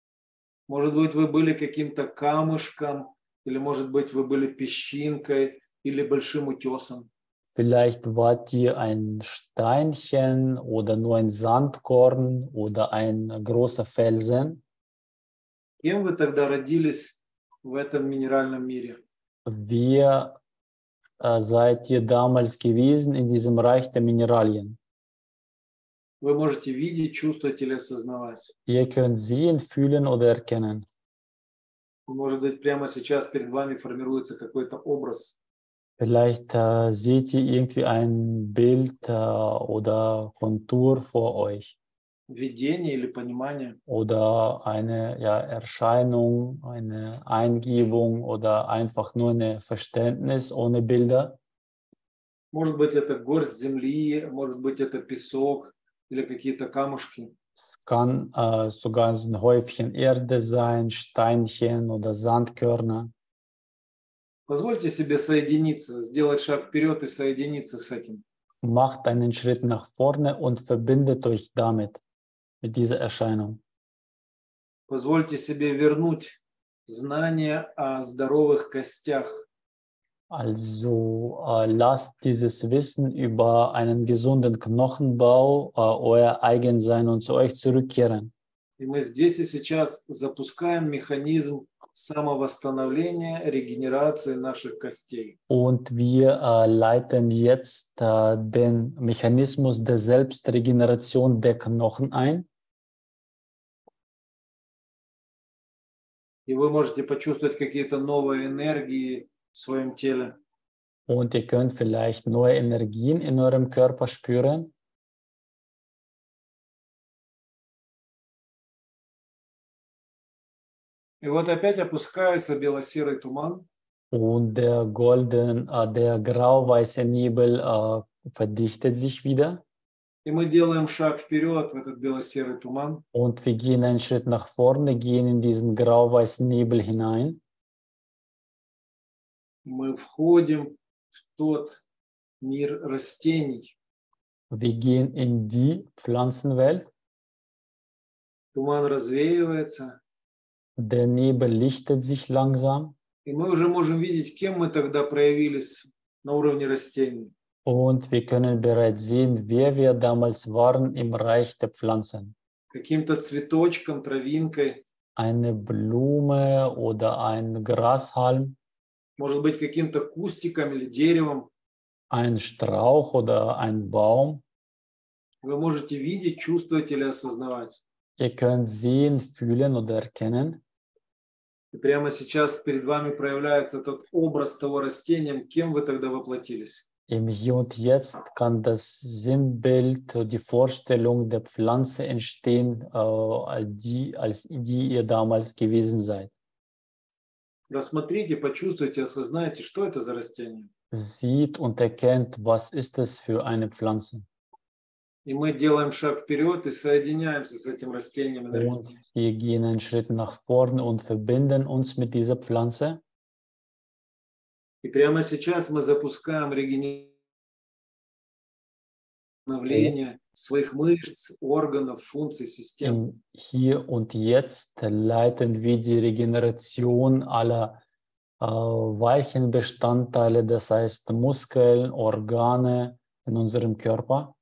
Может быть, вы были каким-то камушком, или, может быть, вы были песчинкой, или большим утесом. Vielleicht wart ihr ein Steinchen oder nur ein Sandkorn oder ein großer Felsen. Кем вы тогда родились в этом минеральном мире? Wie seid ihr damals gewesen in diesem Reich der Mineralien? Вы можете видеть, чувствовать или осознавать. Ihr könnt sehen, fühlen oder erkennen. Может быть, прямо сейчас перед вами формируется какой-то образ. Vielleicht seht ihr irgendwie ein Bild oder Kontur vor euch Видение или понимание. oder eine Erscheinung, eine Eingebung oder einfach nur ein Verständnis ohne Bilder. Может быть, это горсть земли, может быть, это песок или какие-то камушки. Es kann sogar so ein Häufchen Erde sein, Steinchen oder Sandkörner. Позвольте себе соединиться, сделать шаг вперед и соединиться с этим. Macht einen Schritt nach vorne und verbindet euch damit, mit dieser Erscheinung. Позвольте себе вернуть знания о здоровых костях. Also lasst dieses Wissen über einen gesunden Knochenbau euer eigen sein und zu euch zurückkehren. И мы здесь и сейчас запускаем механизм самовосстановления, регенерации наших костей. Und wir leiten jetzt den Mechanismus der Selbstregeneration der Knochen ein. И вы можете почувствовать какие-то новые энергии в своем теле. Und ihr könnt vielleicht neue Energien in eurem Körper spüren. И вот опять опускается бело-серый туман. Und der grau-weiße Nebel verdichtet sich wieder. И мы делаем шаг вперед в этот бело-серый туман. Und wir gehen einen Schritt nach vorne, gehen in diesen grau-weißen Nebel hinein. Мы входим в тот мир растений. Wir gehen in die Pflanzenwelt. Туман развеивается. Der Nebel lichtet sich langsam. И мы уже можем видеть, кем мы тогда проявились на уровне растений. Und wir können bereits sehen, wer wir damals waren im Reich der Pflanzen. Каким-то цветочком, травинкой. Eine Blume oder ein Grashalm. Может быть, каким-то кустиком или деревом. Ein Strauch oder ein Baum. Вы можете видеть, чувствовать или осознавать. Ihr könnt sehen, fühlen oder erkennen. И прямо сейчас перед вами проявляется тот образ того растения, кем вы тогда воплотились. Im Hier und Jetzt kann das Sinnbild, die Vorstellung der Pflanze entstehen, als die ihr damals gewesen seid. Рассмотрите, почувствуйте, осознайте, что это за растение. Sieht und erkennt, was ist es für eine Pflanze. И мы делаем шаг вперед и соединяемся с этим растением Und энергетически. wir gehen einen Schritt nach vorne und verbinden uns mit dieser Pflanze. И прямо сейчас мы запускаем регенерирование своих мышц, органов, функций, систем. Im Hier und Jetzt leiten wir die Regeneration aller weichen Bestandteile, das heißt Muskeln, Organe in unserem Körper.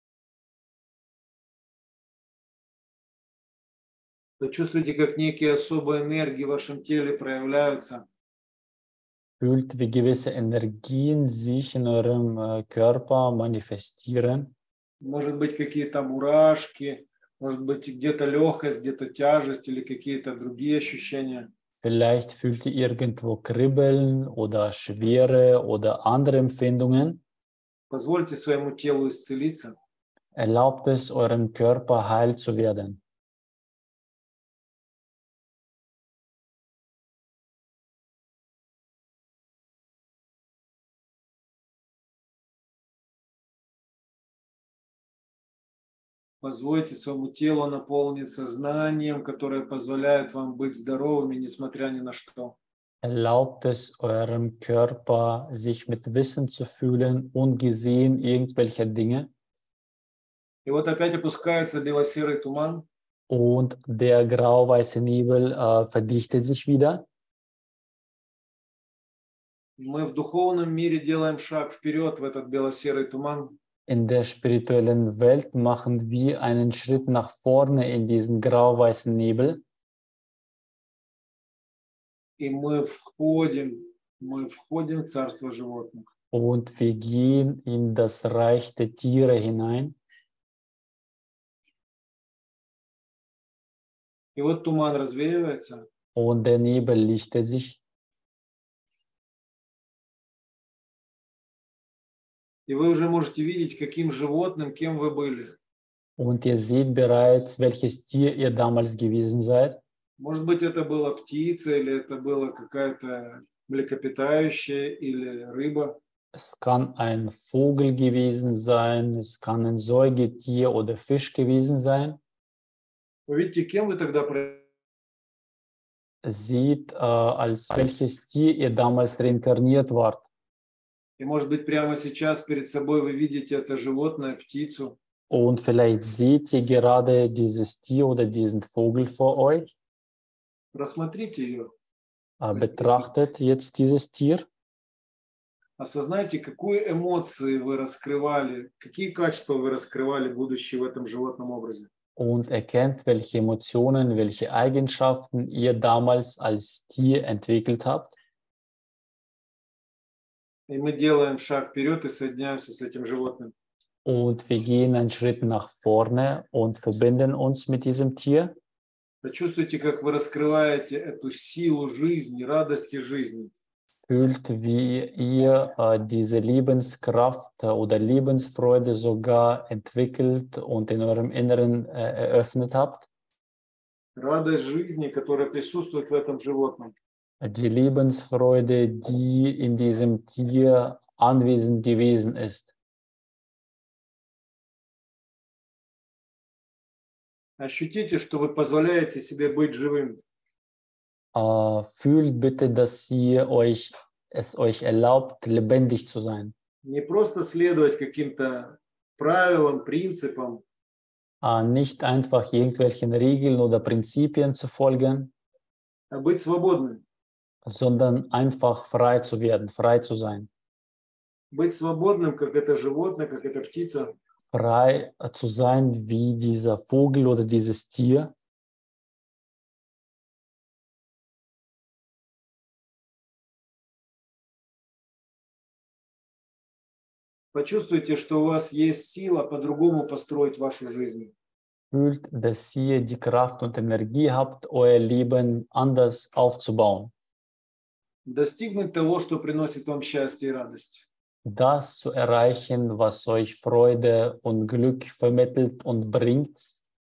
Вы чувствуете, как некие особые энергии в вашем теле проявляются. Fühlt, wie gewisse Energien sich in eurem Körper manifestieren. Может быть, какие-то мурашки, может быть, где-то легкость, где-то тяжесть или какие-то другие ощущения. Vielleicht fühlt ihr irgendwo Kribbeln oder Schwere oder andere Empfindungen. Позвольте своему телу исцелиться. Erlaubt es eurem Körper heil zu werden. Позвольте своему телу наполниться знанием, которое позволяет вам быть здоровыми, несмотря ни на что. Erlaubt es eurem Körper, sich mit Wissen zu fühlen, ungesehen irgendwelcher Dinge. И вот опять опускается бело-серый туман. Und der grau-weiße Nebel verdichtet sich wieder. Мы в духовном мире делаем шаг вперед в этот бело-серый туман. In der spirituellen Welt machen wir einen Schritt nach vorne in diesen grau-weißen Nebel. И мы входим в царство животных. Und wir gehen in das Reich der Tiere hinein. И вот туман развеивается, Und der Nebel lichtet sich. и вы уже можете видеть, каким животным, кем вы были. Und ihr seht bereits, welches Tier ihr damals gewesen seid. Может быть, это была птица, или это была какая-то млекопитающая, или рыба. Es kann ein Vogel gewesen sein, es kann ein Säugetier oder Fisch gewesen sein. Вы видите, кем вы тогда Seht, als welches Tier ihr damals reinkarniert wart. И, может быть, прямо сейчас перед собой вы видите это животное, птицу. Und vielleicht seht ihr gerade dieses Tier oder diesen Vogel vor euch. Рассмотрите ее. Betrachtet jetzt dieses Tier. Осознайте, какую эмоцию вы раскрывали, какие качества вы раскрывали, будучи в этом животном образе. Und erkennt, welche Emotionen, welche Eigenschaften ihr damals als Tier entwickelt habt. И мы делаем шаг вперед и соединяемся с этим животным. Und wir gehen einen Schritt nach vorne und verbinden uns mit diesem Tier. Почувствуйте, как вы раскрываете эту силу жизни, радости жизни. Fühlt, wie ihr diese Lebenskraft oder Lebensfreude sogar entwickelt und in eurem Inneren eröffnet habt. Радость жизни, которая присутствует в этом животном. Die Lebensfreude, die in diesem Tier anwesend gewesen ist. Ощутите, что вы позволяете себе быть живым. Fühlt bitte, dass es euch erlaubt, lebendig zu sein. Не просто следовать каким-то правилам, принципам, Nicht einfach irgendwelchen Regeln oder Prinzipien zu folgen, а быть свободным. sondern einfach frei zu werden, frei zu sein. Быть свободным, как это животное, как эта птица. Frei zu sein wie dieser Vogel oder dieses Tier. Почувствуйте, что у вас есть сила по-другому построить вашу жизнь. Fühlt, dass ihr die Kraft und Energie habt, euer Leben anders aufzubauen. Достигнуть того, что приносит вам счастье и радость. Das zu erreichen, was euch Freude und Glück vermittelt und bringt.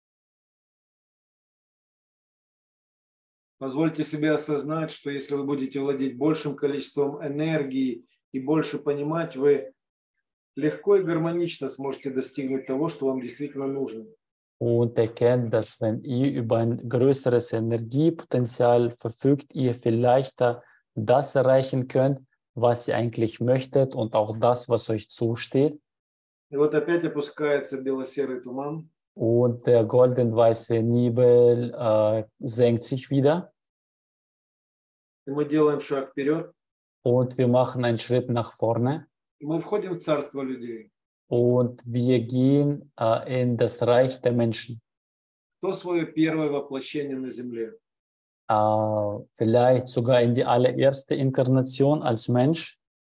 Позвольте себе осознать, что если вы будете владеть большим количеством энергии и больше понимать, вы легко и гармонично сможете достигнуть того, что вам действительно нужно. Und erkennt, dass wenn ihr über ein größeres Energiepotenzial verfügt, ihr viel leichter das erreichen könnt, was ihr eigentlich möchtet und auch das, was euch zusteht. И вот опять опускается бело-серый туман. Und der golden-weiße Nebel senkt sich wieder. И мы делаем шаг вперед. Und wir machen einen Schritt nach vorne. И мы входим в царство людей. Und wir gehen in das Reich der Menschen. Кто свое первое воплощение на земле? Vielleicht sogar in die allererste Inkarnation als Mensch.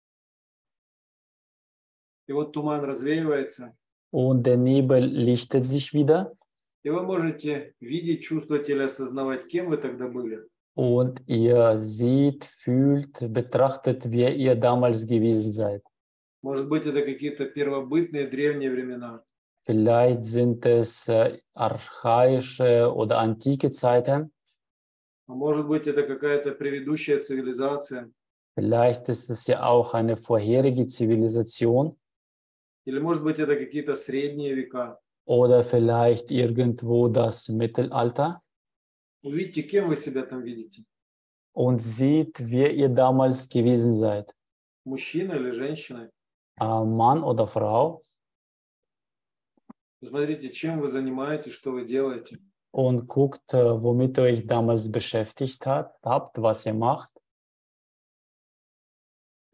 И вот туман развеивается. Und der Nebel lichtet sich wieder. И вы можете видеть, чувствовать или осознавать, кем вы тогда были. Und ihr seht, fühlt, betrachtet, wer ihr damals gewesen seid. Может быть, это какие-то первобытные древние времена. Vielleicht sind es archaische oder antike Zeiten. А может быть, это какая-то предыдущая цивилизация. Vielleicht ist es ja auch eine vorherige Zivilisation. Или, может быть, это какие-то средние века. Oder vielleicht irgendwo das Mittelalter. Увидите, кем вы себя там видите. Und seht, wer ihr damals gewesen seid. Мужчина или женщина. Mann oder Frau. Посмотрите, чем вы занимаетесь, что вы делаете. Und guckt, womit ihr euch damals beschäftigt habt, was ihr macht.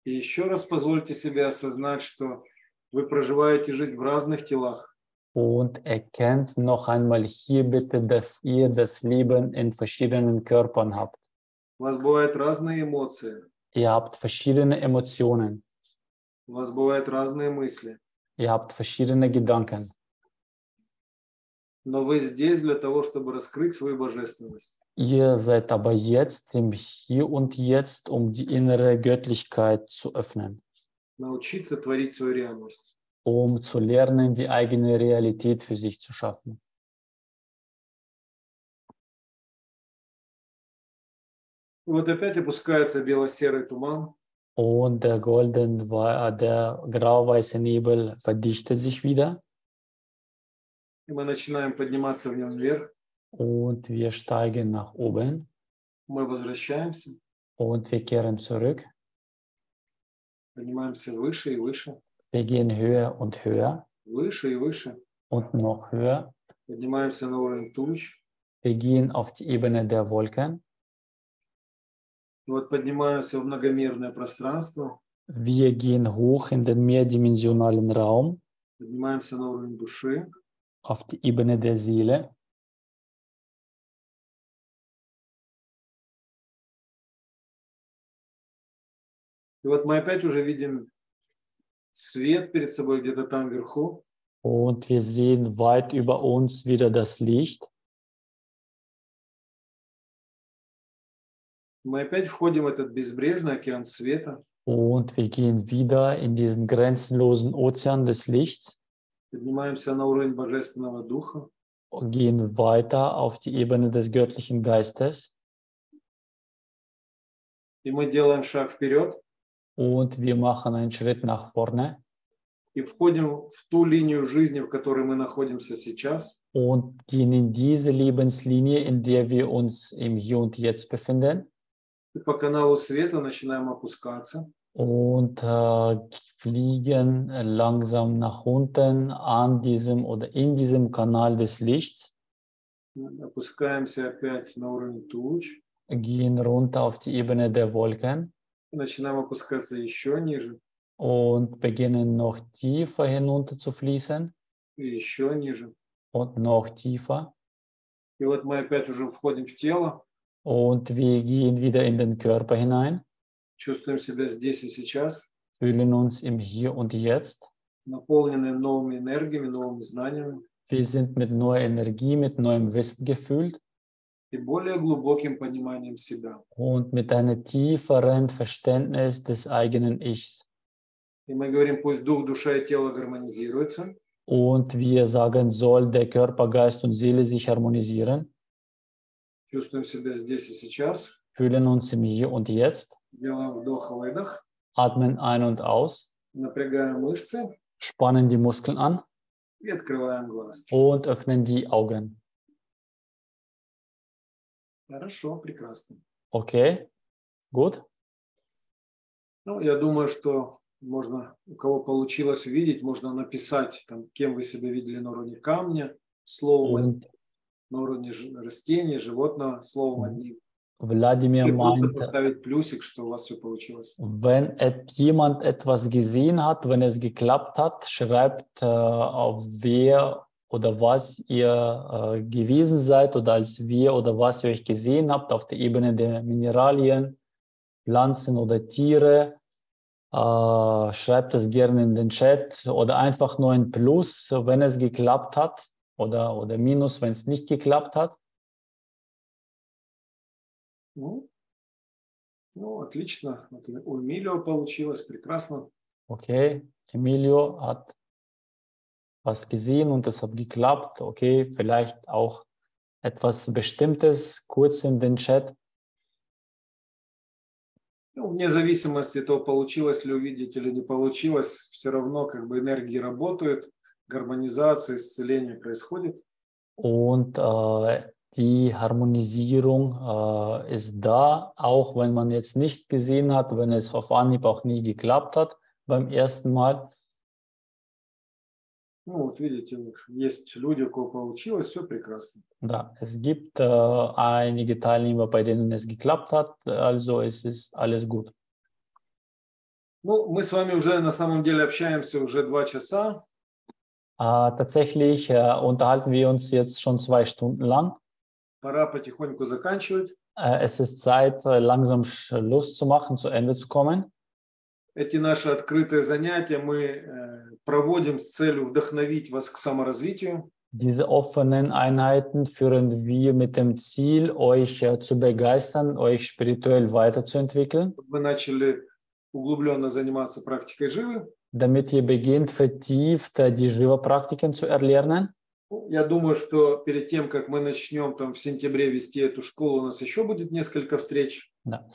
И еще раз позвольте себе осознать, что вы проживаете жизнь в разных телах. Und erkennt noch einmal hier bitte, dass ihr das Leben in verschiedenen Körpern habt. У вас бывают разные эмоции, Ihr habt verschiedene Emotionen. у вас бывают разные мысли. Ihr habt verschiedene Gedanken. Но вы здесь для того, чтобы раскрыть свою божественность. Ihr seid aber jetzt im Hier und Jetzt, um die innere Göttlichkeit zu öffnen, Научиться творить свою реальность. um zu lernen, die eigene Realität für sich zu schaffen. И вот опять опускается бело-серый туман. Und der der grau-weiße Nebel verdichtet sich wieder И мы начинаем подниматься в нем вверх. und wir steigen nach oben Мы возвращаемся, und wir kehren zurück. поднимаемся выше и выше, Wir gehen höher und höher выше и выше. und noch höher. Поднимаемся на уровень туч. Wir gehen auf die Ebene der Wolken. И вот поднимаемся в многомерное пространство. Wir gehen hoch in den mehrdimensionalen Raum, Поднимаемся на уровень души. auf die Ebene der Seele. И вот мы опять уже видим свет перед собой где-то там вверху. Und wir sehen weit über uns wieder das Licht. Мы опять входим в этот безбрежный океан света. Und wir gehen wieder in diesen grenzenlosen Ozean des Lichts Поднимаемся на уровень Божественного Духа. und gehen weiter auf die Ebene des göttlichen Geistes. И мы делаем шаг вперед Und wir machen einen Schritt nach vorne и входим в ту линию жизни, в которой мы находимся сейчас. und gehen in diese Lebenslinie, in der wir uns im Hier und Jetzt befinden. И по каналу света начинаем опускаться. Und fliegen langsam nach unten an diesem oder in diesem Kanal des Lichts, Опускаемся опять на уровень туч. gehen runter auf die Ebene der Wolken И начинаем опускаться еще ниже. und beginnen noch tiefer hinunter zu fließen И еще ниже. und noch tiefer. И вот мы опять уже входим в тело. Und wir gehen wieder in den Körper hinein, Чувствуем себя здесь и сейчас. fühlen uns im Hier und Jetzt. Наполненные новыми энергиями, новыми знаниями. Wir sind mit neuer Energie, mit neuem Wissen gefüllt И более глубоким пониманием себя. und mit einem tieferen Verständnis des eigenen Ichs. И мы говорим, пусть дух, душа и тело гармонизируются. Und wir sagen, soll der Körper, Geist und Seele sich harmonisieren, Чувствуем себя здесь и сейчас. fühlen uns im Hier und Jetzt, Делаем вдох-выдох. atmen ein und aus, Напрягаем мышцы spannen die Muskeln an и открываем глаз. und öffnen die Augen. Хорошо, прекрасно. Okay, gut. Ну, я думаю, что можно, у кого получилось увидеть, можно написать, там, кем вы себя видели на уровне камня, словом, Und на уровне растения, животного, словом одним. Wladimir Или просто meinte, поставить плюсик, что у вас все получилось. wenn jemand etwas gesehen hat, wenn es geklappt hat, schreibt auf wer oder was ihr gewesen seid oder als wir oder was ihr euch gesehen habt auf der Ebene der Mineralien, Pflanzen oder Tiere. Schreibt das gerne in den Chat oder einfach nur ein Plus, wenn es geklappt hat oder Minus, wenn es nicht geklappt hat. Ну, отлично. Вот у Эмилио получилось, прекрасно. Okay, Emilio hat was gesehen und es hat geklappt. Okay, vielleicht auch etwas Bestimmtes, kurz in den Chat. Ну, вне зависимости от того, получилось ли увидеть или не получилось, все равно как бы энергии работают, гармонизация, исцеление происходит. Und die Harmonisierung ist da, auch wenn man jetzt nichts gesehen hat, wenn es auf Anhieb auch nicht geklappt hat beim ersten Mal. Ну, вот видите, есть люди, у кого получилось, все прекрасно. Da, es gibt einige Teilnehmer, bei denen es geklappt hat, also es ist alles gut. Ну, мы с вами уже на самом деле общаемся уже 2 часа. Tatsächlich unterhalten wir uns jetzt schon 2 Stunden lang. Пора потихоньку заканчивать. Es ist Zeit, langsam Schluss zu machen, zu Ende zu kommen. Эти наши открытые занятия мы проводим с целью вдохновить вас к саморазвитию. Diese offenen Einheiten führen wir mit dem Ziel, euch zu begeistern, euch spirituell weiterzuentwickeln, Вы начали углубленно заниматься практикой живы. damit ihr beginnt, vertieft die Jiva-Praktiken zu erlernen. Я думаю, что перед тем, как мы начнем там в сентябре вести эту школу, у нас еще будет несколько встреч.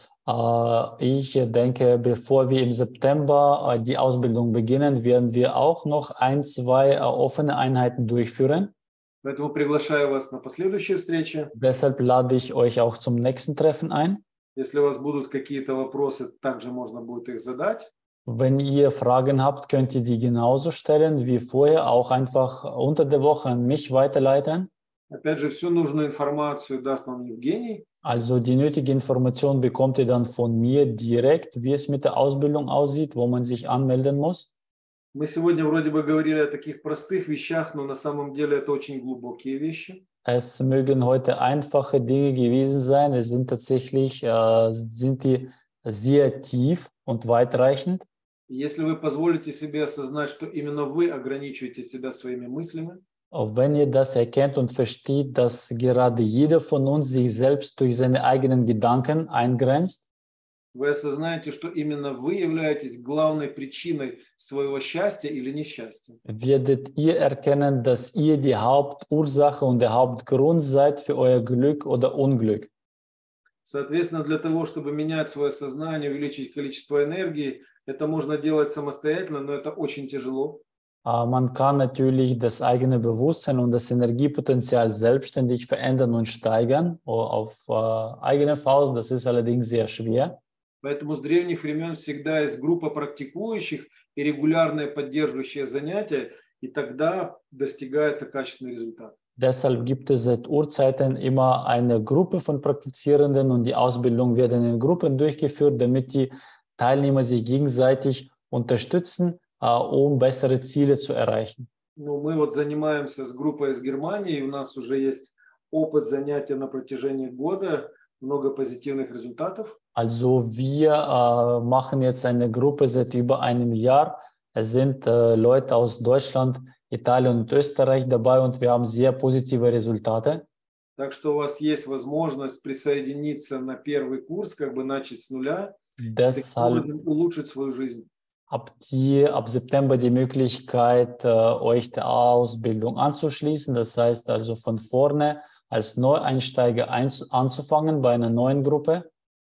Ich denke, bevor wir im September die Ausbildung beginnen, werden wir auch noch 1, 2 offene Einheiten durchführen. Поэтому приглашаю вас на последующие встречи. Deshalb lade ich euch auch zum nächsten Treffen ein. Если у вас будут какие-то вопросы, также можно будет их задать. Wenn ihr Fragen habt, könnt ihr die genauso stellen wie vorher, auch einfach unter der Woche an mich weiterleiten. Опять же, всю нужную информацию даст вам Евгений. Also die nötige Information bekommt ihr dann von mir direkt, wie es mit der Ausbildung aussieht, wo man sich anmelden muss. Мы сегодня вроде бы говорили о таких простых вещах, но на самом деле это очень глубокие вещи. Es mögen heute einfache Dinge gewesen sein, es sind tatsächlich sind die sehr tief und weitreichend. Если вы позволите себе осознать, что именно вы ограничиваете себя своими мыслями, Auch wenn ihr das erkennt und versteht, dass gerade jeder von uns sich selbst durch seine eigenen Gedanken eingrenzt, вы осознаете, что именно вы являетесь главной причиной своего счастья или несчастья. werdet ihr erkennen, dass ihr die Hauptursache und der Hauptgrund seid für euer Glück oder Unglück. Соответственно, для того, чтобы менять свое сознание, увеличить количество энергии, это можно делать самостоятельно, но это очень тяжело. Man kann natürlich das eigene Bewusstsein und das Energiepotenzial selbstständig verändern und steigern auf eigene Faust. Das ist allerdings sehr schwer. Поэтому с древних времен всегда есть группа практикующих и регулярные поддерживающие занятия, и тогда достигается качественный результат. Deshalb gibt es seit Urzeiten immer eine Gruppe von Praktizierenden und die Ausbildung wird in Gruppen durchgeführt, damit die Teilnehmer sich gegenseitig unterstützen, um bessere Ziele zu erreichen. Ну, мы вот занимаемся с группой из Германии, и у нас уже есть опыт занятия на протяжении года, много позитивных результатов. Also wir machen jetzt eine Gruppe seit über einem Jahr. Es sind Leute aus Deutschland, Italien und Österreich dabei und wir haben sehr positive Resultate. Так что у вас есть возможность присоединиться на первый курс, как бы начать с нуля, Deshalb улучшить свою жизнь. habt ihr ab September die Möglichkeit, euch der Ausbildung anzuschließen. Das heißt also von vorne als Neueinsteiger anzufangen bei einer neuen Gruppe.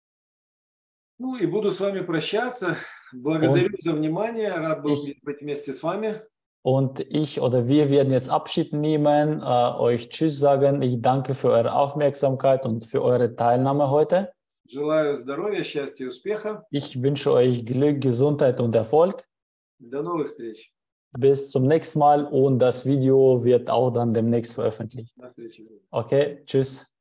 Ну и буду с вами прощаться. Благодарю за внимание. Рад был быть вместе с вами. Und ich oder wir werden jetzt Abschied nehmen, euch Tschüss sagen. Ich danke für eure Aufmerksamkeit und für eure Teilnahme heute. Желаю здоровья, счастья и успеха. Ich wünsche euch Glück, Gesundheit und Erfolg. До новых встреч. Bis zum nächsten Mal und das Video wird auch dann demnächst veröffentlicht. До встречи. Okay, tschüss.